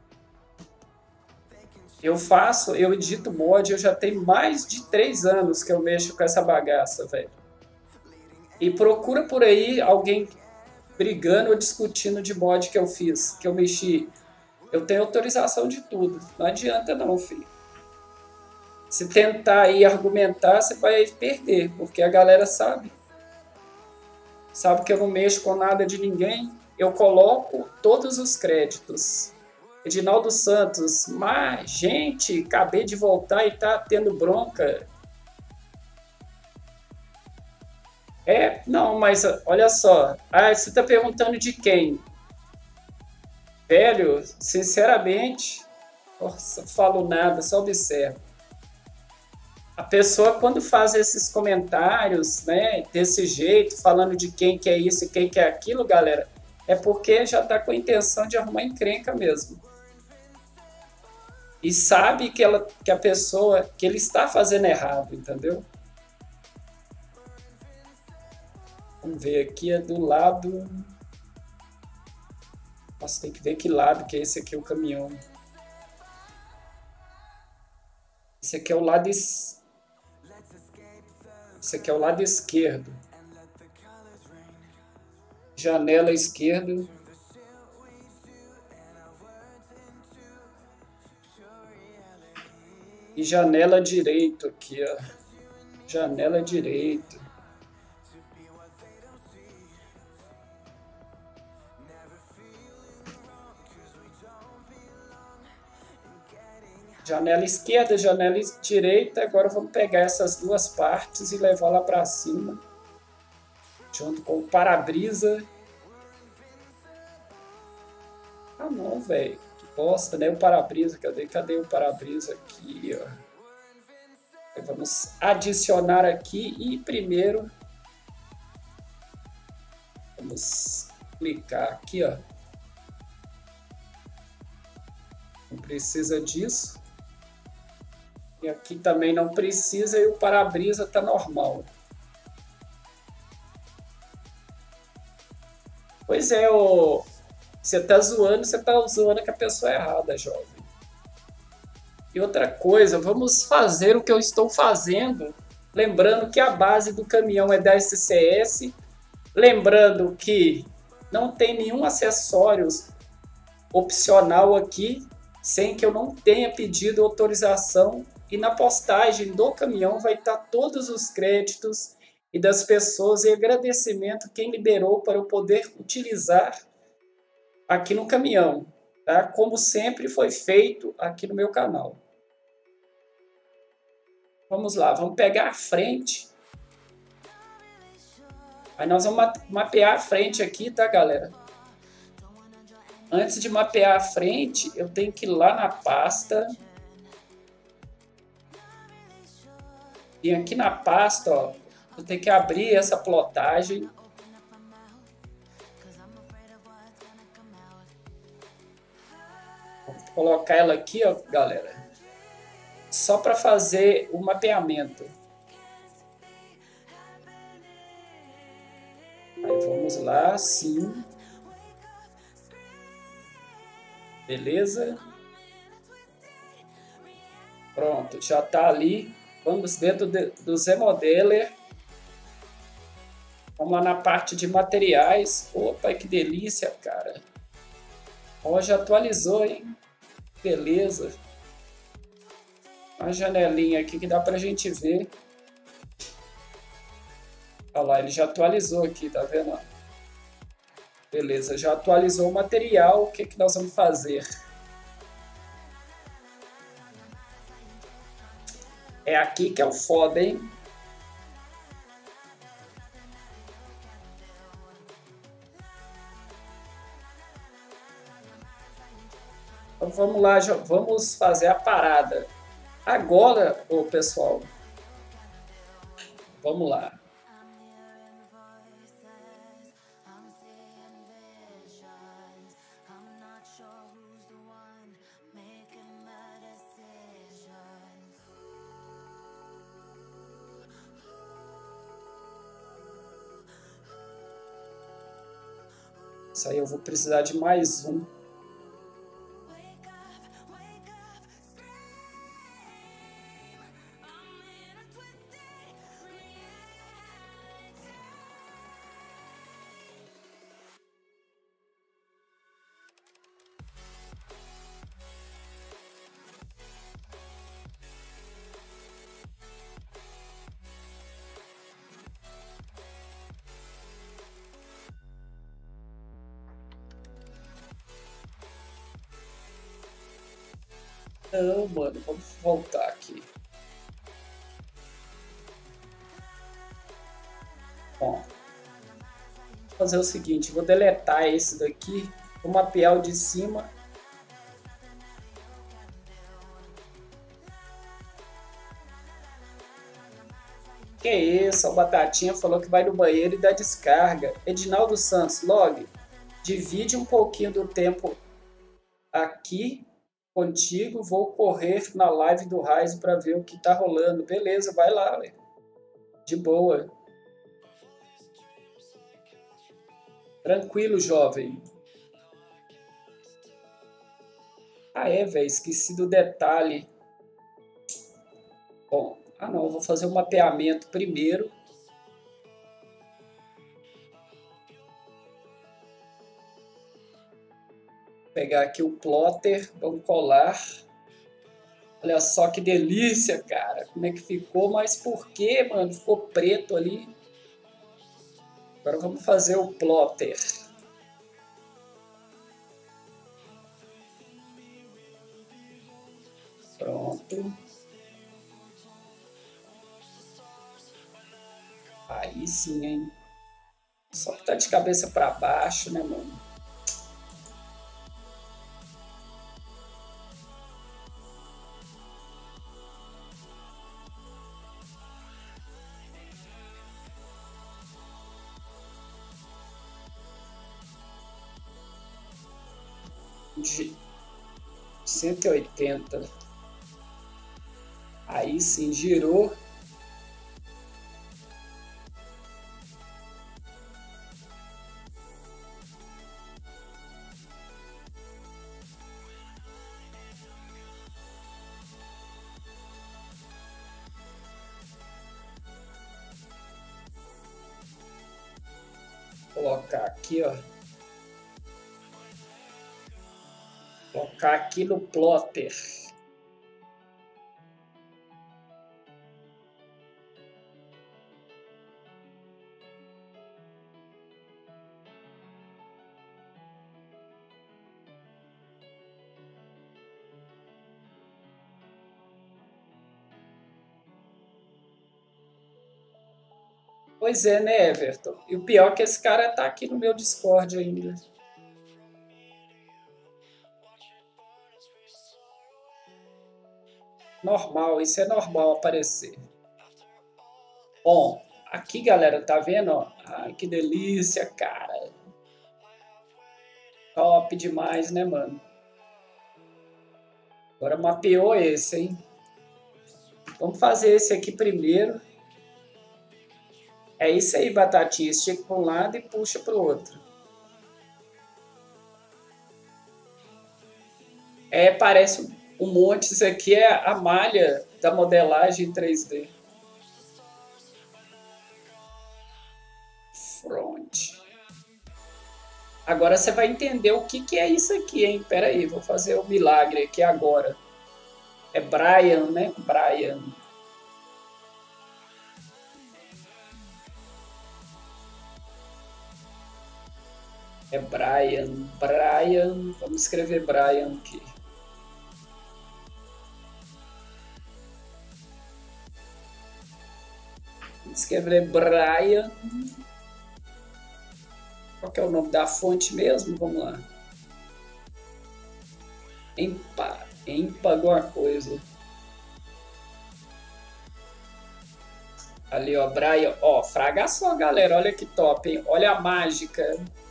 Eu faço, eu edito mod, eu já tenho mais de três anos que eu mexo com essa bagaça, velho. E procura por aí alguém brigando ou discutindo de mod que eu fiz, que eu mexi. Eu tenho autorização de tudo. Não adianta não, filho. Se tentar aí argumentar, você vai perder, porque a galera sabe. Sabe que eu não mexo com nada de ninguém. Eu coloco todos os créditos. Edinaldo Santos, mas, gente, acabei de voltar e tá tendo bronca. É, não, mas olha só. Ah, você tá perguntando de quem? Velho, sinceramente, nossa, falo nada, só observo. A pessoa, quando faz esses comentários, né, desse jeito, falando de quem que é isso e quem que é aquilo, galera, é porque já está com a intenção de arrumar encrenca mesmo. E sabe que, ela, que a pessoa, que ele está fazendo errado, entendeu? Vamos ver aqui, é do lado... Nossa, tem que ver que lado que é esse aqui, o caminhão. Esse aqui é o lado... Es... Esse aqui é o lado esquerdo. Janela esquerda. E janela direito aqui, ó. Janela direito. Janela esquerda, janela direita. Agora vamos pegar essas duas partes e levar lá para cima. Junto com o para-brisa. Ah não, velho. Que bosta, né? O para-brisa. Cadê? Cadê o para-brisa aqui, ó? Vamos adicionar aqui e primeiro vamos clicar aqui, ó. Não precisa disso. E aqui também não precisa e o para-brisa tá normal. Pois é, ô... você tá zoando, você tá zoando com a pessoa errada, jovem. E outra coisa, vamos fazer o que eu estou fazendo. Lembrando que a base do caminhão é da S C S. Lembrando que não tem nenhum acessório opcional aqui, sem que eu não tenha pedido autorização. E na postagem do caminhão vai estar todos os créditos e das pessoas e agradecimento quem liberou para eu poder utilizar aqui no caminhão, tá? Como sempre foi feito aqui no meu canal. Vamos lá, vamos pegar a frente. Aí nós vamos mapear a frente aqui, tá, galera? Antes de mapear a frente, eu tenho que ir lá na pasta. E aqui na pasta, ó, eu tenho que abrir essa plotagem. Vou colocar ela aqui, ó, galera. Só para fazer o mapeamento. Aí vamos lá, sim. Beleza? Pronto, já está ali. Vamos dentro de, do Z-Modeler. Vamos lá na parte de materiais. Opa, que delícia, cara. Ó, já atualizou, hein? Beleza. Uma janelinha aqui que dá pra gente ver. Olha lá, ele já atualizou aqui, tá vendo? Beleza, já atualizou o material. O que, que nós vamos fazer? É aqui que é o foda, hein? Então vamos lá, já vamos fazer a parada. Agora, ô pessoal, vamos lá. Isso aí eu vou precisar de mais um. Não, mano, vamos voltar aqui. Bom, vou fazer o seguinte, vou deletar esse daqui, vou mapear o de cima. Que isso, o Batatinha falou que vai no banheiro e dá descarga. Edinaldo Santos, log, divide um pouquinho do tempo aqui contigo, vou correr na live do Raizo para ver o que tá rolando. Beleza, vai lá, ué. De boa. Tranquilo, jovem. Ah, é, velho, esqueci do detalhe. Bom, ah não, vou fazer o mapeamento primeiro. Vou pegar aqui o plotter, vamos colar. Olha só que delícia, cara. Como é que ficou? Mas por que, mano? Ficou preto ali. Agora vamos fazer o plotter. Pronto. Aí sim, hein? Só que tá de cabeça para baixo, né, mano? De cento e oitenta. Aí sim, girou. Vou colocar aqui, ó. Vou colocar aqui no plotter. Pois é, né, Everton? E o pior é que esse cara tá aqui no meu Discord ainda. Normal, isso é normal aparecer. Bom, aqui, galera, tá vendo? Ó? Ai, que delícia, cara. Top demais, né, mano? Agora mapeou esse, hein? Vamos fazer esse aqui primeiro. É isso aí, Batatinha. Estica para um lado e puxa para o outro. É, parece um monte. Isso aqui é a malha da modelagem três D. Front. Agora você vai entender o que, que é isso aqui, hein? Pera aí, vou fazer o milagre aqui agora. É Brian, né? Brian. É Brian, Brian, vamos escrever Brian aqui. Vamos escrever Brian. Qual que é o nome da fonte mesmo? Vamos lá. Empa, empa alguma coisa. Ali, ó, Brian. Ó, fraga só, galera. Olha que top, hein? Olha a mágica.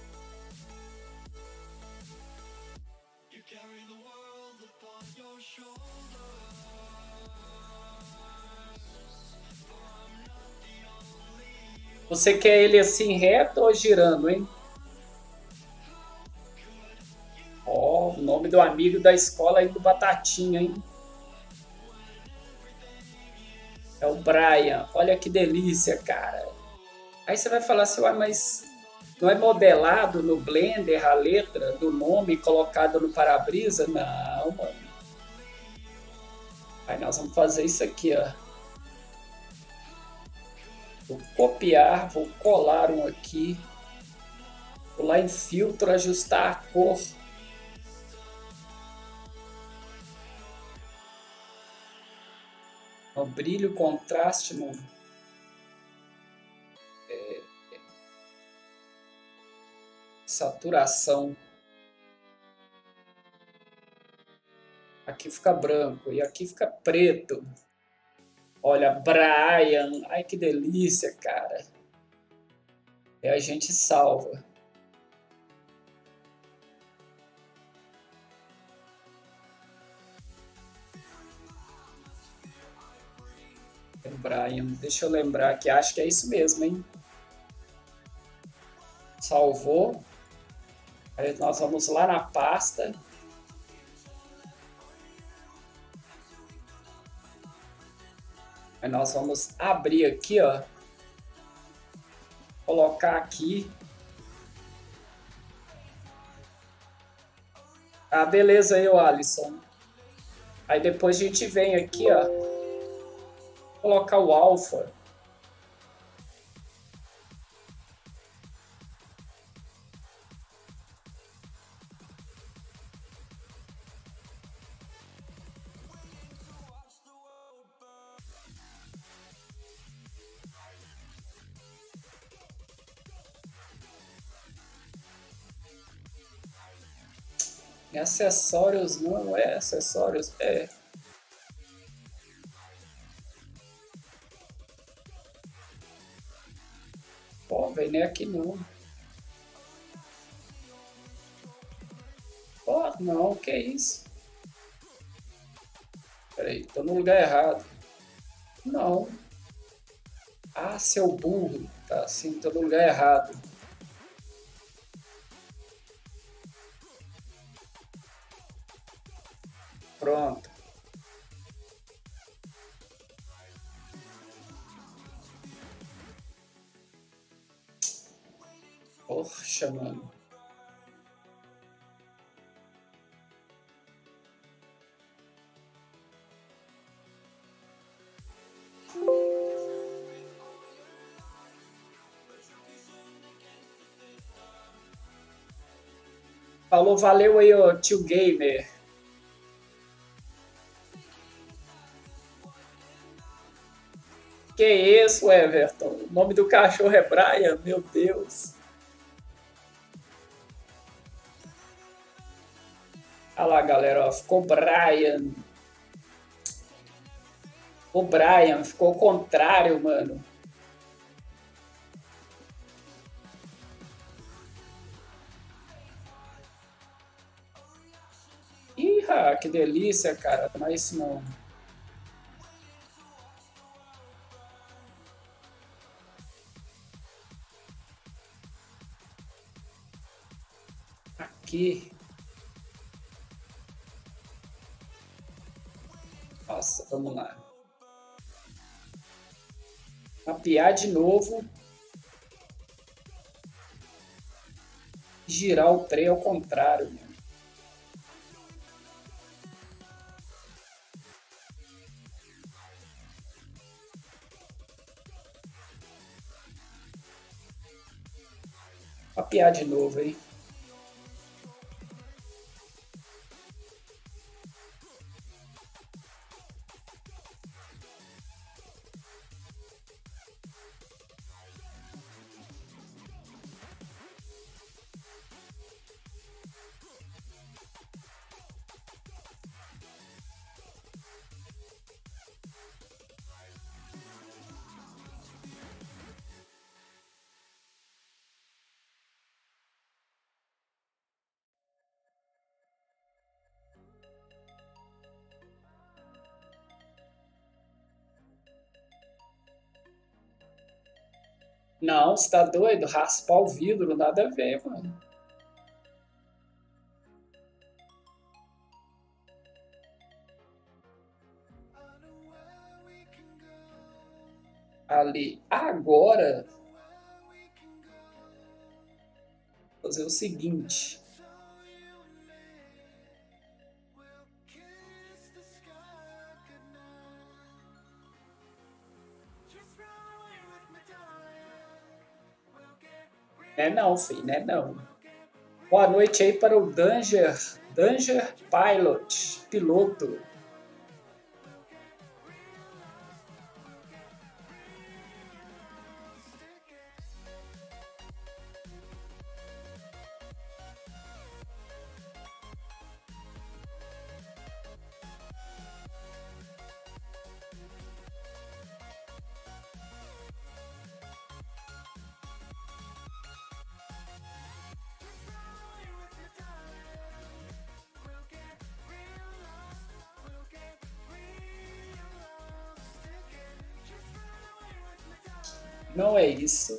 Você quer ele assim reto ou girando, hein? Ó, o nome do amigo da escola aí do Batatinha, hein? É o Brian. Olha que delícia, cara. Aí você vai falar assim, ué, mas não é modelado no Blender a letra do nome colocado no para-brisa? Não, mano. Aí nós vamos fazer isso aqui, ó. Vou copiar, vou colar um aqui. Vou lá em filtro, ajustar a cor. O brilho, contraste no... É... Saturação. Aqui fica branco e aqui fica preto. Olha, Brian. Ai, que delícia, cara. E a gente salva. Brian, deixa eu lembrar que acho que é isso mesmo, hein? Salvou. Aí nós vamos lá na pasta. Aí nós vamos abrir aqui, ó. Colocar aqui. Ah, beleza aí, o Alisson. Aí depois a gente vem aqui, ó. Colocar o alfa. Acessórios não é acessórios, é. Pô, velho, nem aqui não. Pô, não, que isso? Peraí, tô no lugar errado. Não. Ah, seu burro. Tá, sim, tô no lugar errado. Pronto. Poxa, mano. Falou, valeu aí, ó, tio Gamer. Que isso, Everton? O nome do cachorro é Brian? Meu Deus. Olha lá, galera, ó, ficou Brian. O Brian, ficou o contrário, mano. Ih, que delícia, cara. Não é isso não. Aqui. Nossa, vamos lá. Mapear de novo. Girar o trem ao contrário, mano. Mapear de novo, hein? Não, você tá doido? Raspar o vidro, nada a ver, mano. Ali, agora, vou fazer o seguinte. É não, filho, né não. Boa noite aí para o Danger, Danger Pilot, piloto. Não é isso.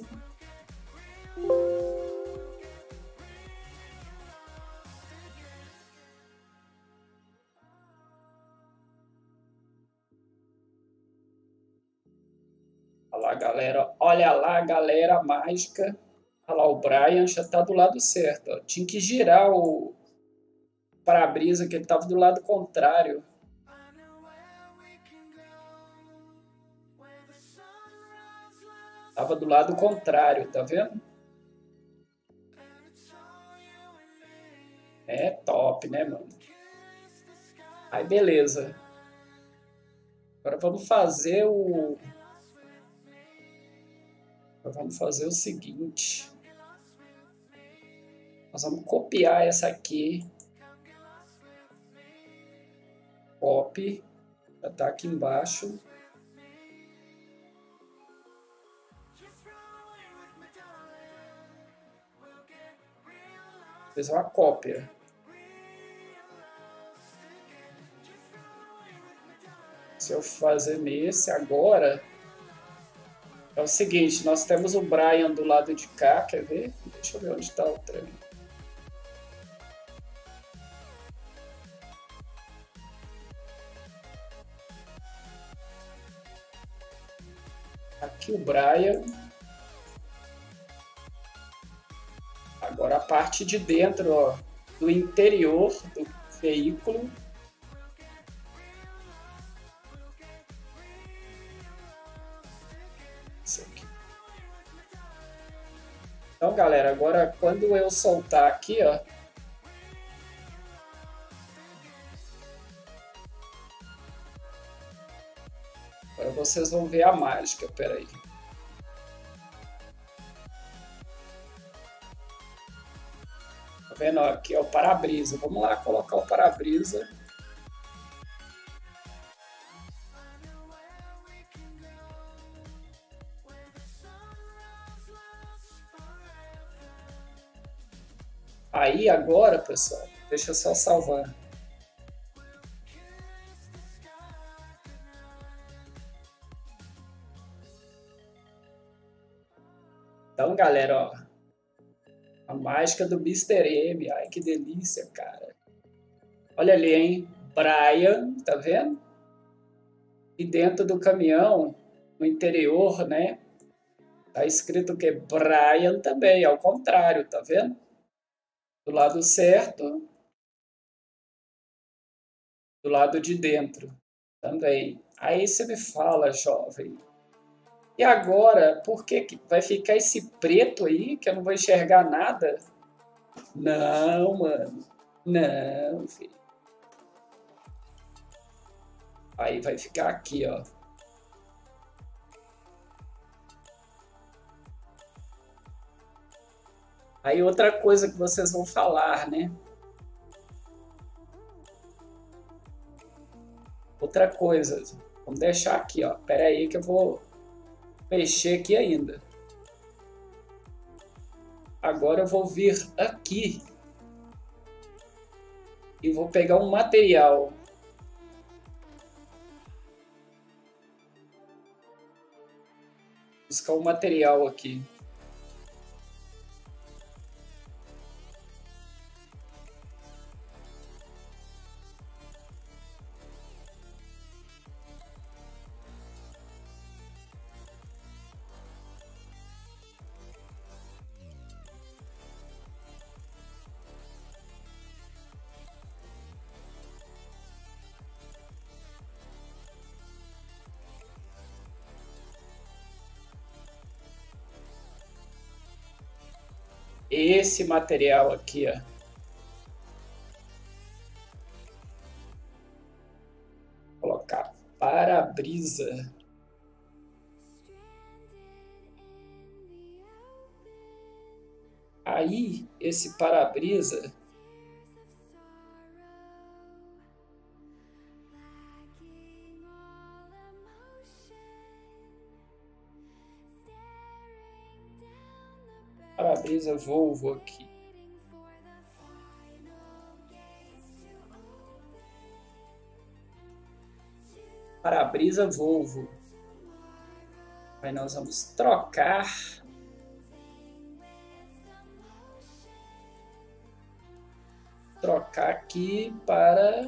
Olha lá, galera. Olha lá, galera mágica. Olha lá, o Brian já tá do lado certo. Ó. Tinha que girar o para-brisa, que ele tava do lado contrário. Tava do lado contrário, tá vendo? É top, né, mano? Aí, beleza. Agora vamos fazer o... Agora vamos fazer o seguinte. Nós vamos copiar essa aqui. Copy. Já tá aqui embaixo. Fez uma cópia. Se eu fazer nesse agora, é o seguinte, nós temos o Brian do lado de cá, quer ver? Deixa eu ver onde está o trem. Aqui o Brian. Agora a parte de dentro, ó, do interior do veículo. Isso aqui. Então, galera, agora quando eu soltar aqui, ó, agora vocês vão ver a mágica, peraí. Tá vendo? Aqui é o para-brisa. Vamos lá colocar o para-brisa. Aí agora, pessoal, deixa eu só salvar. Então, galera, ó. A mágica do mister M. Ai, que delícia, cara. Olha ali, hein? Brian, tá vendo? E dentro do caminhão, no interior, né? Tá escrito que Brian também, ao contrário, tá vendo? Do lado certo. Do lado de dentro também. Aí você me fala, jovem. E agora, por que que vai ficar esse preto aí, que eu não vou enxergar nada? Não, mano. Não, filho. Aí vai ficar aqui, ó. Aí outra coisa que vocês vão falar, né? Outra coisa. Vamos deixar aqui, ó. Pera aí que eu vou mexer aqui ainda. Agora eu vou vir aqui e vou pegar um material. Buscar um material aqui. Esse material aqui, ó. Vou colocar para-brisa. Aí, esse para-brisa para-brisa Volvo aqui. Para-brisa Volvo. Aí nós vamos trocar. Trocar aqui para...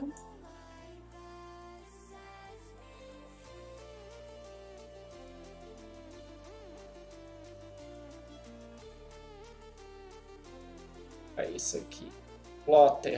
É isso aqui. Plotter.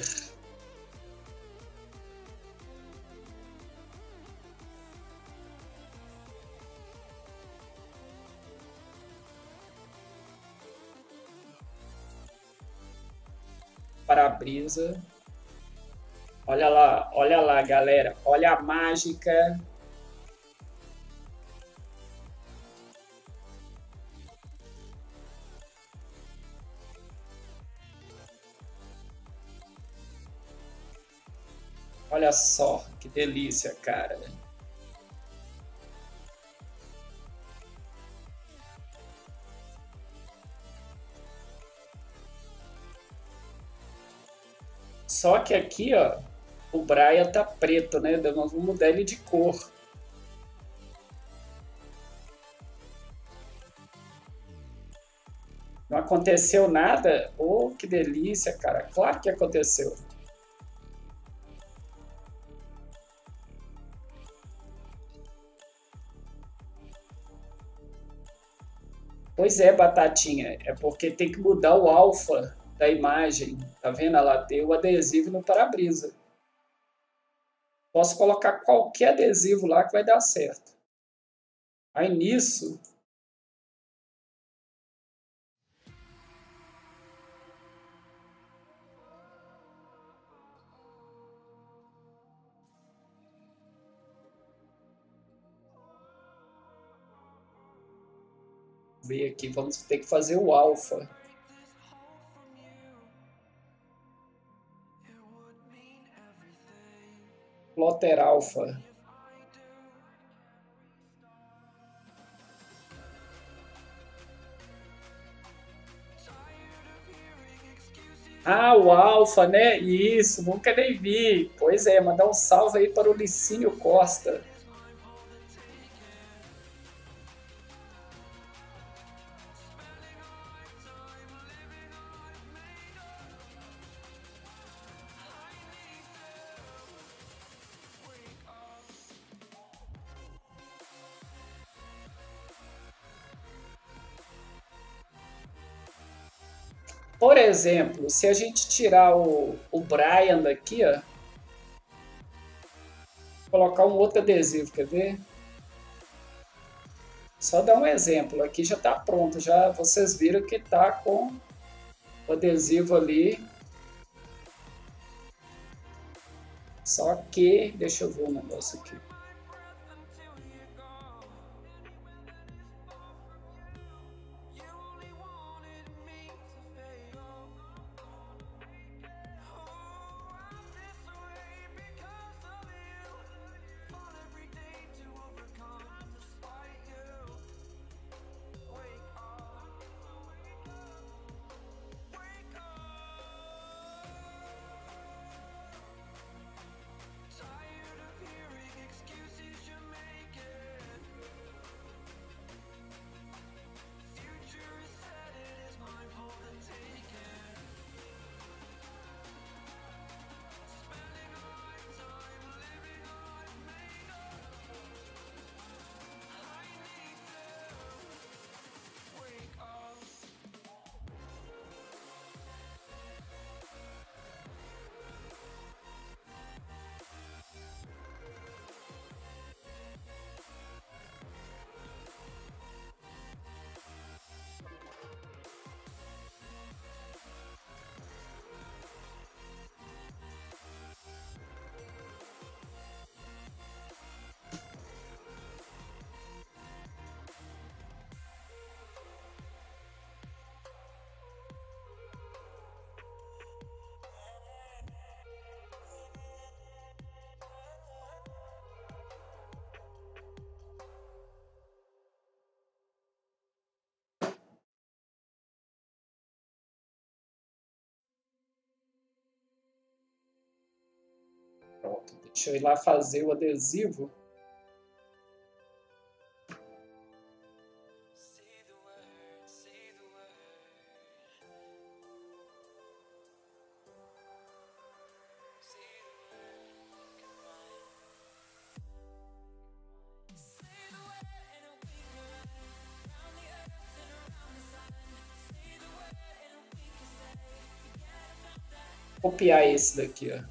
Para-brisa. Olha lá, olha lá, galera. Olha a mágica. Olha só, que delícia, cara. Só que aqui, ó, o Brian tá preto, né? Nós vamos mudar ele de cor. Não aconteceu nada? Oh, que delícia, cara. Claro que aconteceu. Pois é, Batatinha. É porque tem que mudar o alfa da imagem. Tá vendo? Ela tem o adesivo no para-brisa. Posso colocar qualquer adesivo lá que vai dar certo. Aí nisso... ver aqui, vamos ter que fazer o alfa. Plotter alfa. Ah, o alfa, né? Isso, nunca nem vi. Pois é, mandar um salve aí para o Licínio Costa. Por exemplo, se a gente tirar o, o Brian daqui, ó, colocar um outro adesivo, quer ver? Só dar um exemplo, aqui já está pronto, já vocês viram que está com o adesivo ali. Só que, deixa eu ver um negócio aqui. Pronto, deixa eu ir lá fazer o adesivo. copiar esse daqui, ó.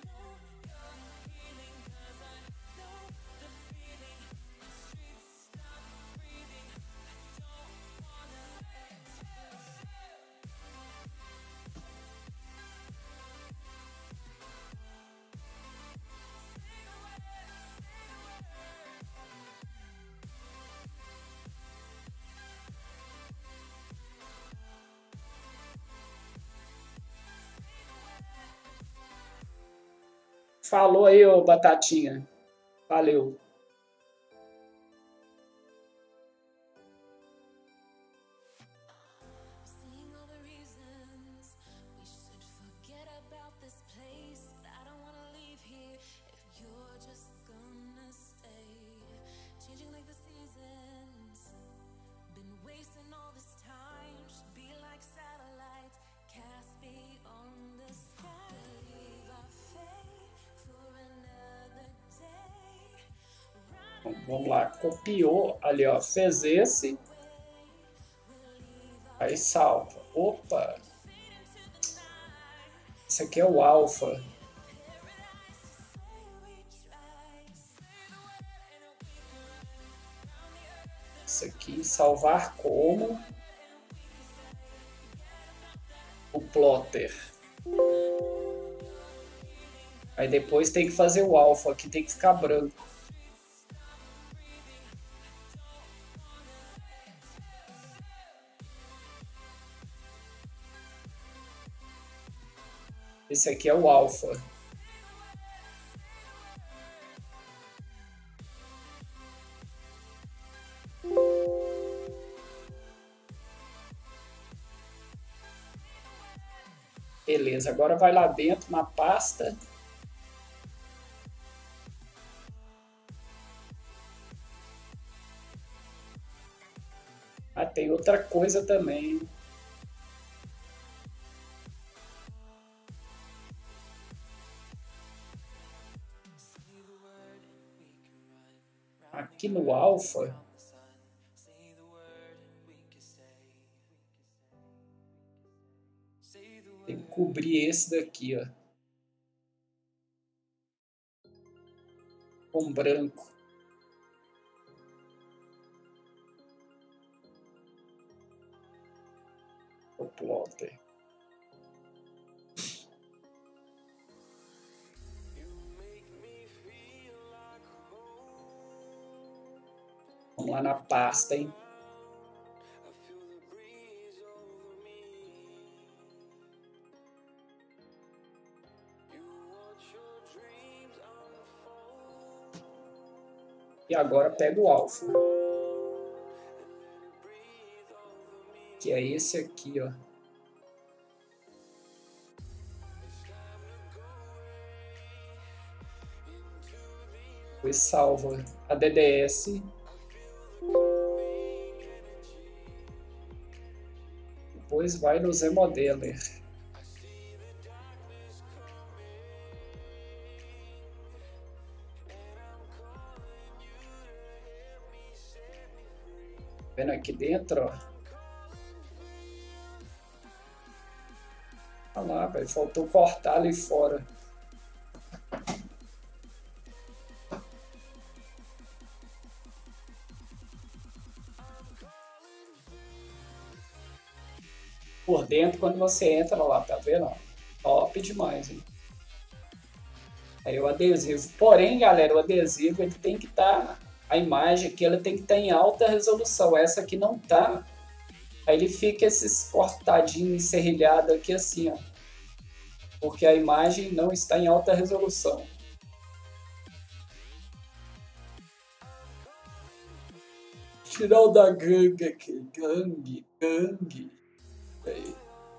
Falou aí, ô Batatinha. Valeu. Vamos lá, copiou ali, ó, fez esse, aí salva. Opa, esse aqui é o alfa. Isso aqui, salvar como o plotter. Aí depois tem que fazer o alfa, aqui tem que ficar branco. Esse aqui é o alfa. Beleza, agora vai lá dentro na pasta. Ah, tem outra coisa também. Aqui no alfa, tem que cobrir esse daqui, ó, com branco. O plotter. Vamos lá na pasta, hein? E agora pega o alfa. Que é esse aqui, ó. Depois salva a D D S. Depois vai no ZModeler. Vendo aqui dentro, ó. Olha lá, velho, faltou cortar ali fora. Por dentro, quando você entra lá, tá vendo? Top demais, hein? Aí o adesivo. Porém, galera, o adesivo ele tem que estar... Tá, a imagem aqui ela tem que estar tá em alta resolução. Essa aqui não tá. Aí ele fica esses cortadinhos, serrilhado aqui assim, ó. Porque a imagem não está em alta resolução. Tirar o da gangue aqui. Gangue, gangue. Aí.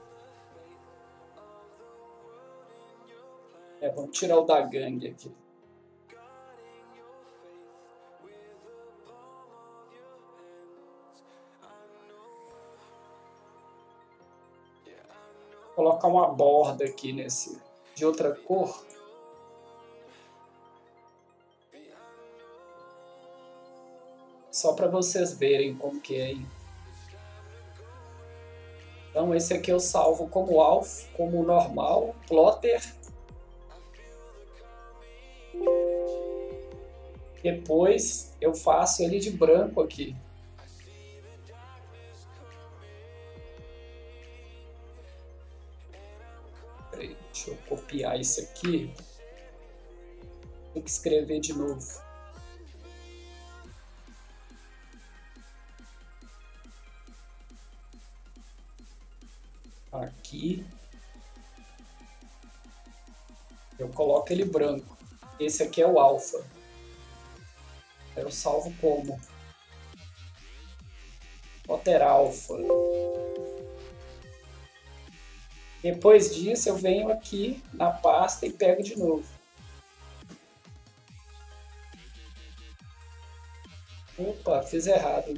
É, vamos tirar o da gangue aqui. Colocar uma borda aqui nesse de outra cor. Só para vocês verem como que é. Hein? Então esse aqui eu salvo como alvo, como normal, plotter. Depois eu faço ele de branco aqui. Peraí, deixa eu copiar isso aqui. Tem que escrever de novo. Aqui. Eu coloco ele branco. Esse aqui é o alfa. Eu salvo como plotter alfa. Depois disso eu venho aqui na pasta e pego de novo. Opa, fiz errado.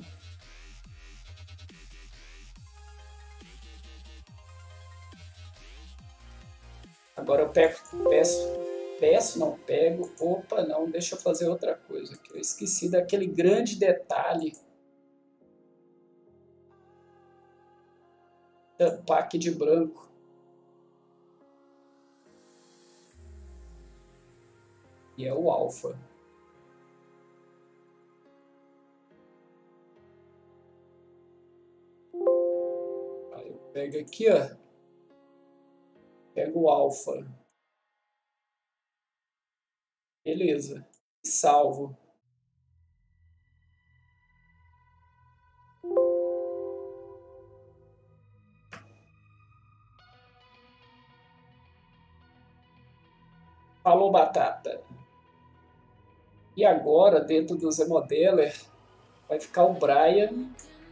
Agora eu pego, peço, peço, não pego. Opa, não, deixa eu fazer outra coisa aqui. Eu esqueci daquele grande detalhe. Tampar aqui de branco. E é o alfa. Aí eu pego aqui, ó. Pego o alfa. Beleza. Salvo. Falou, batata. E agora, dentro do ZModeler, vai ficar o Brian.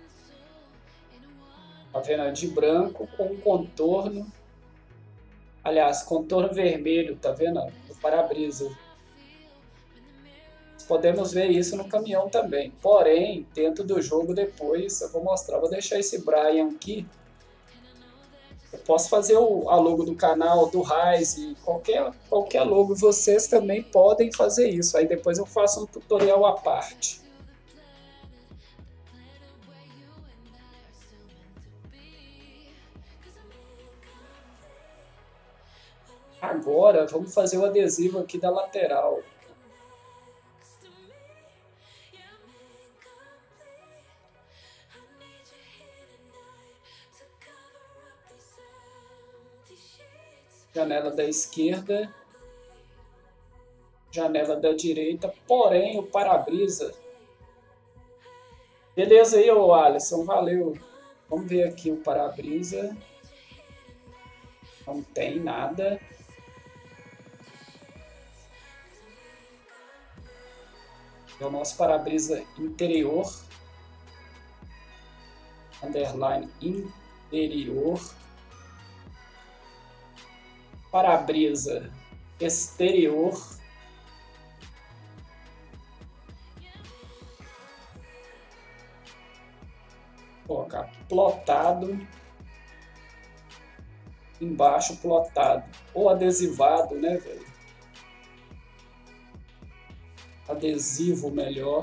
Tá vendo? De branco com contorno. Aliás, contorno vermelho, tá vendo? O para-brisa. Podemos ver isso no caminhão também. Porém, dentro do jogo depois, eu vou mostrar. Vou deixar esse Brian aqui. Eu posso fazer o, a logo do canal, do Rise, qualquer, qualquer logo. Vocês também podem fazer isso. Aí depois eu faço um tutorial à parte. Agora, vamos fazer o adesivo aqui da lateral. Janela da esquerda, janela da direita, porém o para-brisa. Beleza aí, ô Alisson, valeu. Vamos ver aqui o para-brisa. Não tem nada. É o nosso para-brisa interior. Underline interior. Para-brisa exterior. Vou colocar plotado. Embaixo plotado. Ou adesivado, né, velho? Adesivo melhor.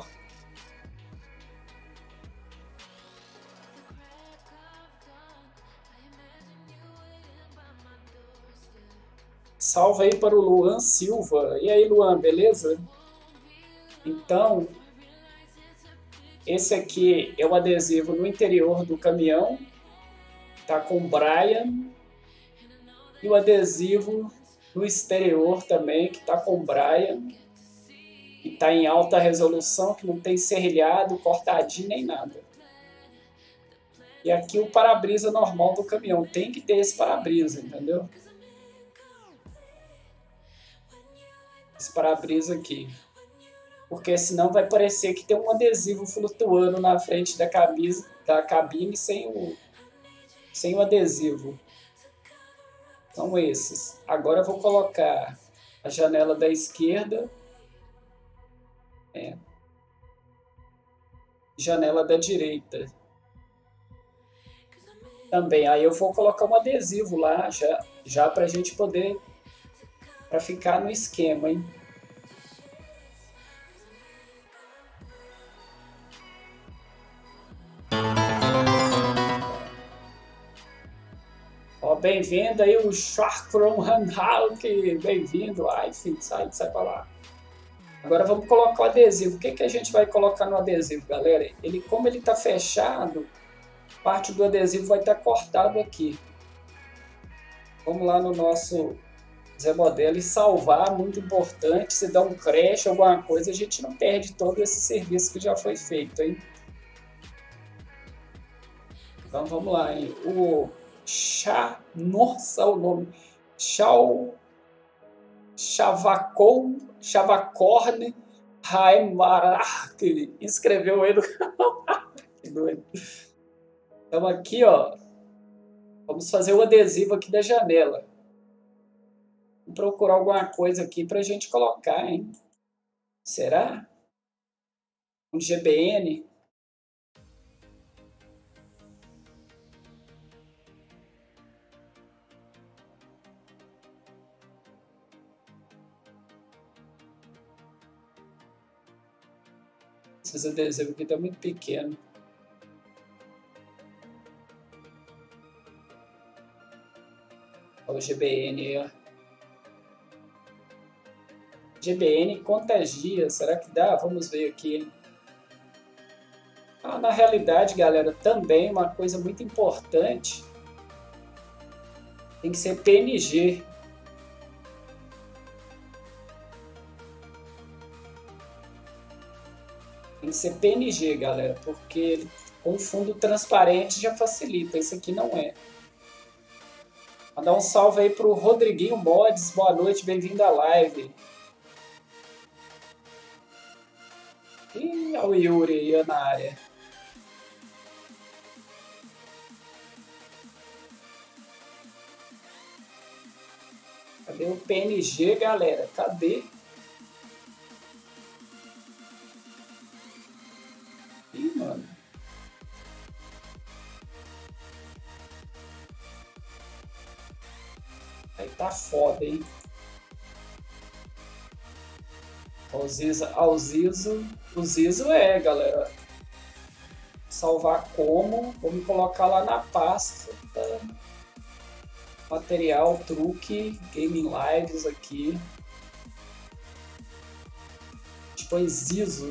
Salve aí para o Luan Silva. E aí, Luan, beleza? Então, esse aqui é o adesivo no interior do caminhão. Tá com o Brian. E o adesivo no exterior também, que tá com o Brian. E tá em alta resolução, que não tem serrilhado, cortadinho, nem nada. E aqui o para-brisa normal do caminhão. Tem que ter esse para-brisa, entendeu? Esse para-brisa aqui. Porque senão vai parecer que tem um adesivo flutuando na frente da cabine, da cabine sem, o, sem o adesivo. São esses. Agora eu vou colocar a janela da esquerda. É. Janela da direita. Também. Aí eu vou colocar um adesivo lá, já, já para a gente poder... Para ficar no esquema, hein? bem-vindo aí o Sharkron Hanhawk, bem-vindo. Ai, filho, sai, sai pra lá. Agora vamos colocar o adesivo. O que, que a gente vai colocar no adesivo, galera? Ele, como ele está fechado, parte do adesivo vai estar cortado aqui. Vamos lá no nosso Zé Modelo e salvar, muito importante. Se dá um crash, alguma coisa, a gente não perde todo esse serviço que já foi feito, hein? Então vamos lá, hein? O Chá, nossa, o nome, Chau, Chavacon, Chavacorn Raimarak, ele escreveu ele no canal. Que doido. Então aqui, ó, vamos fazer o adesivo aqui da janela. Vou procurar alguma coisa aqui pra gente colocar, hein? Será? Um G B N. Esse adesivo aqui tá muito pequeno. Olha o G B N aí, ó. G B N contagia, será que dá? Vamos ver aqui. Ah, na realidade, galera, também uma coisa muito importante tem que ser P N G. Tem que ser P N G, galera, porque com fundo transparente já facilita. Esse aqui não é. Mandar um salve aí pro Rodriguinho Mods. Boa noite, bem-vindo à live. E o Yuri aí na área. Cadê o P N G, galera? Cadê? Ih, mano. Aí tá foda, hein? O Zizo, o Zizo, o Zizo é, galera. Salvar como? Vamos colocar lá na pasta. Material, truque, gaming lives aqui. A gente põe Zizo.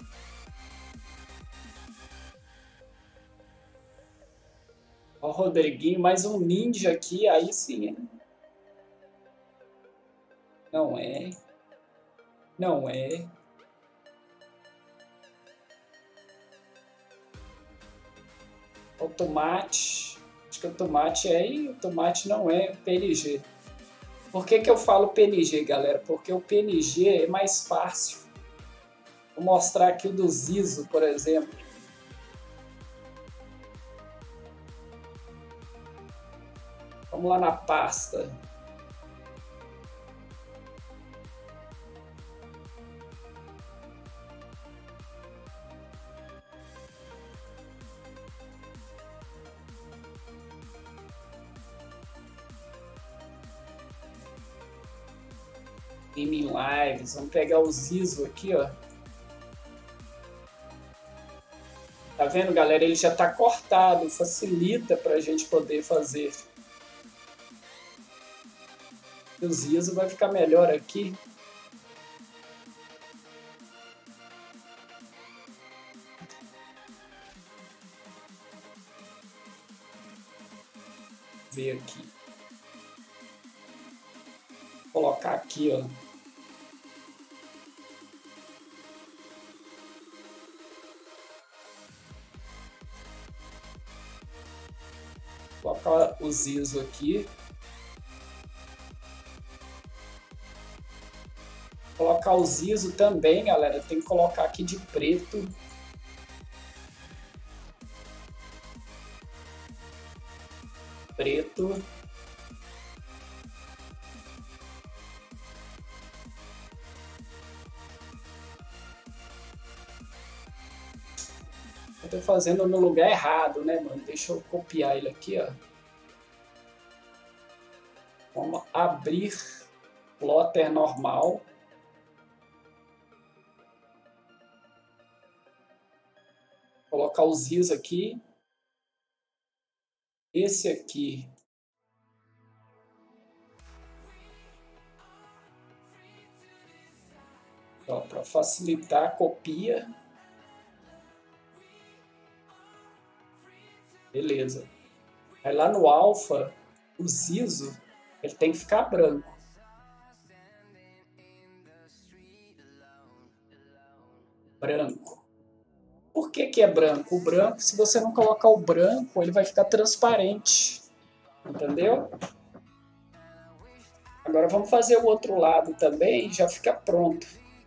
Ó, o Rodriguinho, mais um ninja aqui, aí sim, hein? Não é. Não é. O tomate. Acho que o tomate é e o tomate não é P N G. Por que que eu falo P N G, galera? Porque o P N G é mais fácil. Vou mostrar aqui o do Zizo, por exemplo. Vamos lá na pasta. Gaming Lives, vamos pegar o Zizo aqui, ó. Tá vendo, galera? Ele já tá cortado, facilita pra gente poder fazer. O Zizo vai ficar melhor aqui. Ver aqui. Vou colocar aqui, ó. Colocar o Zizo aqui. Colocar o Zizo também, galera. Tem que colocar aqui de preto. Preto. Eu tô fazendo no lugar errado, né, mano? Deixa eu copiar ele aqui, ó. Vamos abrir plotter normal. Colocar o Zizo aqui. Esse aqui Para facilitar a copia. Beleza. Aí lá no alfa, o siso, ele tem que ficar branco. Branco. Por que que é branco? O branco, se você não colocar o branco, ele vai ficar transparente. Entendeu? Agora vamos fazer o outro lado também e já fica pronto.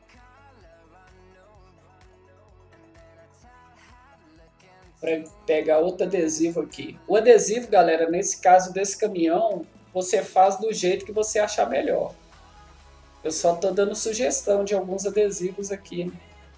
Para pegar outro adesivo aqui. O adesivo, galera, nesse caso desse caminhão, você faz do jeito que você achar melhor. Eu só estou dando sugestão de alguns adesivos aqui.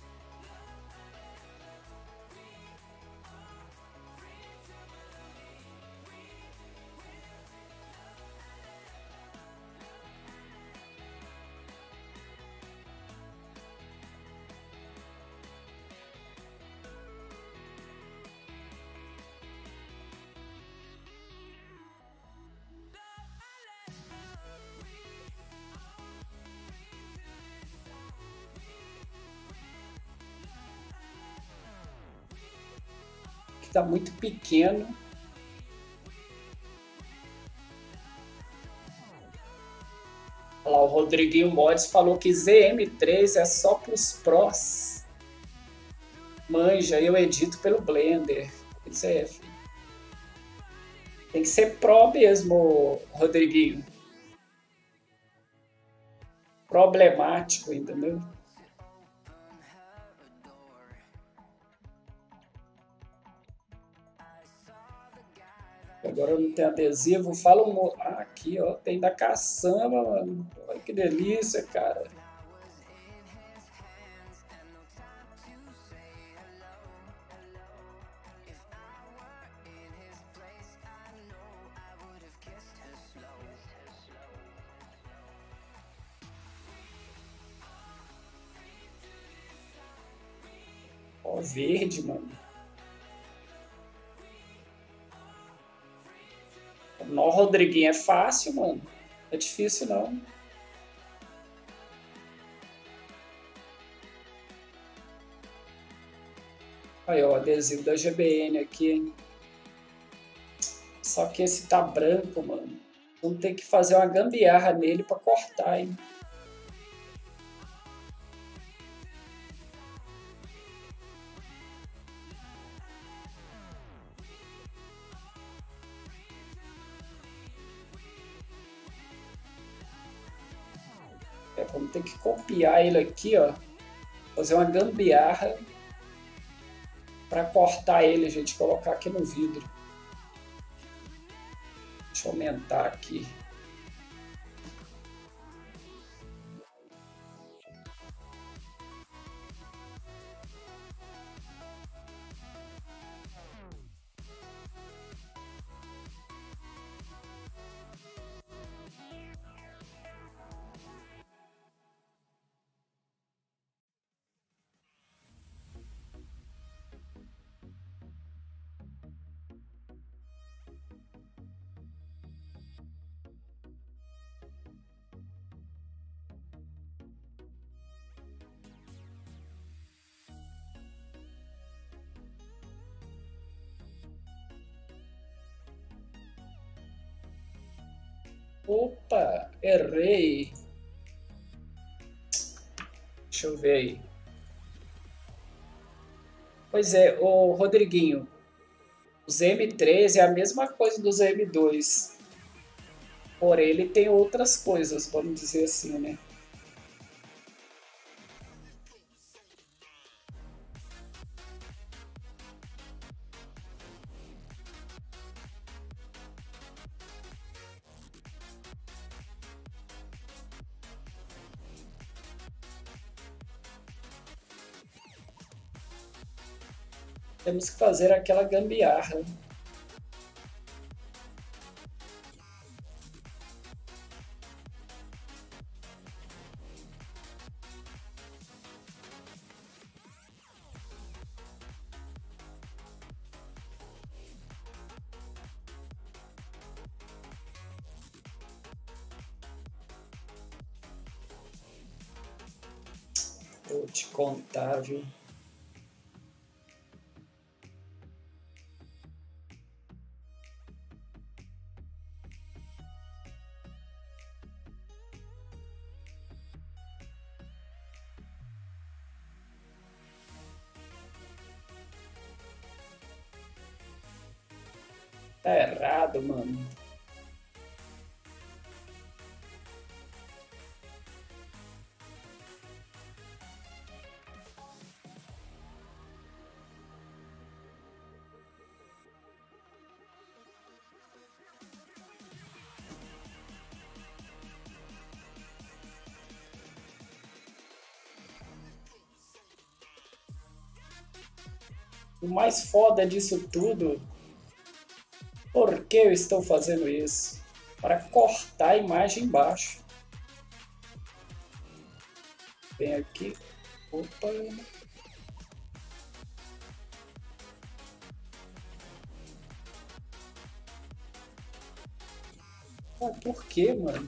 Está muito pequeno. Olha lá, o Rodriguinho Mods falou que Z M três é só para os prós. Manja, eu edito pelo Blender. Pois é, filho. Tem que ser pró mesmo, Rodriguinho. Problemático, entendeu? Agora não tem adesivo. Fala um... Ah, aqui, ó. Tem da caçamba, mano. Olha que delícia, cara. Ó, verde, mano. Nó, Rodriguinho, é fácil, mano. Não é difícil, não. Aí, ó, o adesivo da G B N aqui, hein? Só que esse tá branco, mano. Vamos ter que fazer uma gambiarra nele pra cortar, hein? É, vamos ter que copiar ele aqui, ó. Fazer uma gambiarra para cortar ele, gente. Colocar aqui no vidro. Deixa eu aumentar aqui. Opa, errei. Deixa eu ver aí. Pois é, o Rodriguinho, o Z M três é a mesma coisa do Z M dois. Porém, ele tem outras coisas, vamos dizer assim, né? Temos que fazer aquela gambiarra. Vou te contar, viu? Tá errado, mano. O mais foda disso tudo, por que eu estou fazendo isso? Para cortar a imagem embaixo. Vem aqui. Opa. Ah, por que, mano?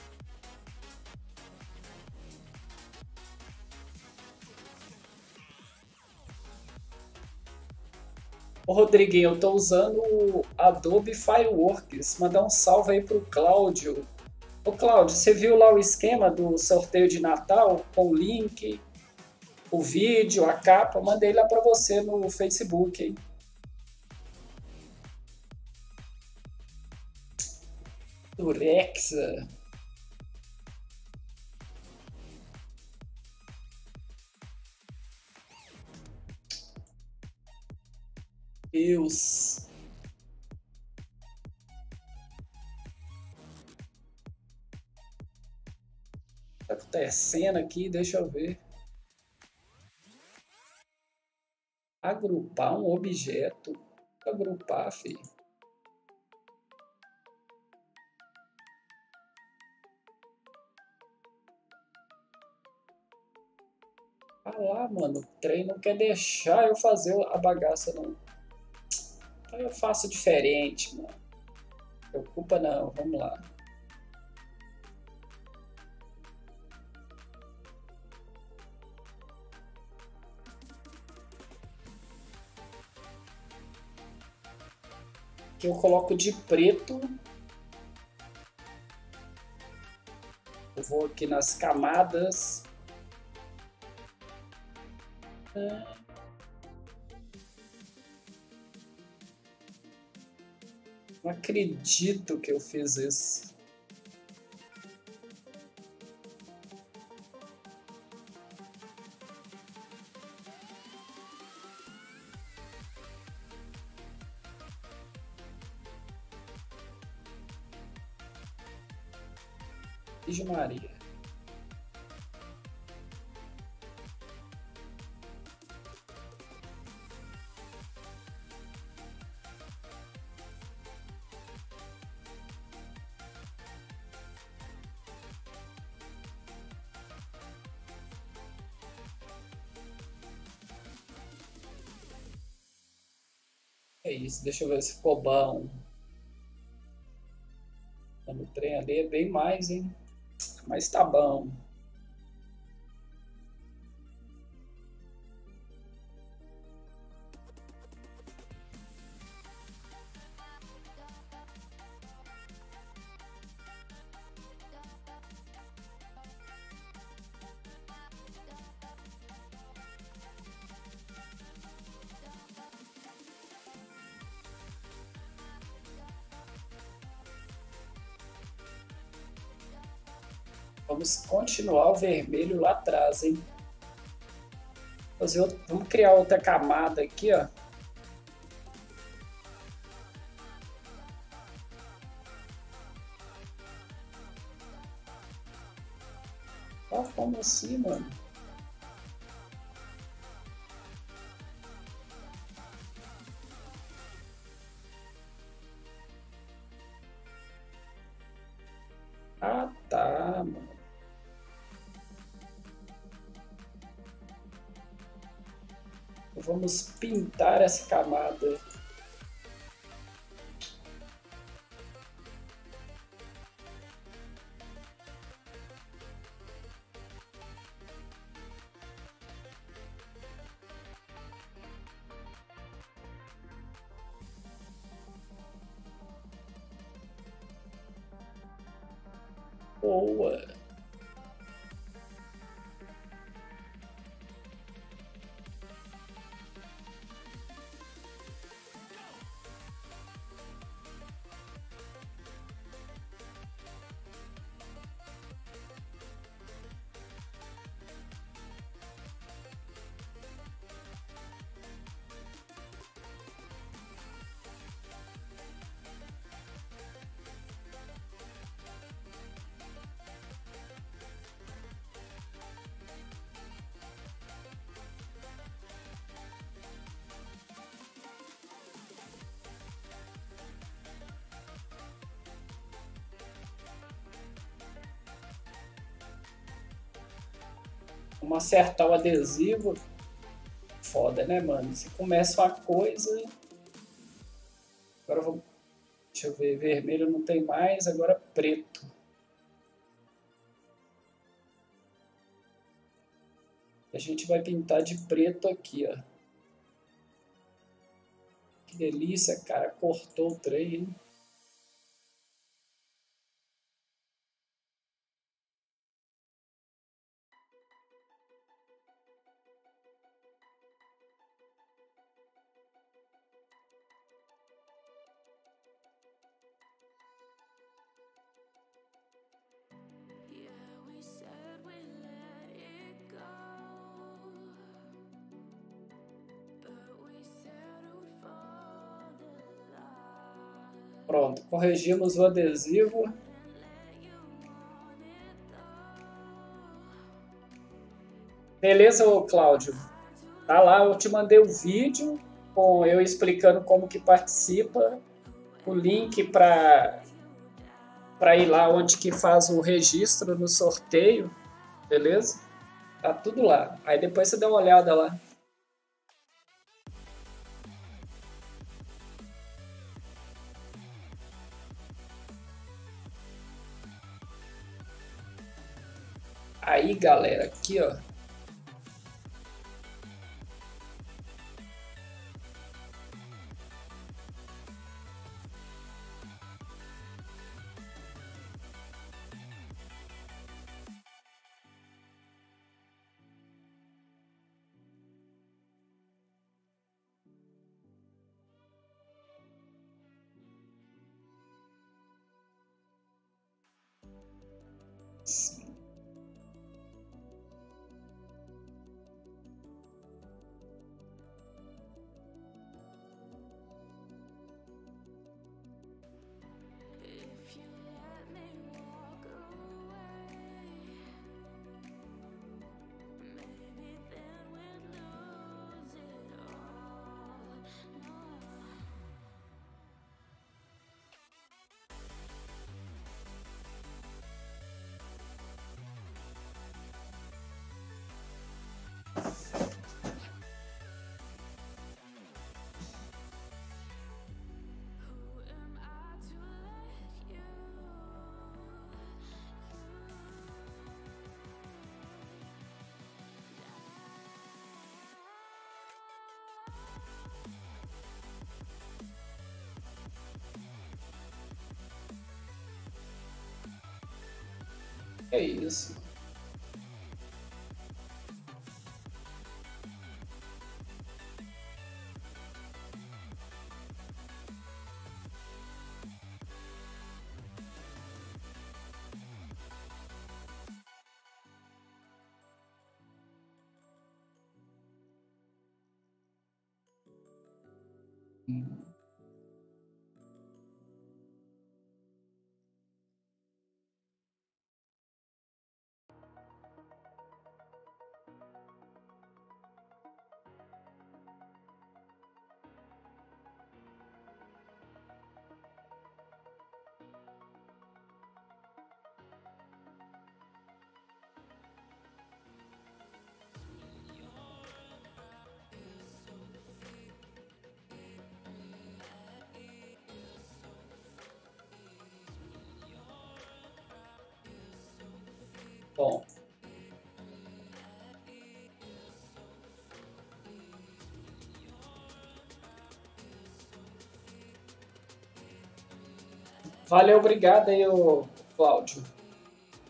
Ô, Rodriguinho, eu tô usando o Adobe Fireworks. Mandar um salve aí pro Cláudio. Ô, Cláudio, você viu lá o esquema do sorteio de Natal com o link, o vídeo, a capa? Mandei lá pra você no Facebook, hein? Durexa. Deus. O que tá acontecendo aqui? Deixa eu ver. Agrupar um objeto. Agrupar, filho. Ah lá, mano. O trem não quer deixar eu fazer a bagaça, não. Então eu faço diferente, mano. Não preocupa não. Vamos lá. Aqui eu coloco de preto. Eu vou aqui nas camadas. Não acredito que eu fiz isso. Virgem Maria. É isso, deixa eu ver se ficou bom. O trem ali é bem mais, hein? Mas tá bom. Vamos continuar o vermelho lá atrás, hein? Fazer outro, vamos criar outra camada aqui, ó. Ah, como assim, mano? Ah, tá, mano. Vamos pintar essa camada. Boa. Vamos acertar o adesivo. Foda, né, mano? Você começa uma coisa. Agora vou. Deixa eu ver. Vermelho não tem mais, agora preto. A gente vai pintar de preto aqui, ó. Que delícia, cara. Cortou o trem, hein? Pronto, corrigimos o adesivo. Beleza, ô Cláudio? Tá lá, eu te mandei o vídeo com eu explicando como que participa, o link para para ir lá onde que faz o registro no sorteio, beleza? Tá tudo lá. Aí depois você dá uma olhada lá. Aí, galera, aqui, ó. Sim. É isso. Hum. Bom. Valeu, obrigado aí, ô Cláudio.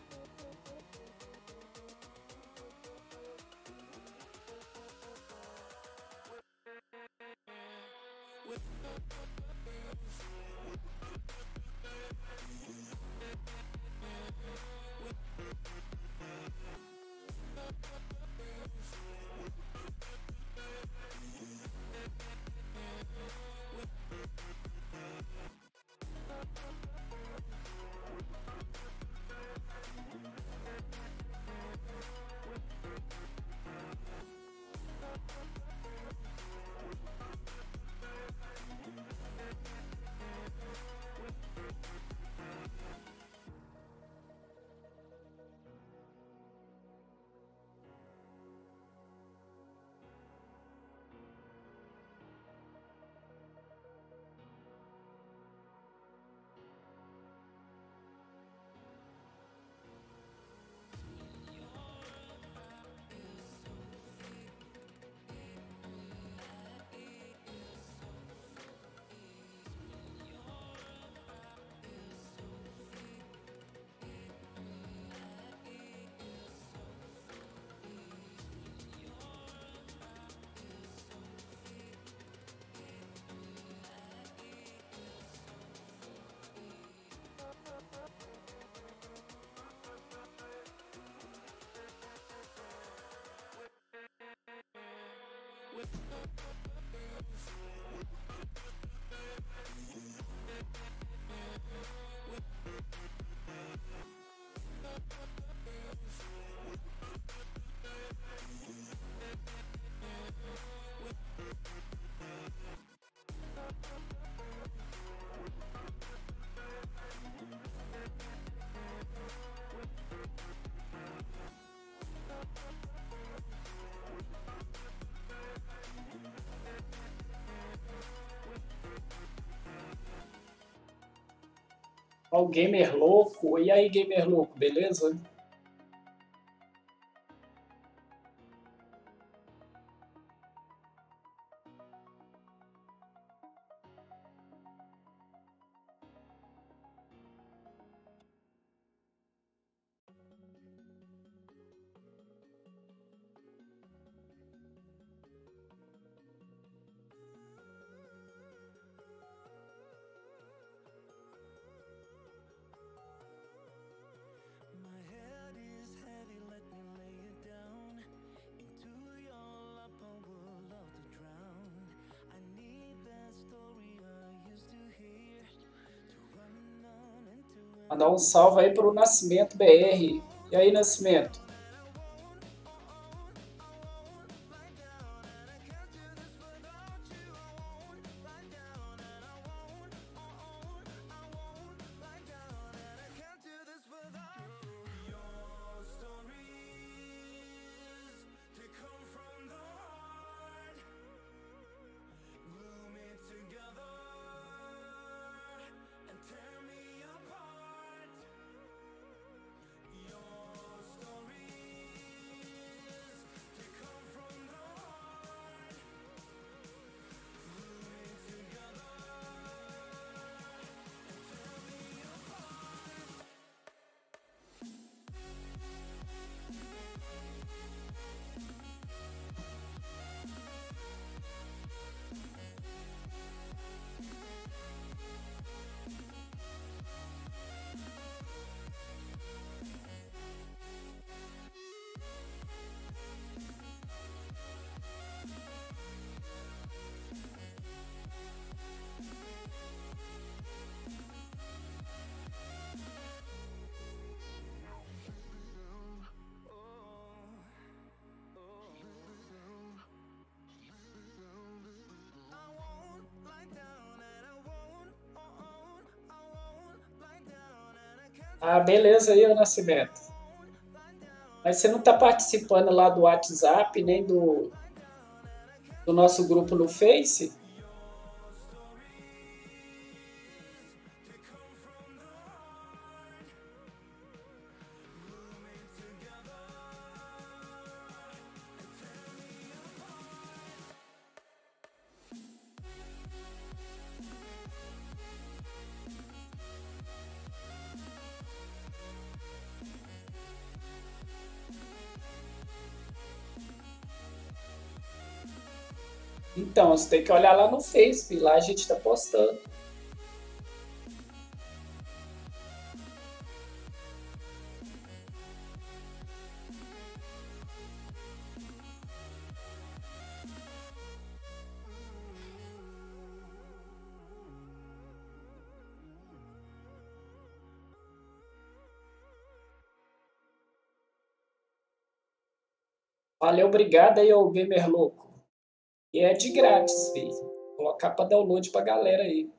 Ó, o Gamer Louco. E aí, Gamer Louco, beleza? Mandar um salve aí pro Nascimento B R. E aí, Nascimento? Ah, beleza aí, ô Nascimento. Mas você não está participando lá do WhatsApp, nem do, do nosso grupo no Face? Então, você tem que olhar lá no Face, lá a gente está postando. Valeu, obrigado aí, ô Gamer Louco. E é de grátis, filho. Vou colocar para download pra galera aí.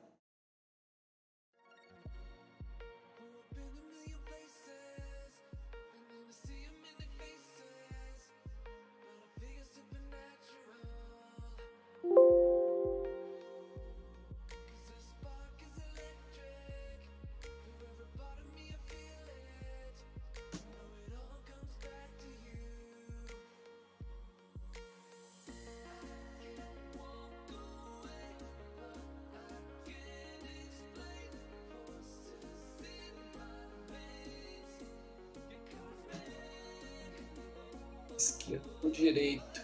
Esquerdo ou direito?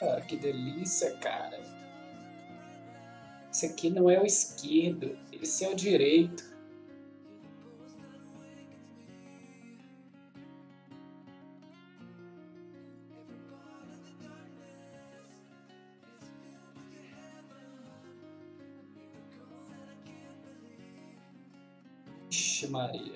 Ah, que delícia, cara. Esse aqui não é o esquerdo, esse é o direito. Ixi, Maria.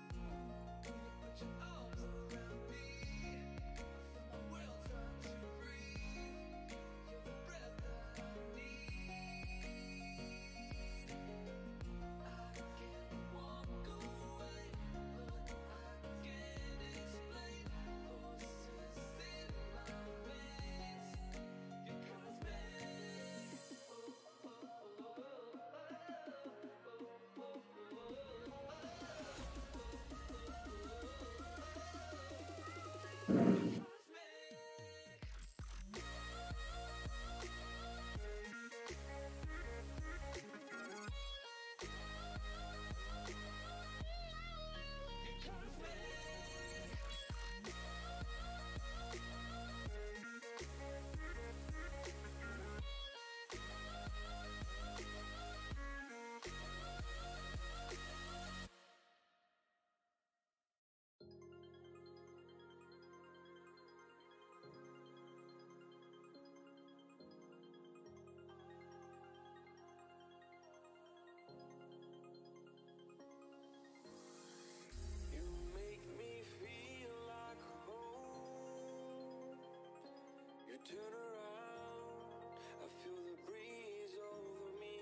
You make me feel like home. You turn around, I feel the breeze over me.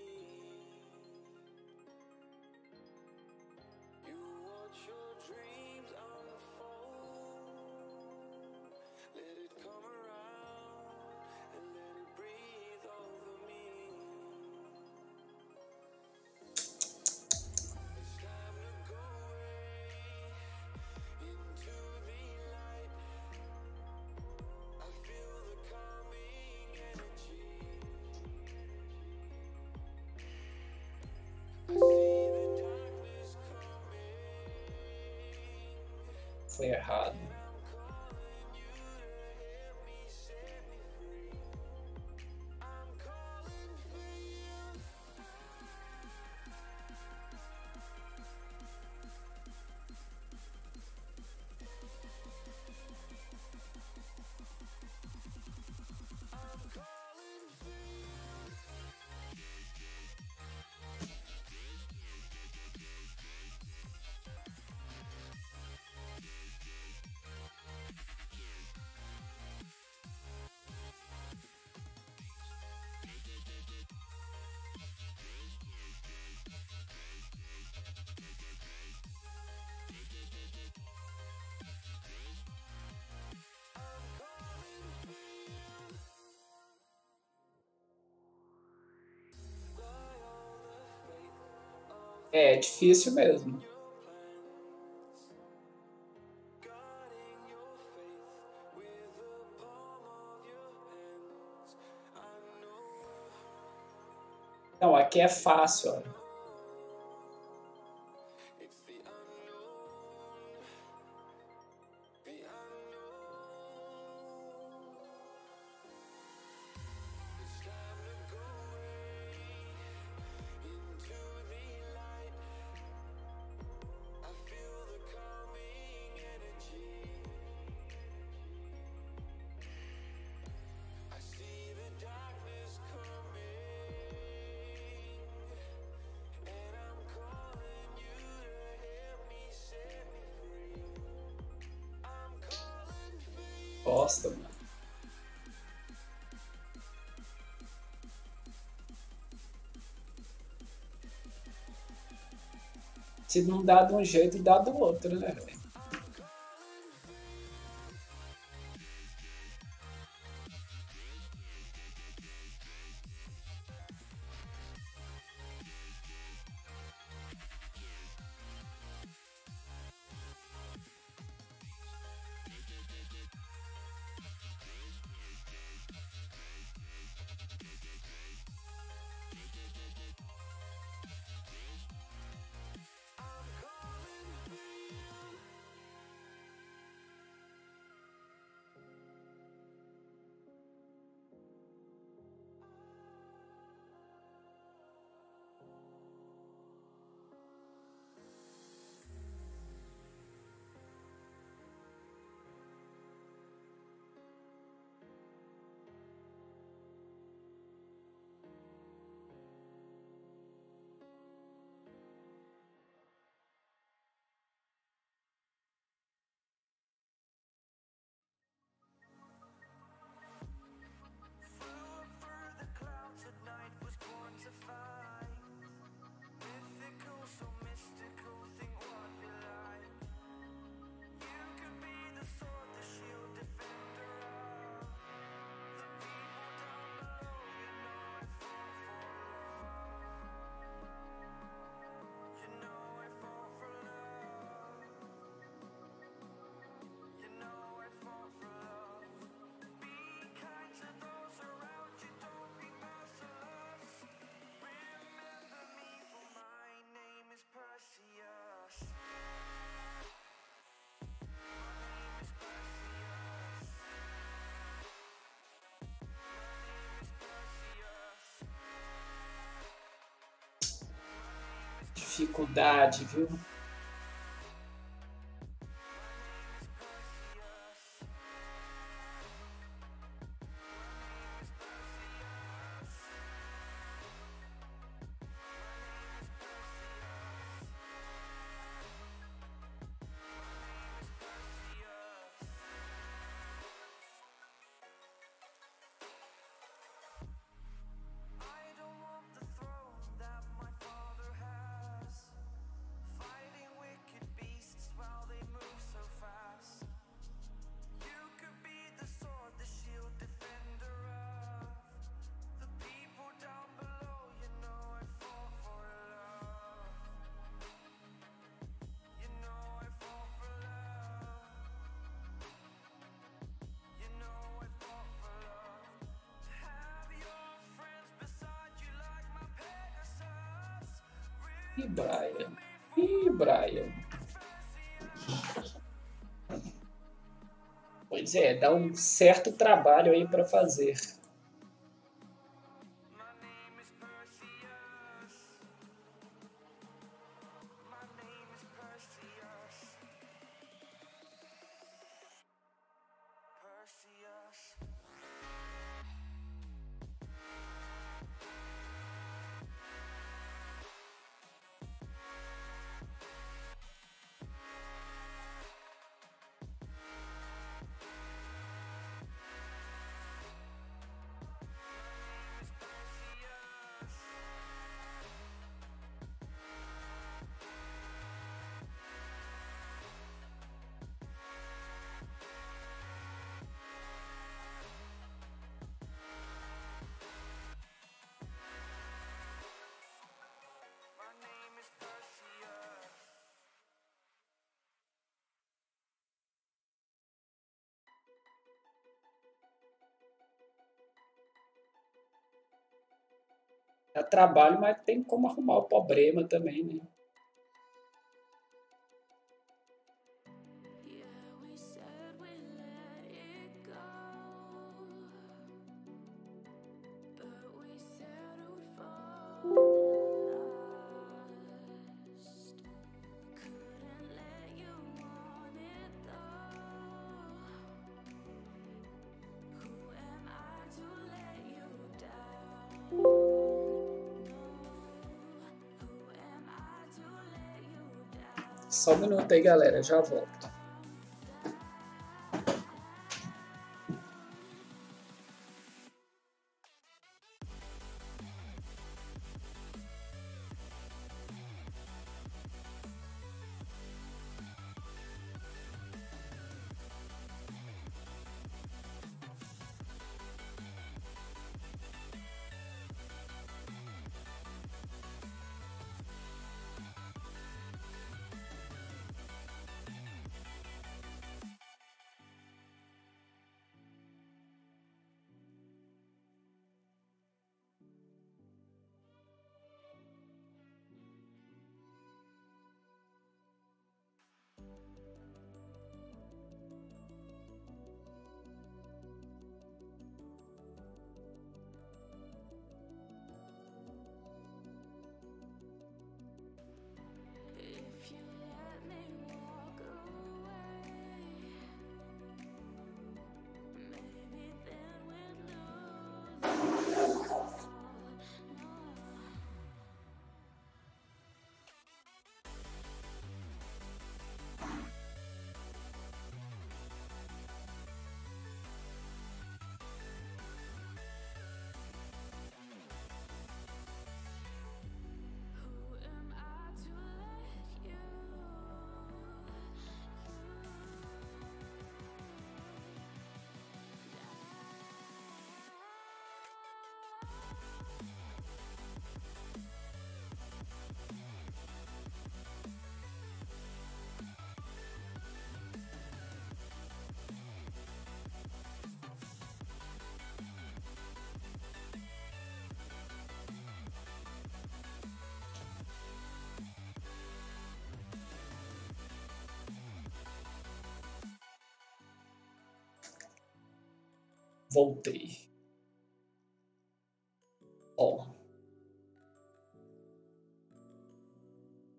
You watch your dreams unfold. Let it come around and let it breathe over me. It's time to go away into the light. I feel the calming energy. I see the darkness coming. Foi errado. I'm calling you to help me set me free. I'm calling for you. I'm calling for you. I'm calling for you. Lie all the faith of É difícil mesmo. your plans. Guarding your faith with the palm of your hands. I know Não, aqui é fácil, ó. it's the unknown, the unknown. It's time to go away into the light. I feel the calming energy. I see the darkness coming, and I'm calling you to help me set me free. I'm calling for you. Bosta, mano. Se não dá de um jeito, dá do outro, né, velho? dificuldade, viu? E Brian. E Brian. Pois é, dá um certo trabalho aí para fazer. Dá trabalho, mas tem como arrumar o problema também, né? Só um minuto aí, galera. Já volto. Voltei. Ó.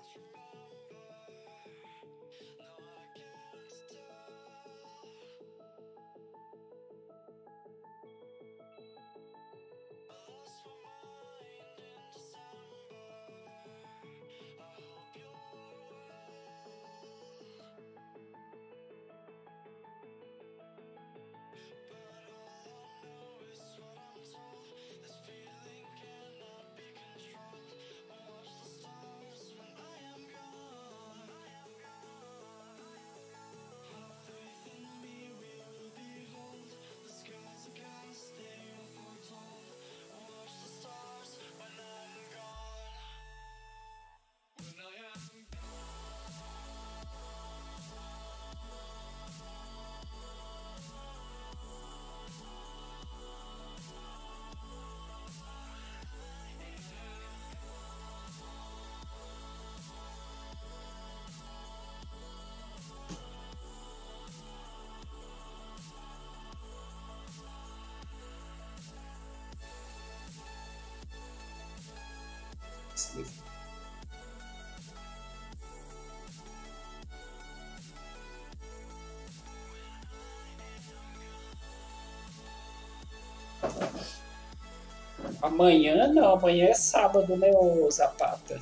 Amanhã não, amanhã é sábado, né, ô Zapata?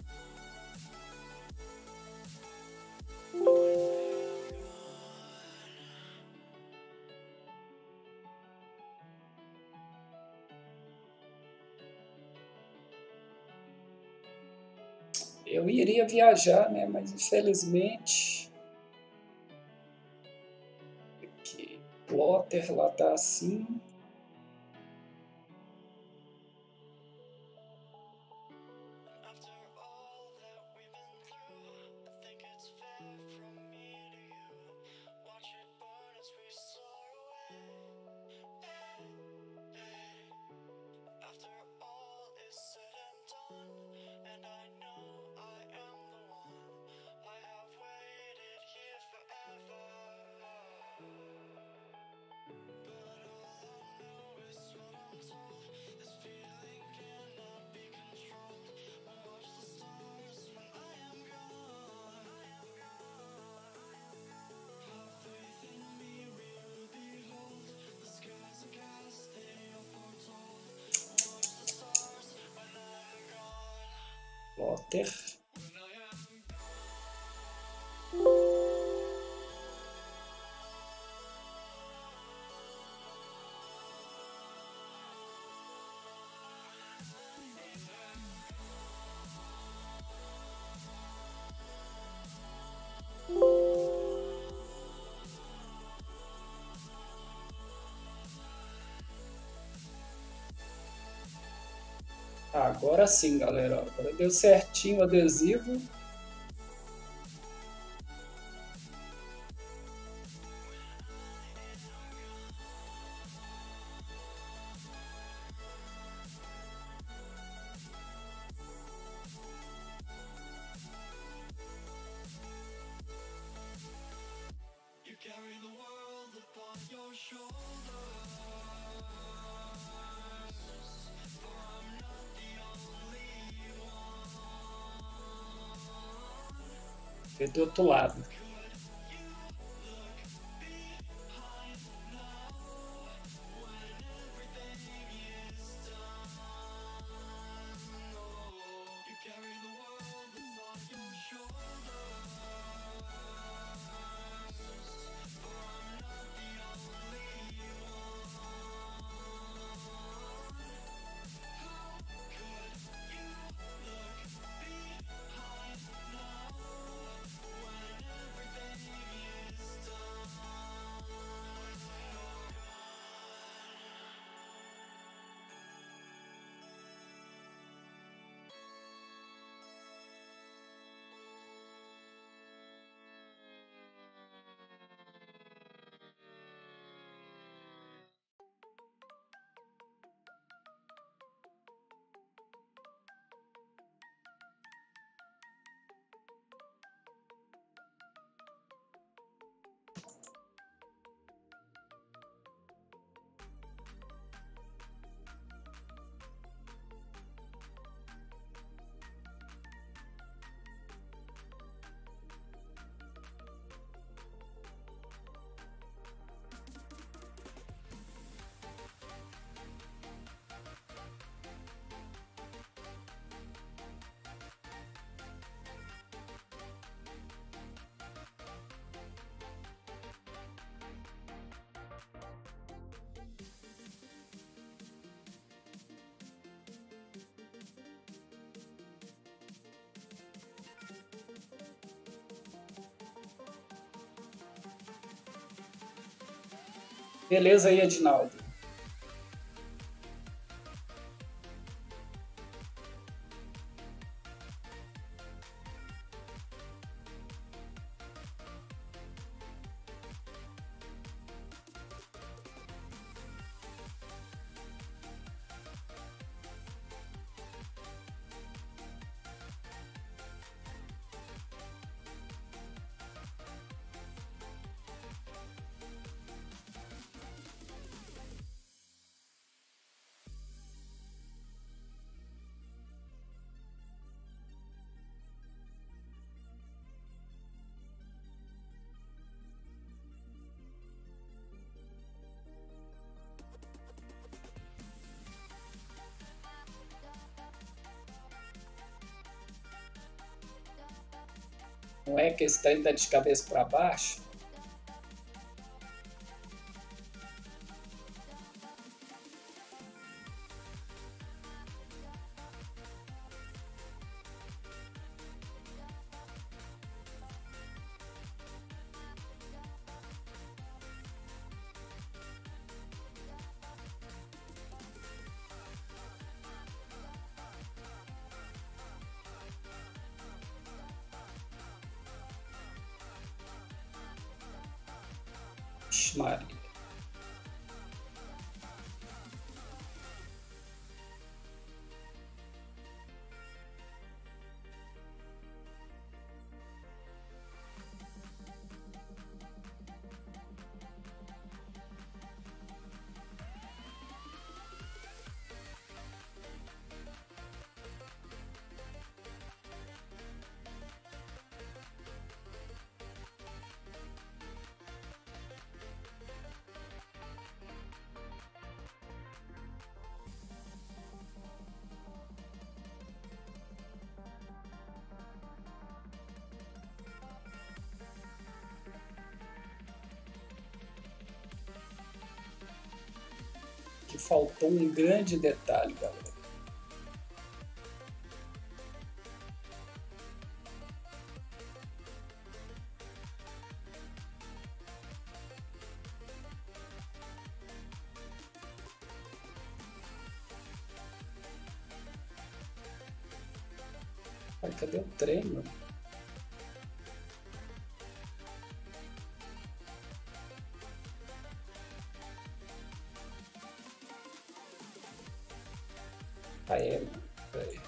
Eu iria viajar, né, mas infelizmente que o Plotter lá tá assim. Plotter. Agora sim, galera. Agora deu certinho o adesivo. Vê do outro lado. Beleza aí, Edinaldo. Não é que esse trem tá de cabeça para baixo? Ixi, Maria. Que faltou um grande detalhe, galera. Ai, cadê o trem, mano? Ah, é, mano. Peraí.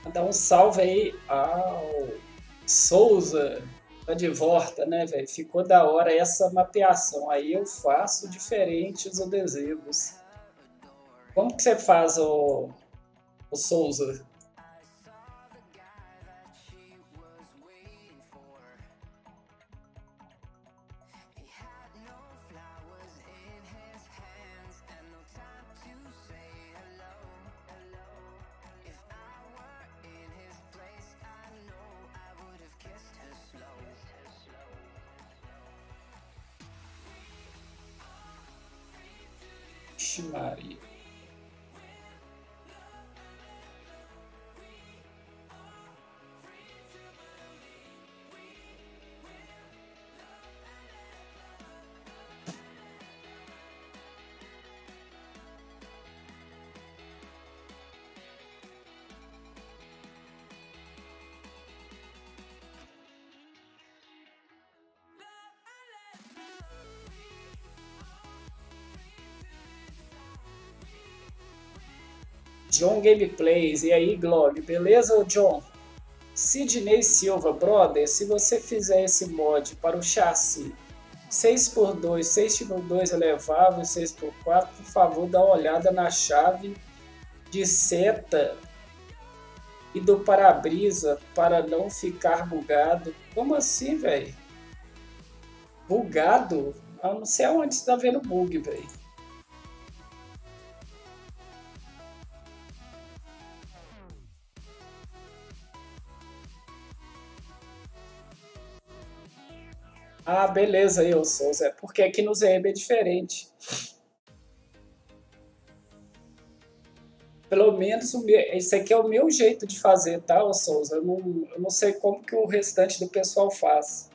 Mandar um salve aí ao Souza. Tá de volta, né, velho? Ficou da hora essa mapeação. Aí eu faço diferente os adesivos. Como que você faz, o, o Souza? Ixi, Maria. John Gameplays, e aí, Glog, beleza, John? Sidney Silva, brother, se você fizer esse mod para o chassi seis por dois, seis por dois elevável, seis por quatro, por favor, dá uma olhada na chave de seta e do para-brisa para não ficar bugado. Como assim, velho? Bugado? Eu não sei aonde você tá vendo bug, velho. Ah, beleza, eu sou Zé. Porque aqui no Z M é diferente. Pelo menos o meu, esse aqui é o meu jeito de fazer, tá, ô Souza? Eu não, eu não sei como que o restante do pessoal faz.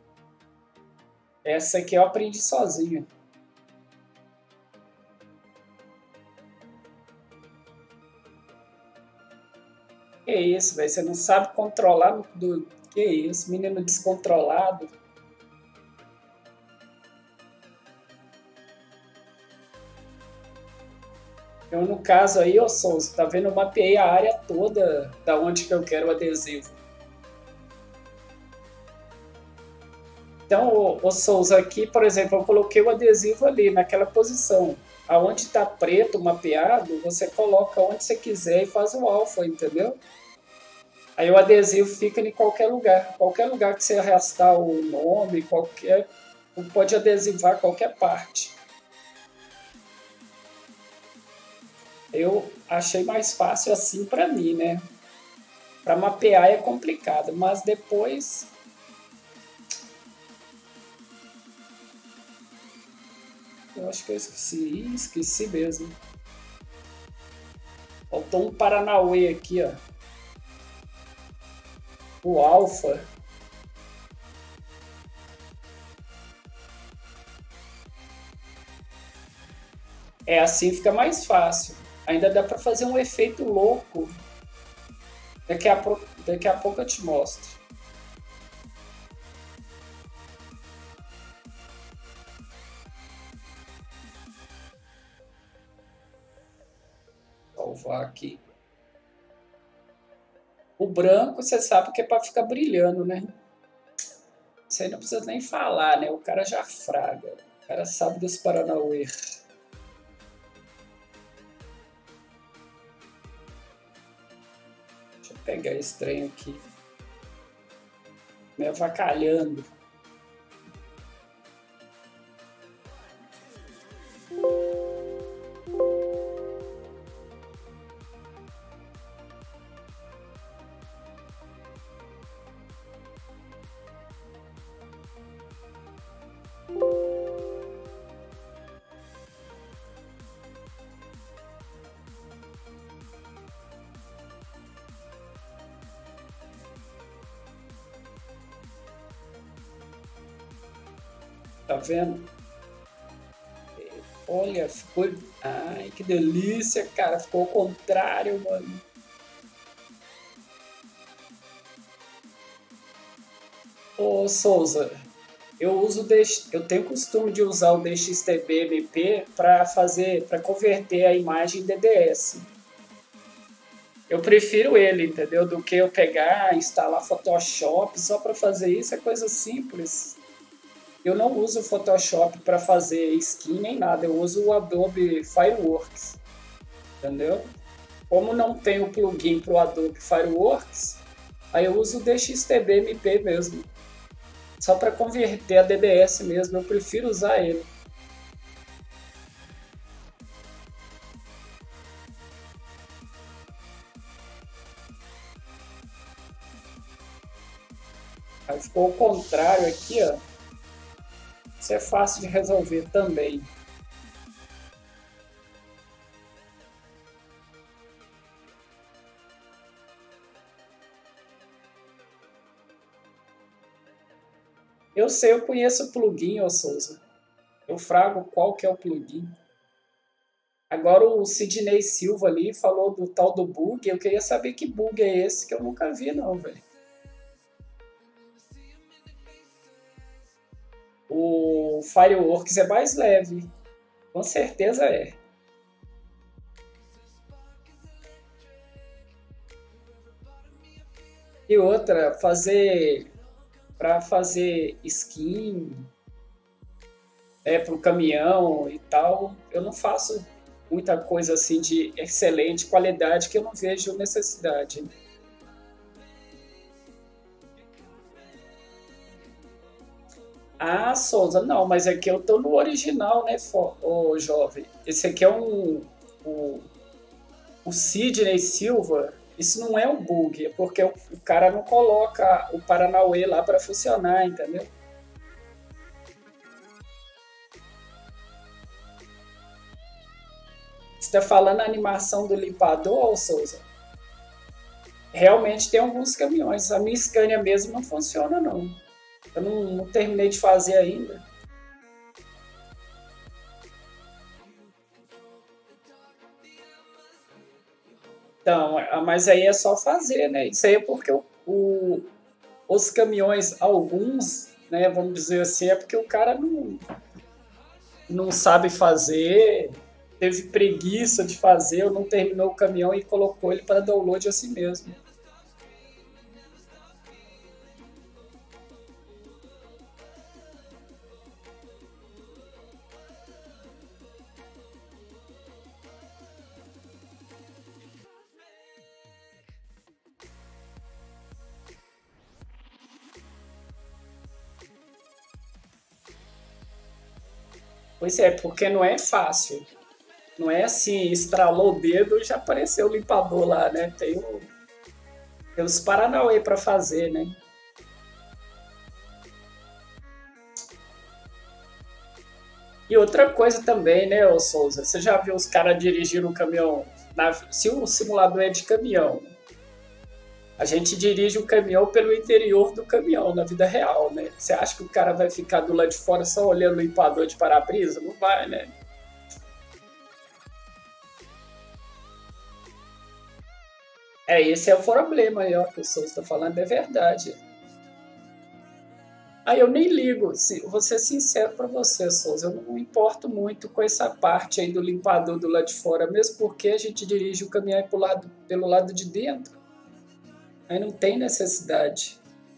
Essa aqui eu aprendi sozinho. Que isso, velho? Você não sabe controlar do... Que isso, menino descontrolado. Eu, no caso aí, ô Souza, tá vendo? Eu mapeei a área toda da onde que eu quero o adesivo. Então, ô, ô Souza, aqui, por exemplo, eu coloquei o adesivo ali, naquela posição. Aonde está preto mapeado, você coloca onde você quiser e faz o alfa, entendeu? Aí o adesivo fica em qualquer lugar. Qualquer lugar que você arrastar o nome, qualquer, pode adesivar qualquer parte. Eu achei mais fácil assim para mim, né? Para mapear é complicado, mas depois... Eu acho que eu esqueci. Ih, esqueci mesmo. Faltou um Paranauê aqui, ó. O alfa. É, assim fica mais fácil. Ainda dá para fazer um efeito louco. Daqui a, pouco, daqui a pouco eu te mostro. Salvar aqui. O branco, você sabe que é para ficar brilhando, né? Isso aí não precisa nem falar, né? O cara já fraga. O cara sabe dos Paranauê. Pegar esse trem aqui. Me avacalhando. Tá vendo? Olha, ficou... Ai, que delícia, cara. Ficou ao contrário, mano. Ô, Souza, eu uso... Eu tenho costume de usar o D X T B M P para fazer... para converter a imagem em D D S. Eu prefiro ele, entendeu? Do que eu pegar, instalar Photoshop só para fazer isso, é coisa simples. Eu não uso o Photoshop para fazer skin nem nada, eu uso o Adobe Fireworks, entendeu? Como não tem o plugin para o Adobe Fireworks, aí eu uso o D X T B M P mesmo, só para converter a D B S mesmo, eu prefiro usar ele. Aí ficou o contrário aqui, ó. Isso é fácil de resolver também. Eu sei, eu conheço o plugin, ô Souza. Eu frago qual que é o plugin. Agora o Sidney Silva ali falou do tal do bug. Eu queria saber que bug é esse que eu nunca vi não, velho. O Fireworks é mais leve. Com certeza é. E outra, fazer... Para fazer skin, é, para o caminhão e tal, eu não faço muita coisa assim de excelente qualidade que eu não vejo necessidade. Ah, Souza, não, mas aqui eu tô no original, né, ô jovem? Esse aqui é um, o, o Sidney Silva. Isso não é um bug, é porque o, o cara não coloca o Paranauê lá para funcionar, entendeu? Você está falando a animação do limpador, ô Souza? Realmente tem alguns caminhões. A minha Scania mesmo não funciona, não. Eu não, não terminei de fazer ainda. Então, mas aí é só fazer, né? Isso aí é porque o, o, os caminhões, alguns, né, vamos dizer assim, é porque o cara não, não sabe fazer, teve preguiça de fazer, ou não terminou o caminhão e colocou ele para download assim mesmo. Pois é, porque não é fácil. Não é assim, estralou o dedo e já apareceu o limpador lá, né? Tem, o, tem os Paranauê para fazer, né? E outra coisa também, né, ô Souza? Você já viu os caras dirigindo um caminhão? Na, se o simulador é de caminhão, a gente dirige o caminhão pelo interior do caminhão, na vida real, né? Você acha que o cara vai ficar do lado de fora só olhando o limpador de para-brisa? Não vai, né? É, esse é o problema aí, ó, que o Souza está falando, é verdade. Aí eu nem ligo, se, vou ser sincero para você, Souza, eu não me importo muito com essa parte aí do limpador do lado de fora, mesmo porque a gente dirige o caminhão pro lado, pelo lado de dentro. Aí não tem necessidade.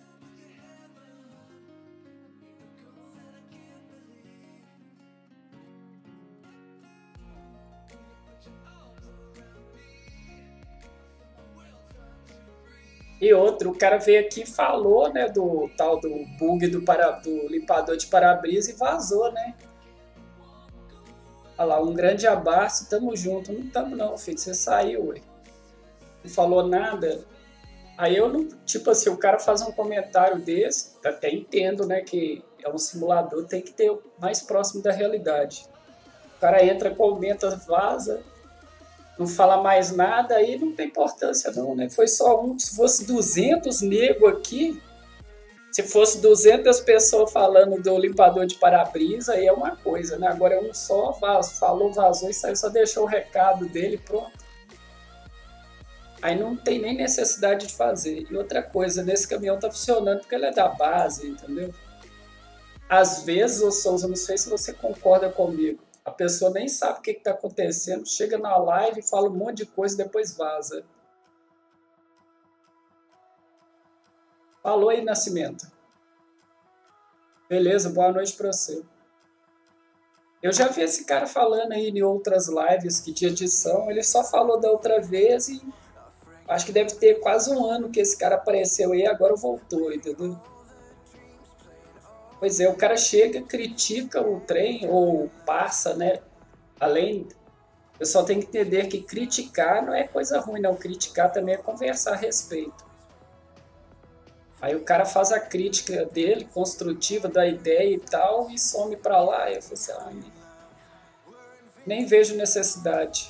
E outro, o cara veio aqui e falou, né, do tal do bug do, para, do limpador de para-brisa e vazou, né? Olha lá, um grande abraço, tamo junto. Não tamo não, filho, você saiu, ué. Não falou nada. Aí eu não, tipo assim, o cara faz um comentário desse, até entendo, né, que é um simulador, tem que ter mais próximo da realidade. O cara entra, comenta, vaza, não fala mais nada, aí não tem importância não, né? Foi só um, se fosse duzentos nego aqui, se fosse duzentas pessoas falando do limpador de para-brisa, aí é uma coisa, né? Agora é um só, vaz, falou, vazou e saiu, só deixou o recado dele, pronto. Aí não tem nem necessidade de fazer. E outra coisa, nesse caminhão tá funcionando porque ele é da base, entendeu? Às vezes, ô Souza, não sei se você concorda comigo, a pessoa nem sabe o que está acontecendo, chega na live, fala um monte de coisa e depois vaza. Falou aí, Nascimento. Beleza, boa noite pra você. Eu já vi esse cara falando aí em outras lives que de edição, ele só falou da outra vez e acho que deve ter quase um ano que esse cara apareceu aí e agora voltou, entendeu? Pois é, o cara chega, critica o trem ou passa, né? Além, eu só tenho que entender que criticar não é coisa ruim, não. Criticar também é conversar a respeito. Aí o cara faz a crítica dele, construtiva da ideia e tal, e some pra lá. E eu falei assim, ah, nem, nem vejo necessidade.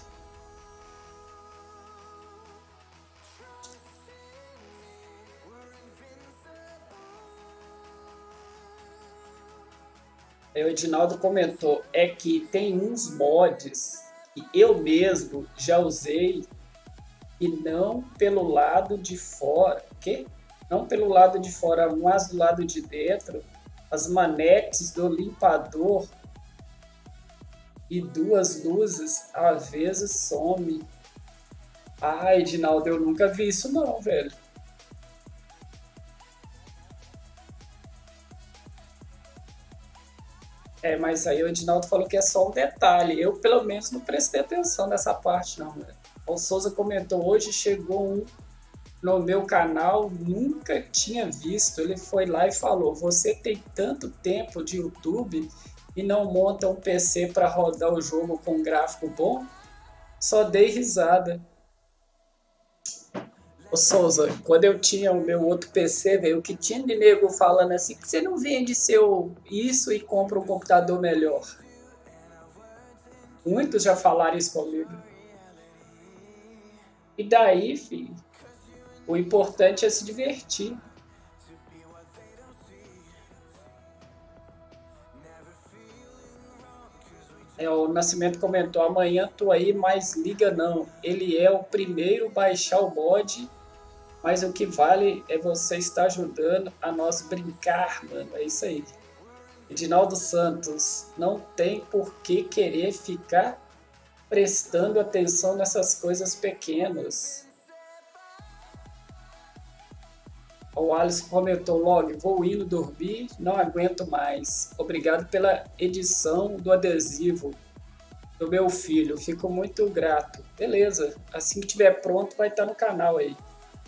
Aí o Edinaldo comentou, é que tem uns mods que eu mesmo já usei e não pelo lado de fora, que? Não pelo lado de fora, mas do lado de dentro, as manetes do limpador e duas luzes às vezes some. Ah, Edinaldo, eu nunca vi isso não, velho. É, mas aí o Edinaldo falou que é só um detalhe. Eu, pelo menos, não prestei atenção nessa parte, não, velho. O Souza comentou, hoje chegou um no meu canal, nunca tinha visto. Ele foi lá e falou, você tem tanto tempo de YouTube e não monta um P C para rodar o jogo com um gráfico bom? Só dei risada. Ô Souza, quando eu tinha o meu outro P C, velho, o que tinha de nego falando assim, que você não vende seu isso e compra um computador melhor. Muitos já falaram isso comigo. E daí, filho, o importante é se divertir. É, o Nascimento comentou, amanhã tô aí, mas liga não. Ele é o primeiro baixar o mod, mas o que vale é você estar ajudando a nós brincar, mano. É isso aí. Edinaldo Santos, não tem por que querer ficar prestando atenção nessas coisas pequenas. O Alisson comentou, log, vou indo dormir, não aguento mais. Obrigado pela edição do adesivo do meu filho, fico muito grato. Beleza, assim que tiver pronto vai estar no canal aí.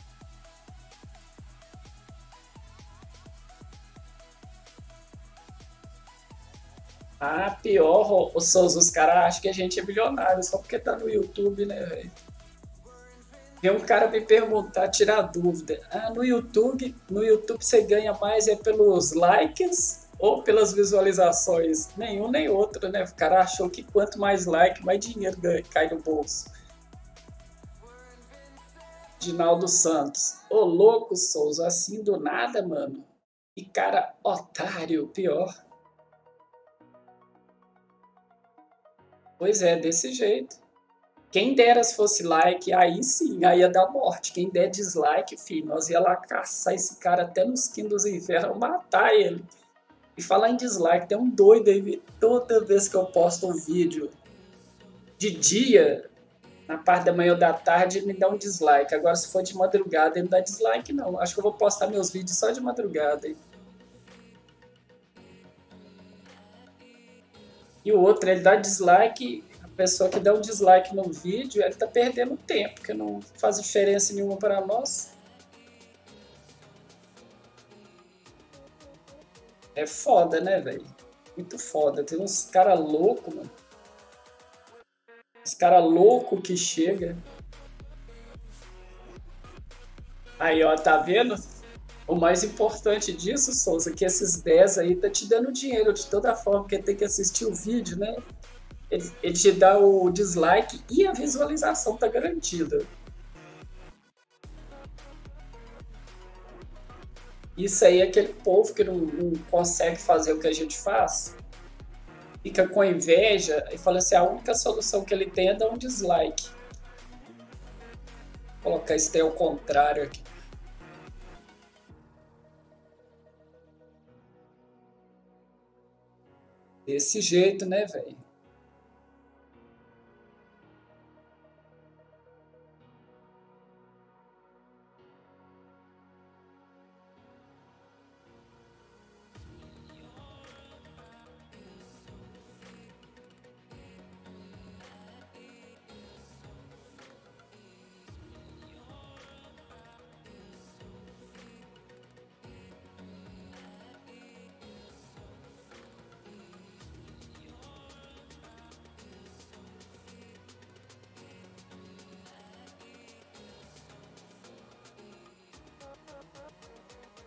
Ah, pior, o Souza, os caras acham que a gente é milionário só porque tá no YouTube, né, velho? Vem um cara me perguntar, tirar dúvida. Ah, no YouTube, no YouTube você ganha mais é pelos likes ou pelas visualizações? Nenhum nem outro, né? O cara achou que quanto mais like, mais dinheiro ganha, cai no bolso. Dinaldo Santos. Ô louco, Souza, assim do nada, mano. E cara otário, pior. Pois é, desse jeito. Quem dera se fosse like, aí sim, aí ia dar morte. Quem der dislike, filho, nós ia lá caçar esse cara até nos quintos dos infernos, matar ele. E falar em dislike, tem um doido aí, toda vez que eu posto um vídeo de dia, na parte da manhã ou da tarde, ele me dá um dislike. Agora, se for de madrugada, ele não dá dislike, não. Acho que eu vou postar meus vídeos só de madrugada. Hein? E o outro, ele dá dislike, a pessoa que dá um dislike no vídeo, ele tá perdendo tempo, que não faz diferença nenhuma para nós. É foda, né, velho? Muito foda. Tem uns cara louco, mano. Os cara louco que chega. Aí, ó, tá vendo? O mais importante disso, Souza, é que esses dez aí tá te dando dinheiro de toda forma, porque tem que assistir o vídeo, né? Ele, ele te dá o dislike e a visualização tá garantida. Isso aí é aquele povo que não, não consegue fazer o que a gente faz, fica com inveja e fala assim, a única solução que ele tem é dar um dislike. Vou colocar isso daí ao contrário aqui. Desse jeito, né, velho?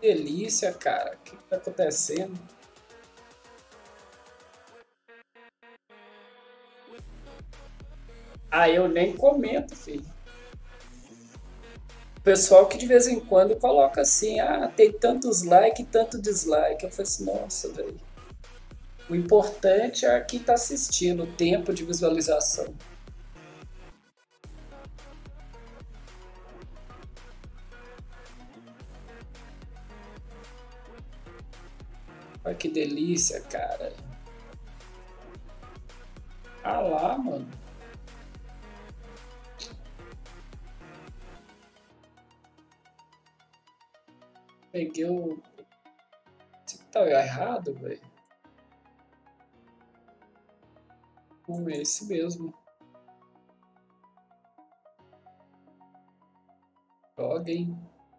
delícia, cara. O que que tá acontecendo? Ah, eu nem comento, filho. O pessoal que de vez em quando coloca assim, ah, tem tantos likes, tanto dislike. Eu falei assim, nossa, velho. O importante é quem tá assistindo, o tempo de visualização. Olha que delícia, cara. Ah lá, mano. Peguei o... Isso tá errado, velho. Não é esse mesmo. Joguem.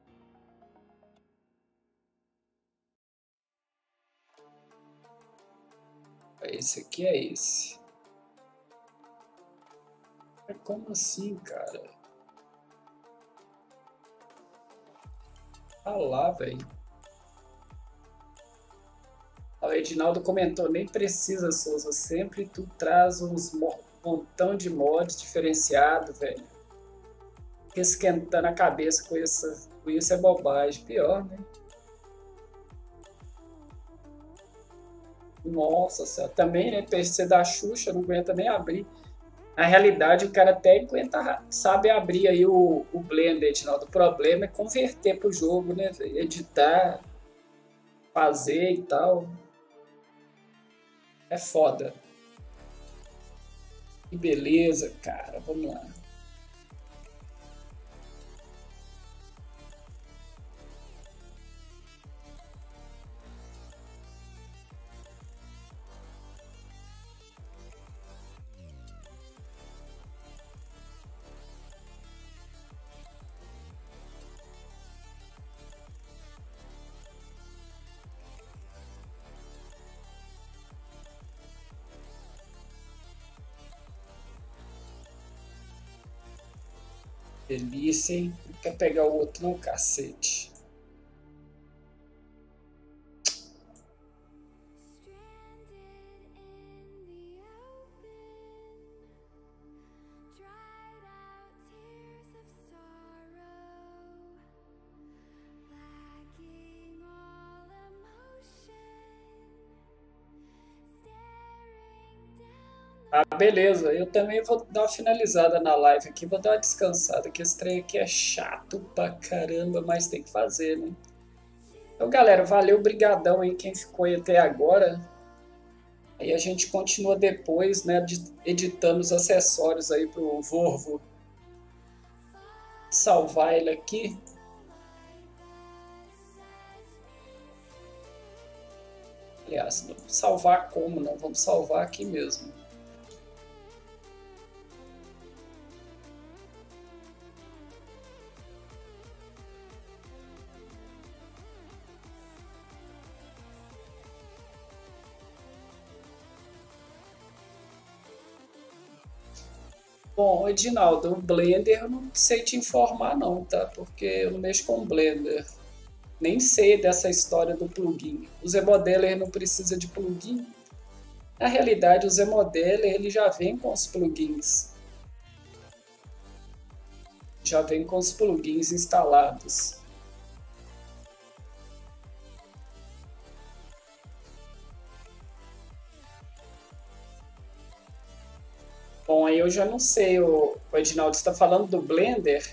Esse aqui é esse. É como assim, cara? Ah lá, velho. O Edinaldo comentou, nem precisa, Souza. Sempre tu traz uns mo- montão de mods diferenciado, velho. Fica esquentando a cabeça com isso, com isso é bobagem. Pior, né? Nossa senhora. Também, né? P C da Xuxa, não aguenta nem abrir. Na realidade, o cara até aguenta, sabe abrir aí o, o Blender, Edinaldo. O problema é converter pro jogo, né? velho? Editar, fazer e tal. É foda. Que beleza, cara. Vamos lá. Delícia, hein? Não quer pegar o outro não, cacete. Ah, beleza. Eu também vou dar uma finalizada na live aqui, vou dar uma descansada, que esse trem aqui é chato pra caramba, mas tem que fazer, né? Então, galera, valeu, brigadão aí quem ficou aí até agora. Aí a gente continua depois, né, de- editando os acessórios aí pro Volvo. Salvar ele aqui. Aliás, não salvar como, não? Vamos salvar aqui mesmo. Bom, Edinaldo, o Blender eu não sei te informar não, tá? Porque eu não mexo com Blender. Nem sei dessa história do plugin. O Zemodeler não precisa de plugin. Na realidade, o Zemodeler ele já vem com os plugins. Já vem com os plugins instalados. Bom, aí eu já não sei, o, o Edinaldo está falando do Blender.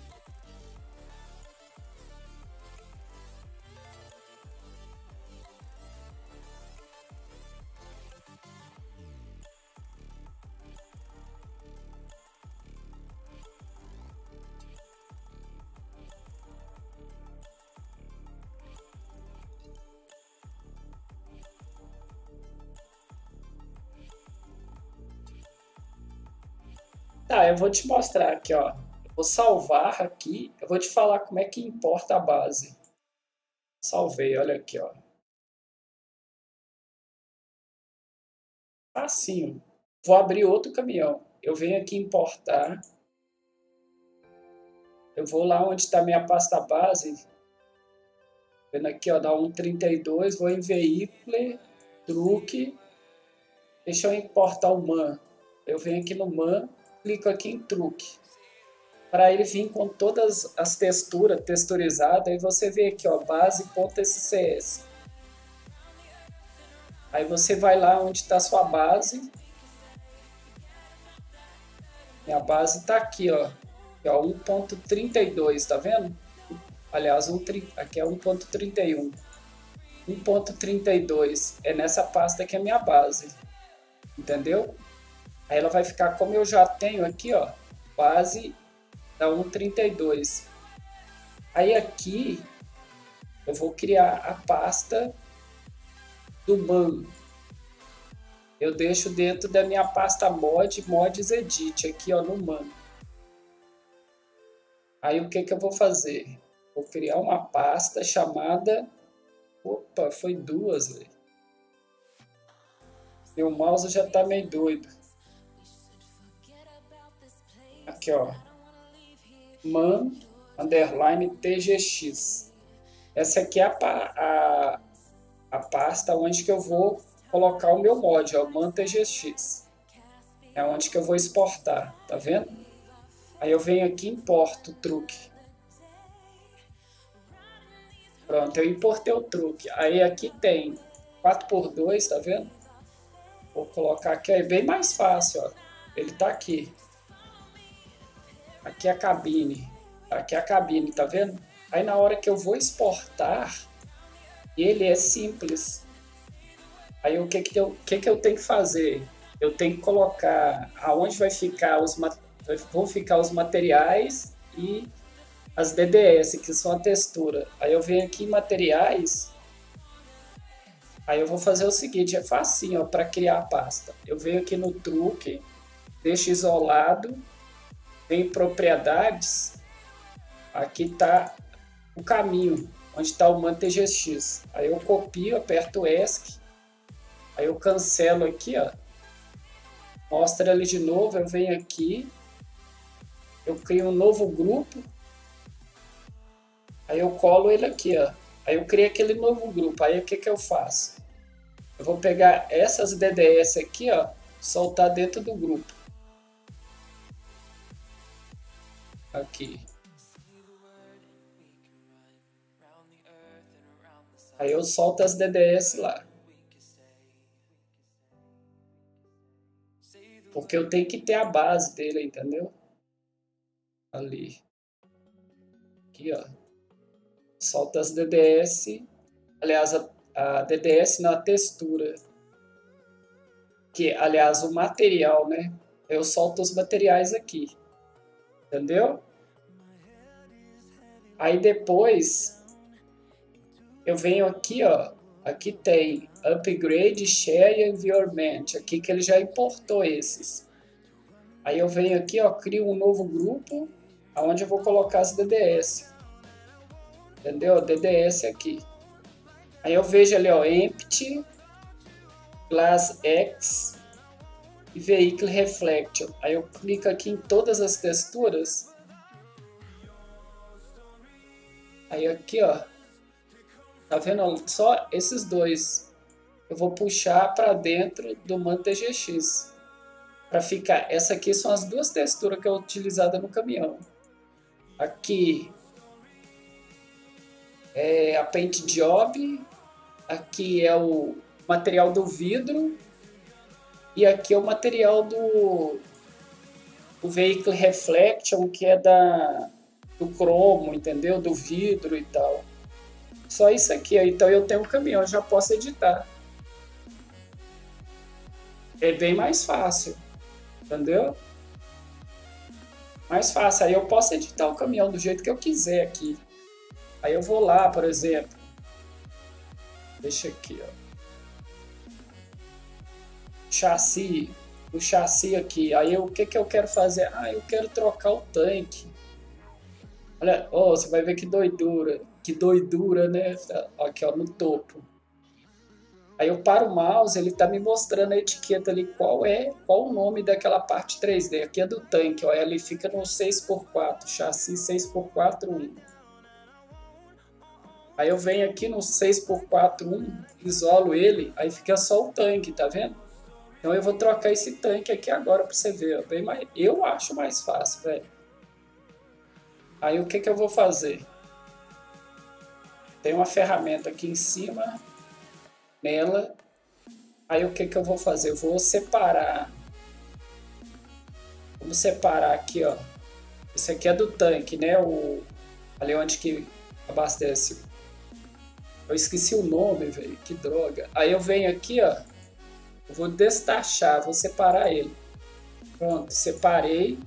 Tá, eu vou te mostrar aqui, ó. Eu vou salvar aqui, eu vou te falar como é que importa a base. Salvei, olha aqui, ó. Facinho. Vou abrir outro caminhão. Eu venho aqui importar. Eu vou lá onde está minha pasta base. Vendo aqui, ó, dá um trinta e dois, vou em veículo, truque, deixa eu importar o man. Eu venho aqui no man, clico aqui em truque. Para ele vir com todas as texturas texturizadas, aí você vê aqui, ó, base.scs. Aí você vai lá onde está sua base. Minha base está aqui, ó, ó um ponto trinta e dois, tá vendo? Aliás, um, aqui é um ponto trinta e um. um ponto trinta e dois é nessa pasta que é a minha base. Entendeu? Aí ela vai ficar como eu já tenho aqui, ó, base da um ponto trinta e dois. Aí aqui eu vou criar a pasta do man. Eu deixo dentro da minha pasta mod, mods edit, aqui, ó, no man. Aí o que que eu vou fazer? Vou criar uma pasta chamada... Opa, foi duas, velho. Meu mouse já tá meio doido. Aqui, ó. Man, underline, tgx. Essa aqui é a, a, a pasta onde que eu vou colocar o meu mod, ó, man tgx. É onde que eu vou exportar, tá vendo? Aí eu venho aqui e importo o truque. Pronto, eu importei o truque. Aí aqui tem quatro por dois, tá vendo? Vou colocar aqui, é bem mais fácil, ó. Ele tá aqui. Aqui é a cabine. Aqui é a cabine, tá vendo? Aí na hora que eu vou exportar, ele é simples. Aí o que que eu, que que eu tenho que fazer? Eu tenho que colocar aonde vai ficar os, vão ficar os materiais e as D D S, que são a textura. Aí eu venho aqui em materiais, aí eu vou fazer o seguinte, é facinho, ó, para criar a pasta. Eu venho aqui no truque, deixo isolado, venho em propriedades, aqui está o caminho, onde está o man tgx. Aí eu copio, aperto ESC, aí eu cancelo aqui, ó, mostra ele de novo, eu venho aqui, eu crio um novo grupo, aí eu colo ele aqui, ó. Aí eu criei aquele novo grupo. Aí o que que eu faço? Eu vou pegar essas D D S aqui, ó, soltar dentro do grupo. Aqui. Aí eu solto as D D S lá. Porque eu tenho que ter a base dele, entendeu? Ali. Aqui, ó. Solta as D D S, aliás, a, a D D S na textura, que, aliás, o material, né? Eu solto os materiais aqui, entendeu? Aí depois, eu venho aqui, ó, aqui tem Upgrade, Share e Environment, aqui que ele já importou esses. Aí eu venho aqui, ó, crio um novo grupo, onde eu vou colocar as D D S. Entendeu? D D S aqui. Aí eu vejo ali, ó, Empty, Class X e Vehicle Reflection. Aí eu clico aqui em todas as texturas. Aí aqui, ó, tá vendo? Só esses dois eu vou puxar para dentro do man tgx. Para ficar, essa aqui são as duas texturas que eu utilizada no caminhão. Aqui é a Paint Job, aqui é o material do vidro e aqui é o material do o Vehicle Reflection, que é da do cromo, entendeu? Do vidro e tal. Só isso aqui, então eu tenho um caminhão, eu já posso editar. É bem mais fácil, entendeu? Mais fácil, aí eu posso editar o caminhão do jeito que eu quiser aqui. Aí eu vou lá, por exemplo, deixa aqui, ó, chassi, o chassi aqui, aí eu, o que que eu quero fazer? Ah, eu quero trocar o tanque. Olha, ó, você vai ver que doidura, que doidura, né? Aqui, ó, no topo. Aí eu paro o mouse, ele tá me mostrando a etiqueta ali, qual é, qual o nome daquela parte três D. Aqui é do tanque, ó, ele fica no seis por quatro, chassi seis por quatro um. Aí eu venho aqui no seis por quatro um, isolo ele, aí fica só o tanque, tá vendo? Então eu vou trocar esse tanque aqui agora pra você ver. Ó, bem mais, eu acho mais fácil, velho. Aí o que que eu vou fazer? Tem uma ferramenta aqui em cima, nela. Aí o que que eu vou fazer? Eu vou separar. Vamos separar aqui, ó. Esse aqui é do tanque, né? O, ali onde que abastece. Eu esqueci o nome, velho. Que droga. Aí eu venho aqui, ó. Eu vou destachar, vou separar ele. Pronto, separei.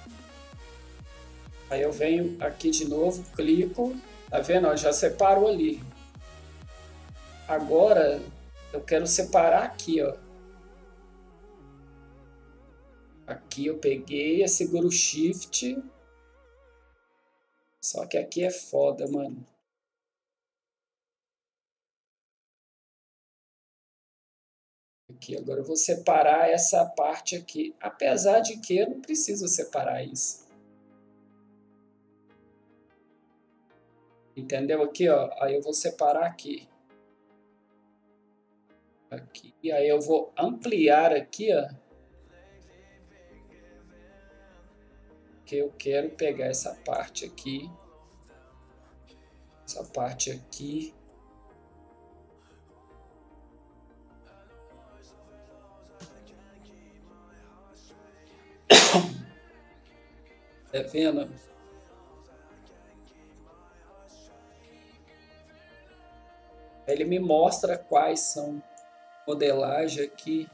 Aí eu venho aqui de novo, clico. Tá vendo? Ó, já separou ali. Agora eu quero separar aqui, ó. Aqui eu peguei, seguro o Shift. Só que aqui é foda, mano. Aqui, agora eu vou separar essa parte aqui. Apesar de que eu não preciso separar isso. Entendeu? Aqui, ó. Aí eu vou separar aqui. Aqui. E aí eu vou ampliar aqui, ó. Que eu quero pegar essa parte aqui. Essa parte aqui. Tá vendo? Ele me mostra quais são modelagem aqui.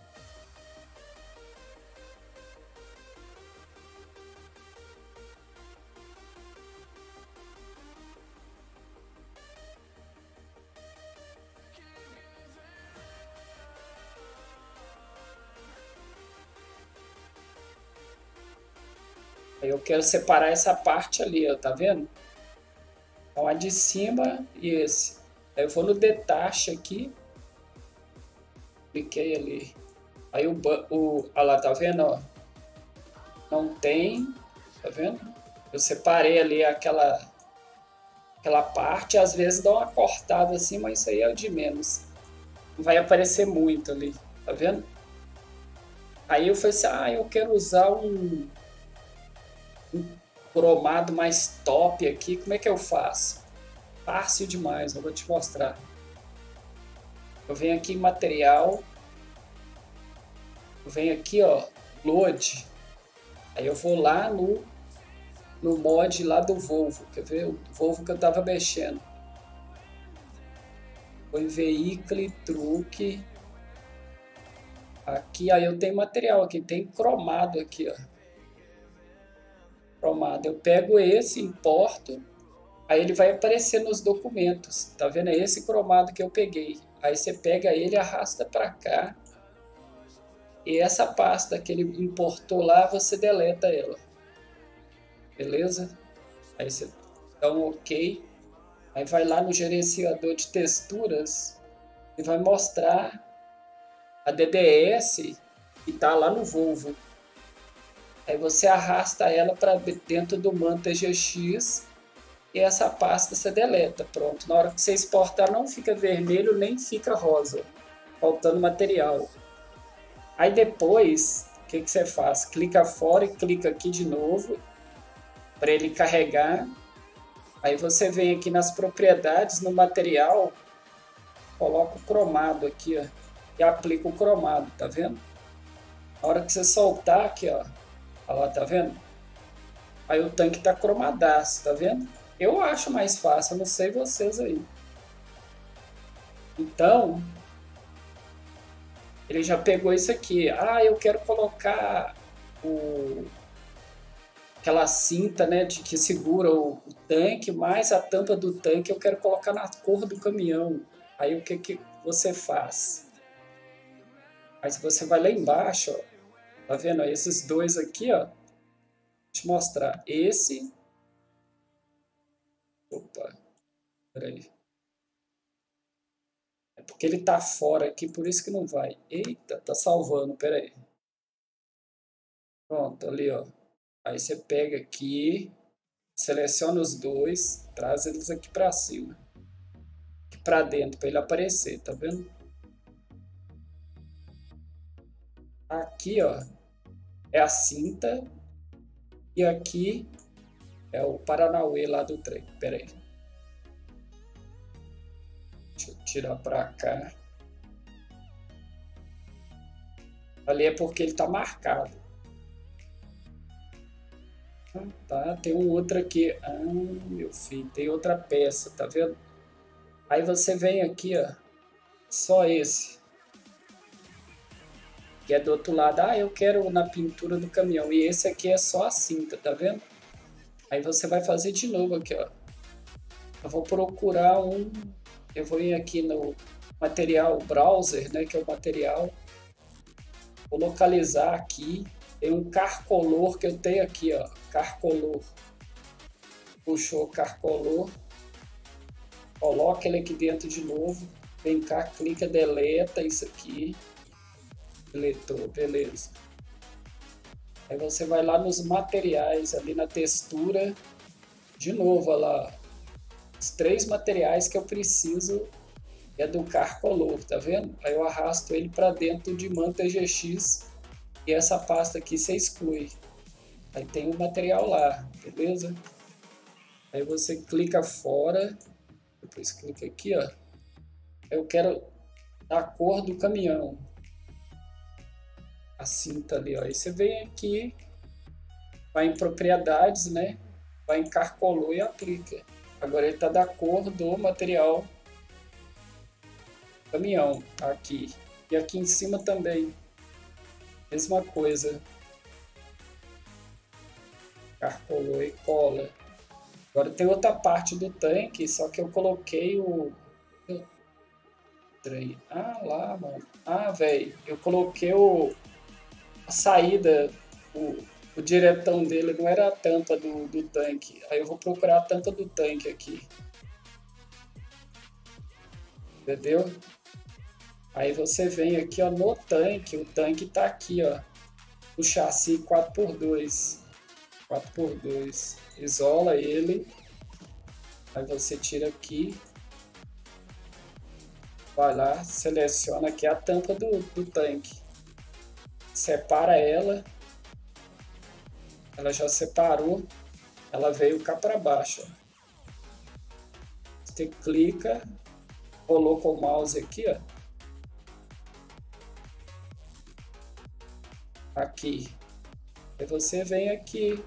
Aí eu quero separar essa parte ali, ó, tá vendo? Então a de cima e esse. Aí eu vou no detache aqui. Cliquei ali. Aí o, o olha lá, tá vendo, ó? Não tem, tá vendo? Eu separei ali aquela aquela parte, às vezes dá uma cortada assim, mas isso aí é o de menos. Não vai aparecer muito ali, tá vendo? Aí eu falei assim, ah, eu quero usar um, um cromado mais top aqui, como é que eu faço? Fácil demais, eu vou te mostrar. Eu venho aqui em material, eu venho aqui, ó, load. Aí eu vou lá no, no mod lá do Volvo, quer ver? O Volvo que eu tava mexendo. Vou em veículo, truque. Aqui, aí eu tenho material aqui, tem cromado aqui, ó. Cromado. Eu pego esse, importo, aí ele vai aparecer nos documentos. Tá vendo? É esse cromado que eu peguei. Aí você pega ele e arrasta para cá. E essa pasta que ele importou lá, você deleta ela. Beleza? Aí você dá um OK. Aí vai lá no gerenciador de texturas e vai mostrar a D D S que está lá no Volvo. Aí você arrasta ela para dentro do Manta G X e essa pasta você deleta. Pronto. Na hora que você exportar não fica vermelho nem fica rosa, faltando material. Aí depois, o que, que você faz? Clica fora e clica aqui de novo para ele carregar. Aí você vem aqui nas propriedades, no material, coloca o cromado aqui, ó, e aplica o cromado, tá vendo? Na hora que você soltar aqui, ó, olha lá, tá vendo? Aí o tanque tá cromadaço, tá vendo? Eu acho mais fácil, eu não sei vocês aí. Então, ele já pegou isso aqui. Ah, eu quero colocar o... aquela cinta, né, de, que segura o, o tanque, mais a tampa do tanque eu quero colocar na cor do caminhão. Aí o que, que você faz? Aí você vai lá embaixo, ó, tá vendo? Esses dois aqui, ó. Vou te mostrar. Esse... Opa, peraí. É porque ele tá fora aqui, por isso que não vai. Eita, tá salvando, peraí. Pronto, ali, ó. Aí você pega aqui, seleciona os dois, traz eles aqui para cima. para dentro para ele aparecer, tá vendo? Aqui, ó, é a cinta e aqui é o Paranauê lá do trem. Pera aí. Deixa eu tirar para cá. Ali é porque ele tá marcado. Ah, tá, tem um outro aqui. Ah, meu filho, tem outra peça, tá vendo? Aí você vem aqui, ó, só esse. Que é do outro lado. Ah, eu quero na pintura do caminhão. E esse aqui é só a cinta, tá vendo? Aí você vai fazer de novo aqui, ó. Eu vou procurar um... Eu vou ir aqui no material browser, né, que é o material. Vou localizar aqui. Tem um carcolor que eu tenho aqui, ó. Carcolor. Puxou o carcolor. Coloca ele aqui dentro de novo. Vem cá, clica, deleta isso aqui. Deletou, beleza. Aí você vai lá nos materiais, ali na textura. De novo, olha lá. Os três materiais que eu preciso é do carcolor, tá vendo? Aí eu arrasto ele para dentro de Manta G X. E essa pasta aqui você exclui. Aí tem o material lá, beleza? Aí você clica fora. Depois clica aqui, ó. Eu quero a cor do caminhão. A cinta ali, ó. Aí você vem aqui, vai em propriedades, né? Vai em carcolor e aplica. Agora ele tá da cor do material caminhão, aqui. E aqui em cima também. Mesma coisa. Carcolor e cola. Agora tem outra parte do tanque, só que eu coloquei o... Ah, lá, mano. Ah, velho. Eu coloquei o... a saída, o... o diretão dele não era a tampa do, do tanque. Aí eu vou procurar a tampa do tanque aqui. Entendeu? Aí você vem aqui, ó, no tanque. O tanque tá aqui, ó. O chassi quatro por dois. quatro por dois. Isola ele. Aí você tira aqui. Vai lá, seleciona aqui a tampa do, do tanque. Separa ela. Ela já separou. Ela veio cá para baixo. Você clica. Coloca o mouse aqui, ó. Aqui. Aí você vem aqui.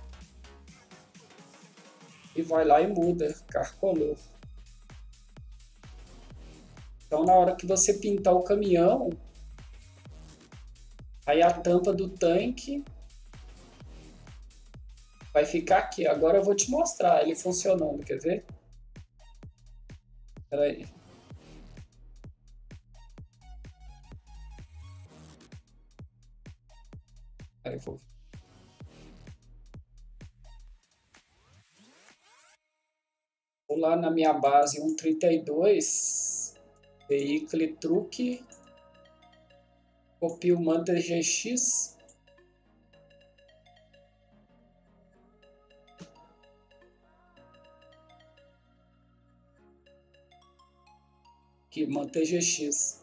E vai lá e muda, carcolor. Então na hora que você pintar o caminhão, aí a tampa do tanque vai ficar aqui. Agora eu vou te mostrar ele funcionando, quer ver? Espera aí. Aí eu vou... Vou lá na minha base cento e trinta e dois, veículo truque, copio o Manta G X, aqui Manta G X,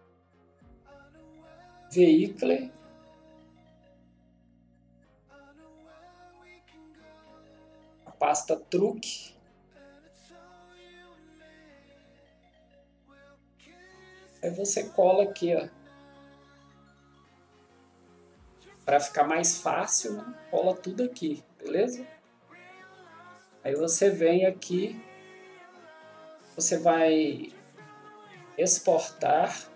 veículo, a pasta truque. Aí você cola aqui, ó. Para ficar mais fácil, né? Cola tudo aqui, beleza? Aí você vem aqui. Você vai exportar.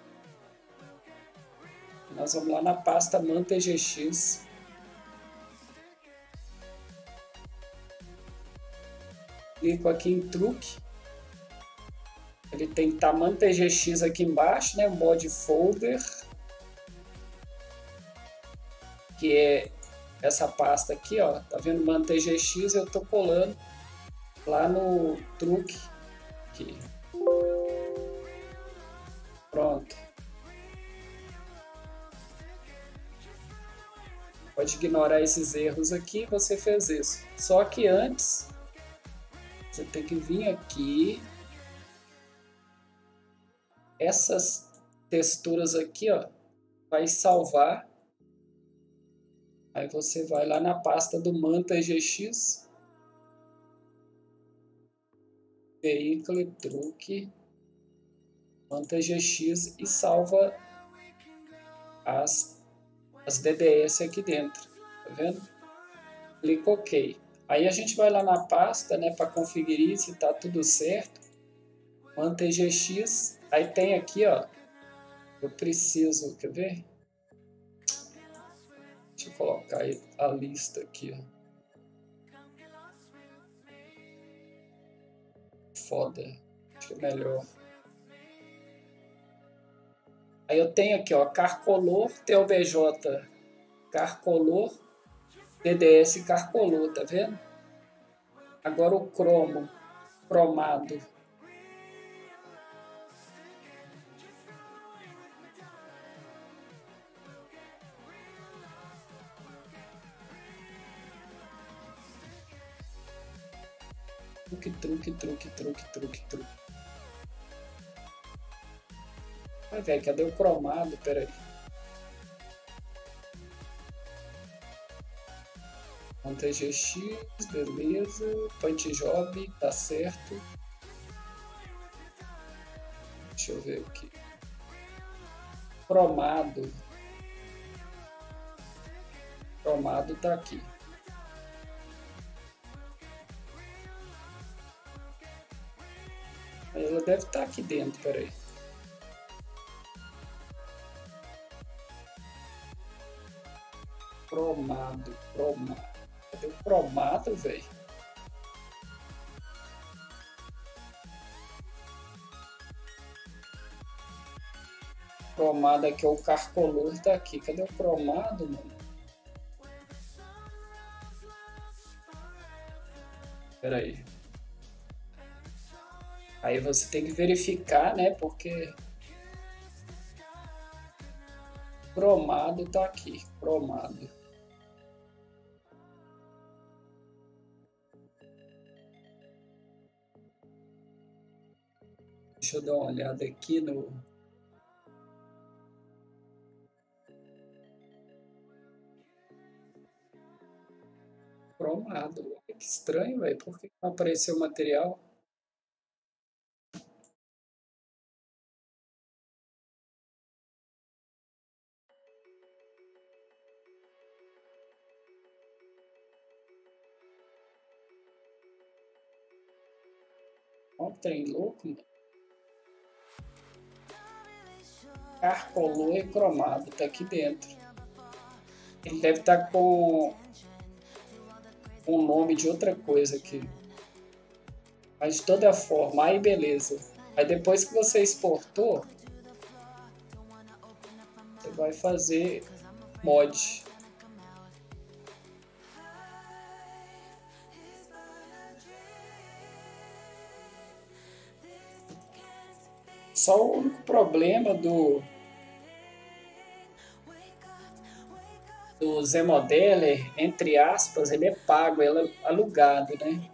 Nós vamos lá na pasta Manta G X. Clico aqui em truque. Ele tem que estar Manta G X aqui embaixo, né? Mod folder. Que é essa pasta aqui, ó. Tá vendo Manta G X? Eu tô colando lá no truque. Aqui. Pronto. Pode ignorar esses erros aqui. Você fez isso. Só que antes, você tem que vir aqui. essas texturas aqui, ó, vai salvar. Aí você vai lá na pasta do Manta G X, veículo, truque, Manta G X e salva as, as D D S aqui dentro, tá vendo? Clica OK. Aí a gente vai lá na pasta, né, para conferir se tá tudo certo. Manta G X, aí tem aqui, ó, eu preciso, quer ver? Deixa eu colocar aí a lista aqui, ó. Foda, acho que é melhor. Aí eu tenho aqui, ó, Carcolor, T O B J, Carcolor, D D S Carcolor, tá vendo? Agora o cromo, cromado. Truque, truque, truque, truque, truque, truque. Vai, velho, cadê o cromado? Pera aí. Manta G X, beleza. Punch Job, tá certo. Deixa eu ver aqui. Cromado. Cromado tá aqui. Ela deve estar aqui dentro, peraí. Cromado, cromado. Cadê o cromado, velho? Cromado aqui, o Carcolor tá aqui. Cadê o cromado, mano? Peraí. Aí você tem que verificar, né? Porque cromado tá aqui, cromado. Deixa eu dar uma olhada aqui no cromado. Que estranho, velho. Por que não apareceu o material? Ó, trem louco, mano. Carcolor e cromado, tá aqui dentro. Ele deve estar com o nome de outra coisa aqui. Mas de toda forma, aí beleza. Aí depois que você exportou, você vai fazer mod. Só o único problema do do Z-Modeler, entre aspas, ele é pago, ele é alugado, né?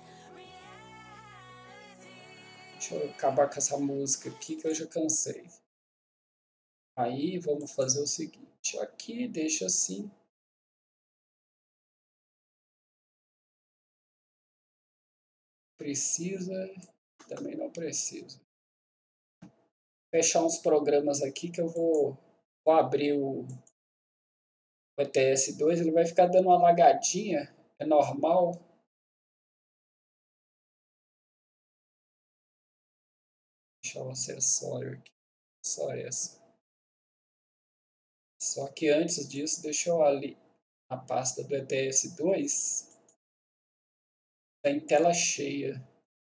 Deixa eu acabar com essa música aqui que eu já cansei. Aí vamos fazer o seguinte, aqui deixa assim. Precisa, também não precisa. Fechar uns programas aqui que eu vou, vou abrir o o E T S dois, ele vai ficar dando uma lagadinha, é normal. Deixa o acessório aqui, só essa. Só que antes disso, deixa eu ali a pasta do E T S dois, tá em tela cheia.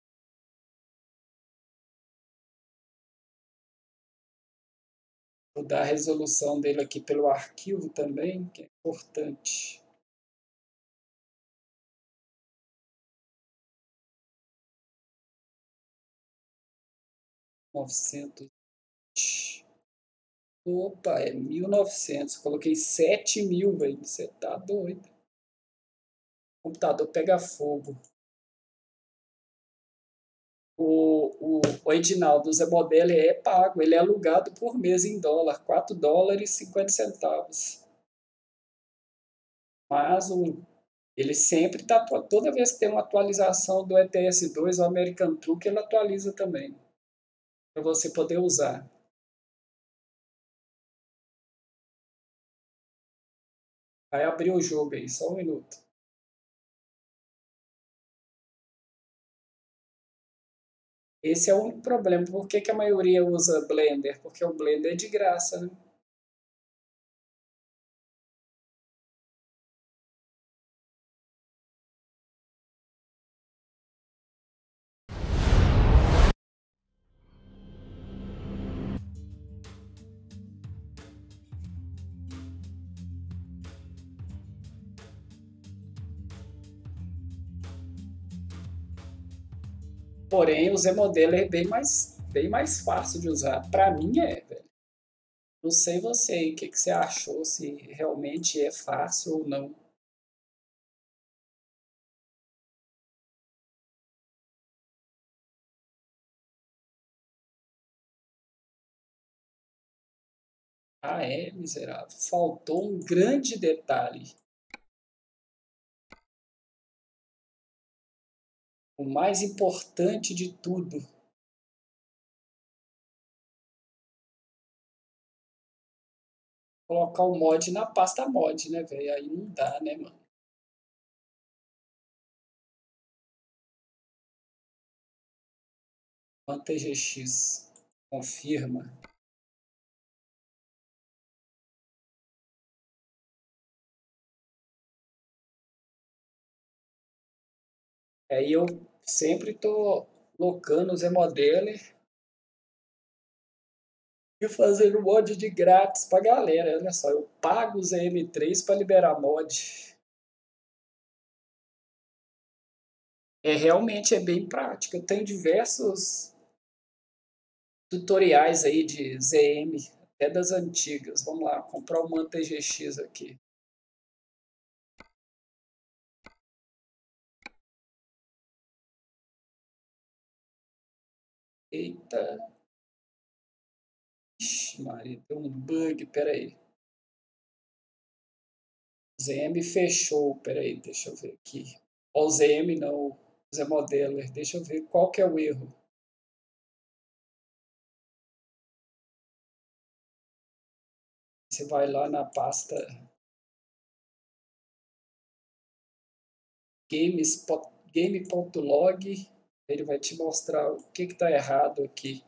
Vou dar a resolução dele aqui pelo arquivo também, que é importante. novecentos. Opa, é mil e novecentos. Coloquei sete mil, velho. Você tá doido. O computador pega fogo. O, o, o Edinaldo, o Zemodeller é pago, ele é alugado por mês em dólar, quatro dólares e cinquenta centavos. Mas o, ele sempre está, toda vez que tem uma atualização do E T S dois, o American Truck, ele atualiza também, para você poder usar. Vai abrir o jogo aí, só um minuto. Esse é o único problema. Por que, que a maioria usa Blender? Porque o Blender é de graça, né? Porém, o Zemodeller é bem mais, bem mais fácil de usar. Para mim é, velho. Não sei você, o que, que você achou, se realmente é fácil ou não. Ah, é, miserável. Faltou um grande detalhe. O mais importante de tudo. Colocar o mod na pasta mod, né, velho? Aí não dá, né, mano? T G X. Confirma. Aí eu sempre tô locando o Zemodeller e fazendo mod de grátis pra galera. Olha só, eu pago o Z M três para liberar mod. É, realmente é bem prático. Eu tenho diversos tutoriais aí de Z M, até das antigas. Vamos lá, comprar uma T G X aqui. Eita. Ixi, Maria, tem um bug, peraí. Z M fechou, peraí, deixa eu ver aqui. Ó, o Z M não, o Zemodeller, deixa eu ver qual que é o erro. Você vai lá na pasta game.log, ele vai te mostrar o que está errado aqui.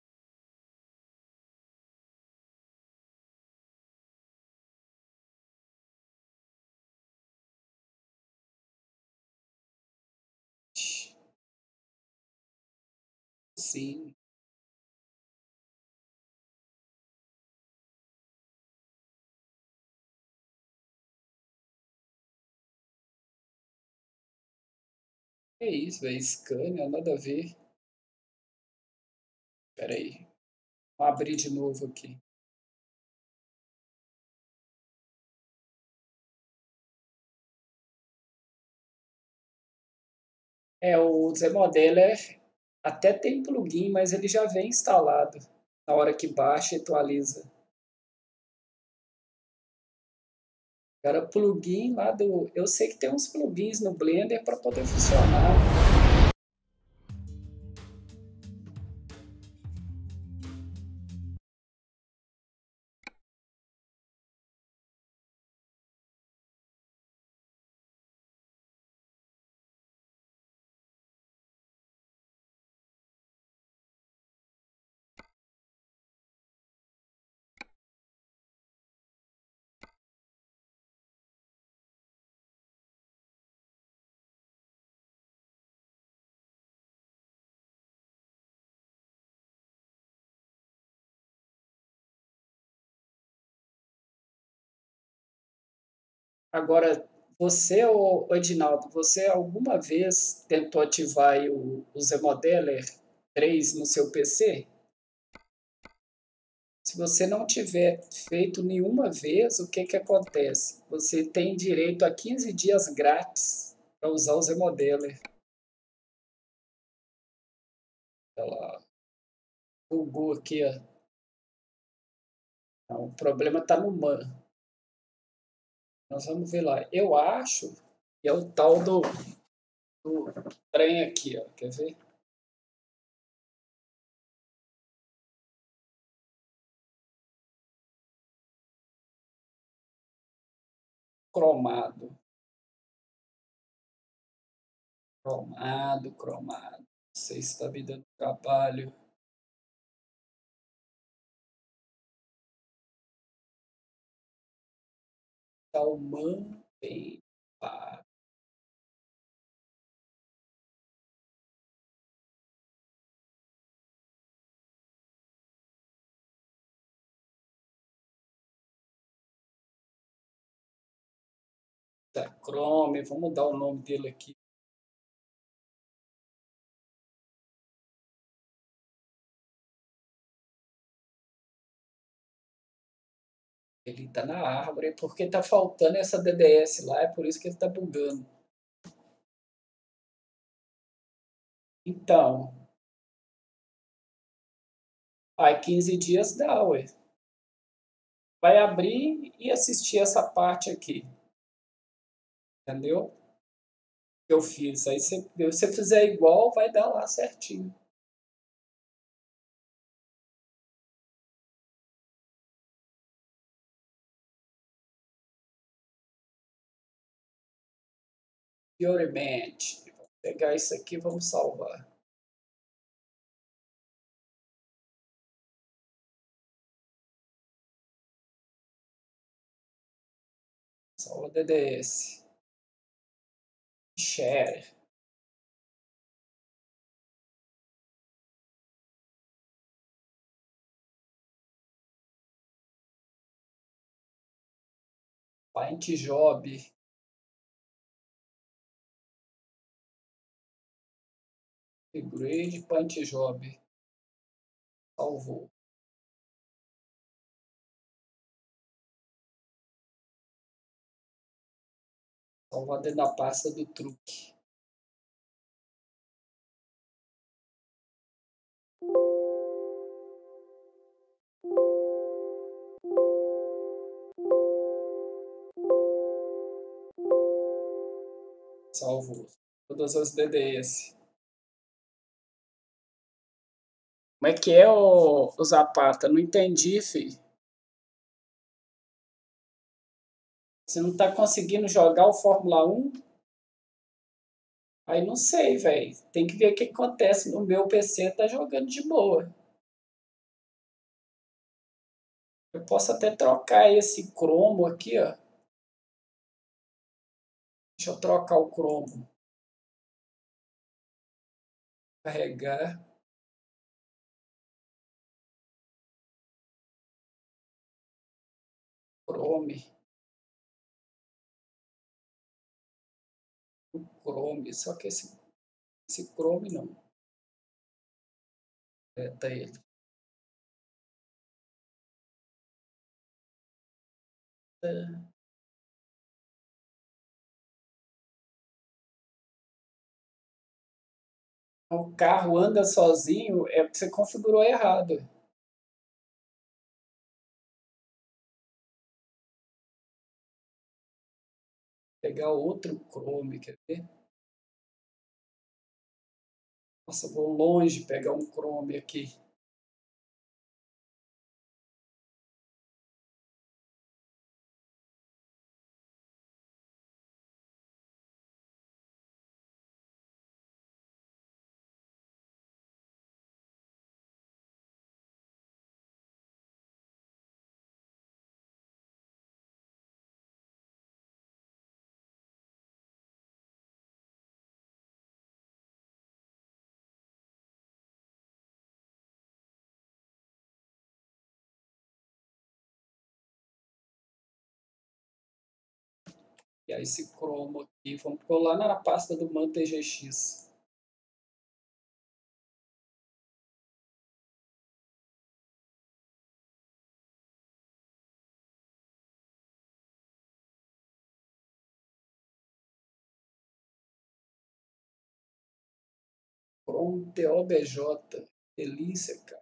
Sim. É isso, velho. Scania, nada a ver. Espera aí. Vou abrir de novo aqui. É, o Zemodeller até tem plugin, mas ele já vem instalado na hora que baixa e atualiza. Cara, plugin lá do... Eu sei que tem uns plugins no Blender para poder funcionar. Agora, você, ô, Edinaldo, você alguma vez tentou ativar o, o Zemodeller três no seu P C? Se você não tiver feito nenhuma vez, o que, que acontece? Você tem direito a quinze dias grátis para usar o Zemodeller. Olha lá. Bugou aqui, ó. Não, o problema tá no man. Nós vamos ver lá. Eu acho que é o tal do, do trem aqui, ó. Quer ver? Cromado. Cromado, cromado. Não sei se está me dando trabalho. Talman bem. Pá. Tá, Chrome, vamos mudar o nome dele aqui. Ele tá na árvore, porque tá faltando essa D D S lá, é por isso que ele tá bugando. Então, aí quinze dias dá, ué. Vai abrir e assistir essa parte aqui. Entendeu? Que eu fiz. Aí se você fizer igual, vai dar lá certinho. Purement. Vou pegar isso aqui e vamos salvar. Salva D D S. Share. Paint Job. Upgrade Paint Job. Salvou. Salvar dentro da pasta do truque. Salvou. Todas as D D S. Como é que é, o, o Zapata? Não entendi, filho. Você não tá conseguindo jogar o Fórmula um? Aí não sei, velho. Tem que ver o que acontece. No meu P C tá jogando de boa. Eu posso até trocar esse cromo aqui, ó. Deixa eu trocar o cromo. Carregar. Chrome. O Chrome. Só que esse, esse Chrome não. É, tá ele. É. O carro anda sozinho, é porque você configurou errado. Pegar outro Chrome, quer ver? Nossa, vou longe pegar um Chrome aqui. E aí esse cromo aqui, vamos pôr lá na pasta do ManTGX. Chrome T O B J. Delícia, cara.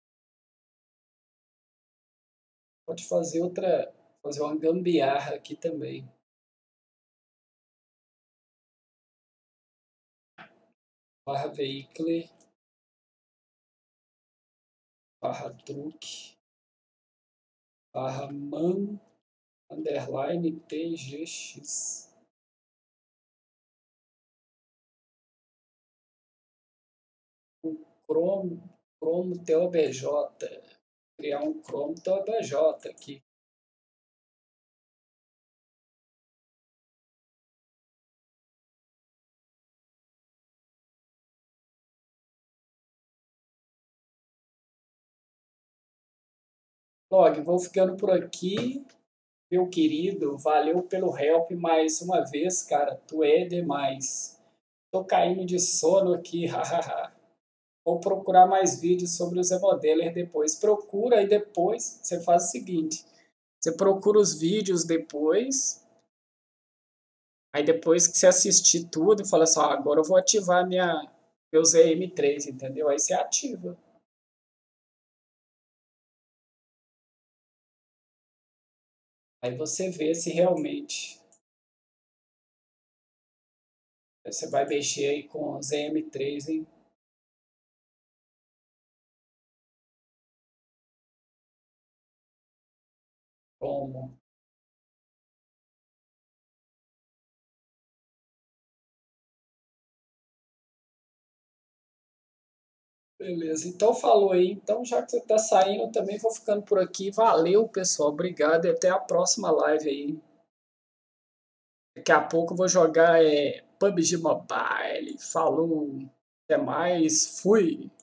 Pode fazer outra, fazer uma gambiarra aqui também. Barra vehicle, barra truque, barra man, underline T G X. Um Chrome, Chrome T O B J. Criar um Chrome T O B J aqui. Log, vou ficando por aqui, meu querido. Valeu pelo help mais uma vez, cara. Tu é demais. Tô caindo de sono aqui, hahaha. Vou procurar mais vídeos sobre os remodeler depois. Procura e depois você faz o seguinte. Você procura os vídeos depois. Aí depois que você assistir tudo, fala assim, ah, agora eu vou ativar minha, meu Z M três, entendeu? Aí você ativa. Aí você vê se realmente você vai mexer aí com o Z M três, hein? Como? Beleza, então falou aí. Então, já que você tá saindo, eu também vou ficando por aqui. Valeu, pessoal. Obrigado e até a próxima live aí. Daqui a pouco eu vou jogar é, P U B G Mobile. Falou. Até mais. Fui.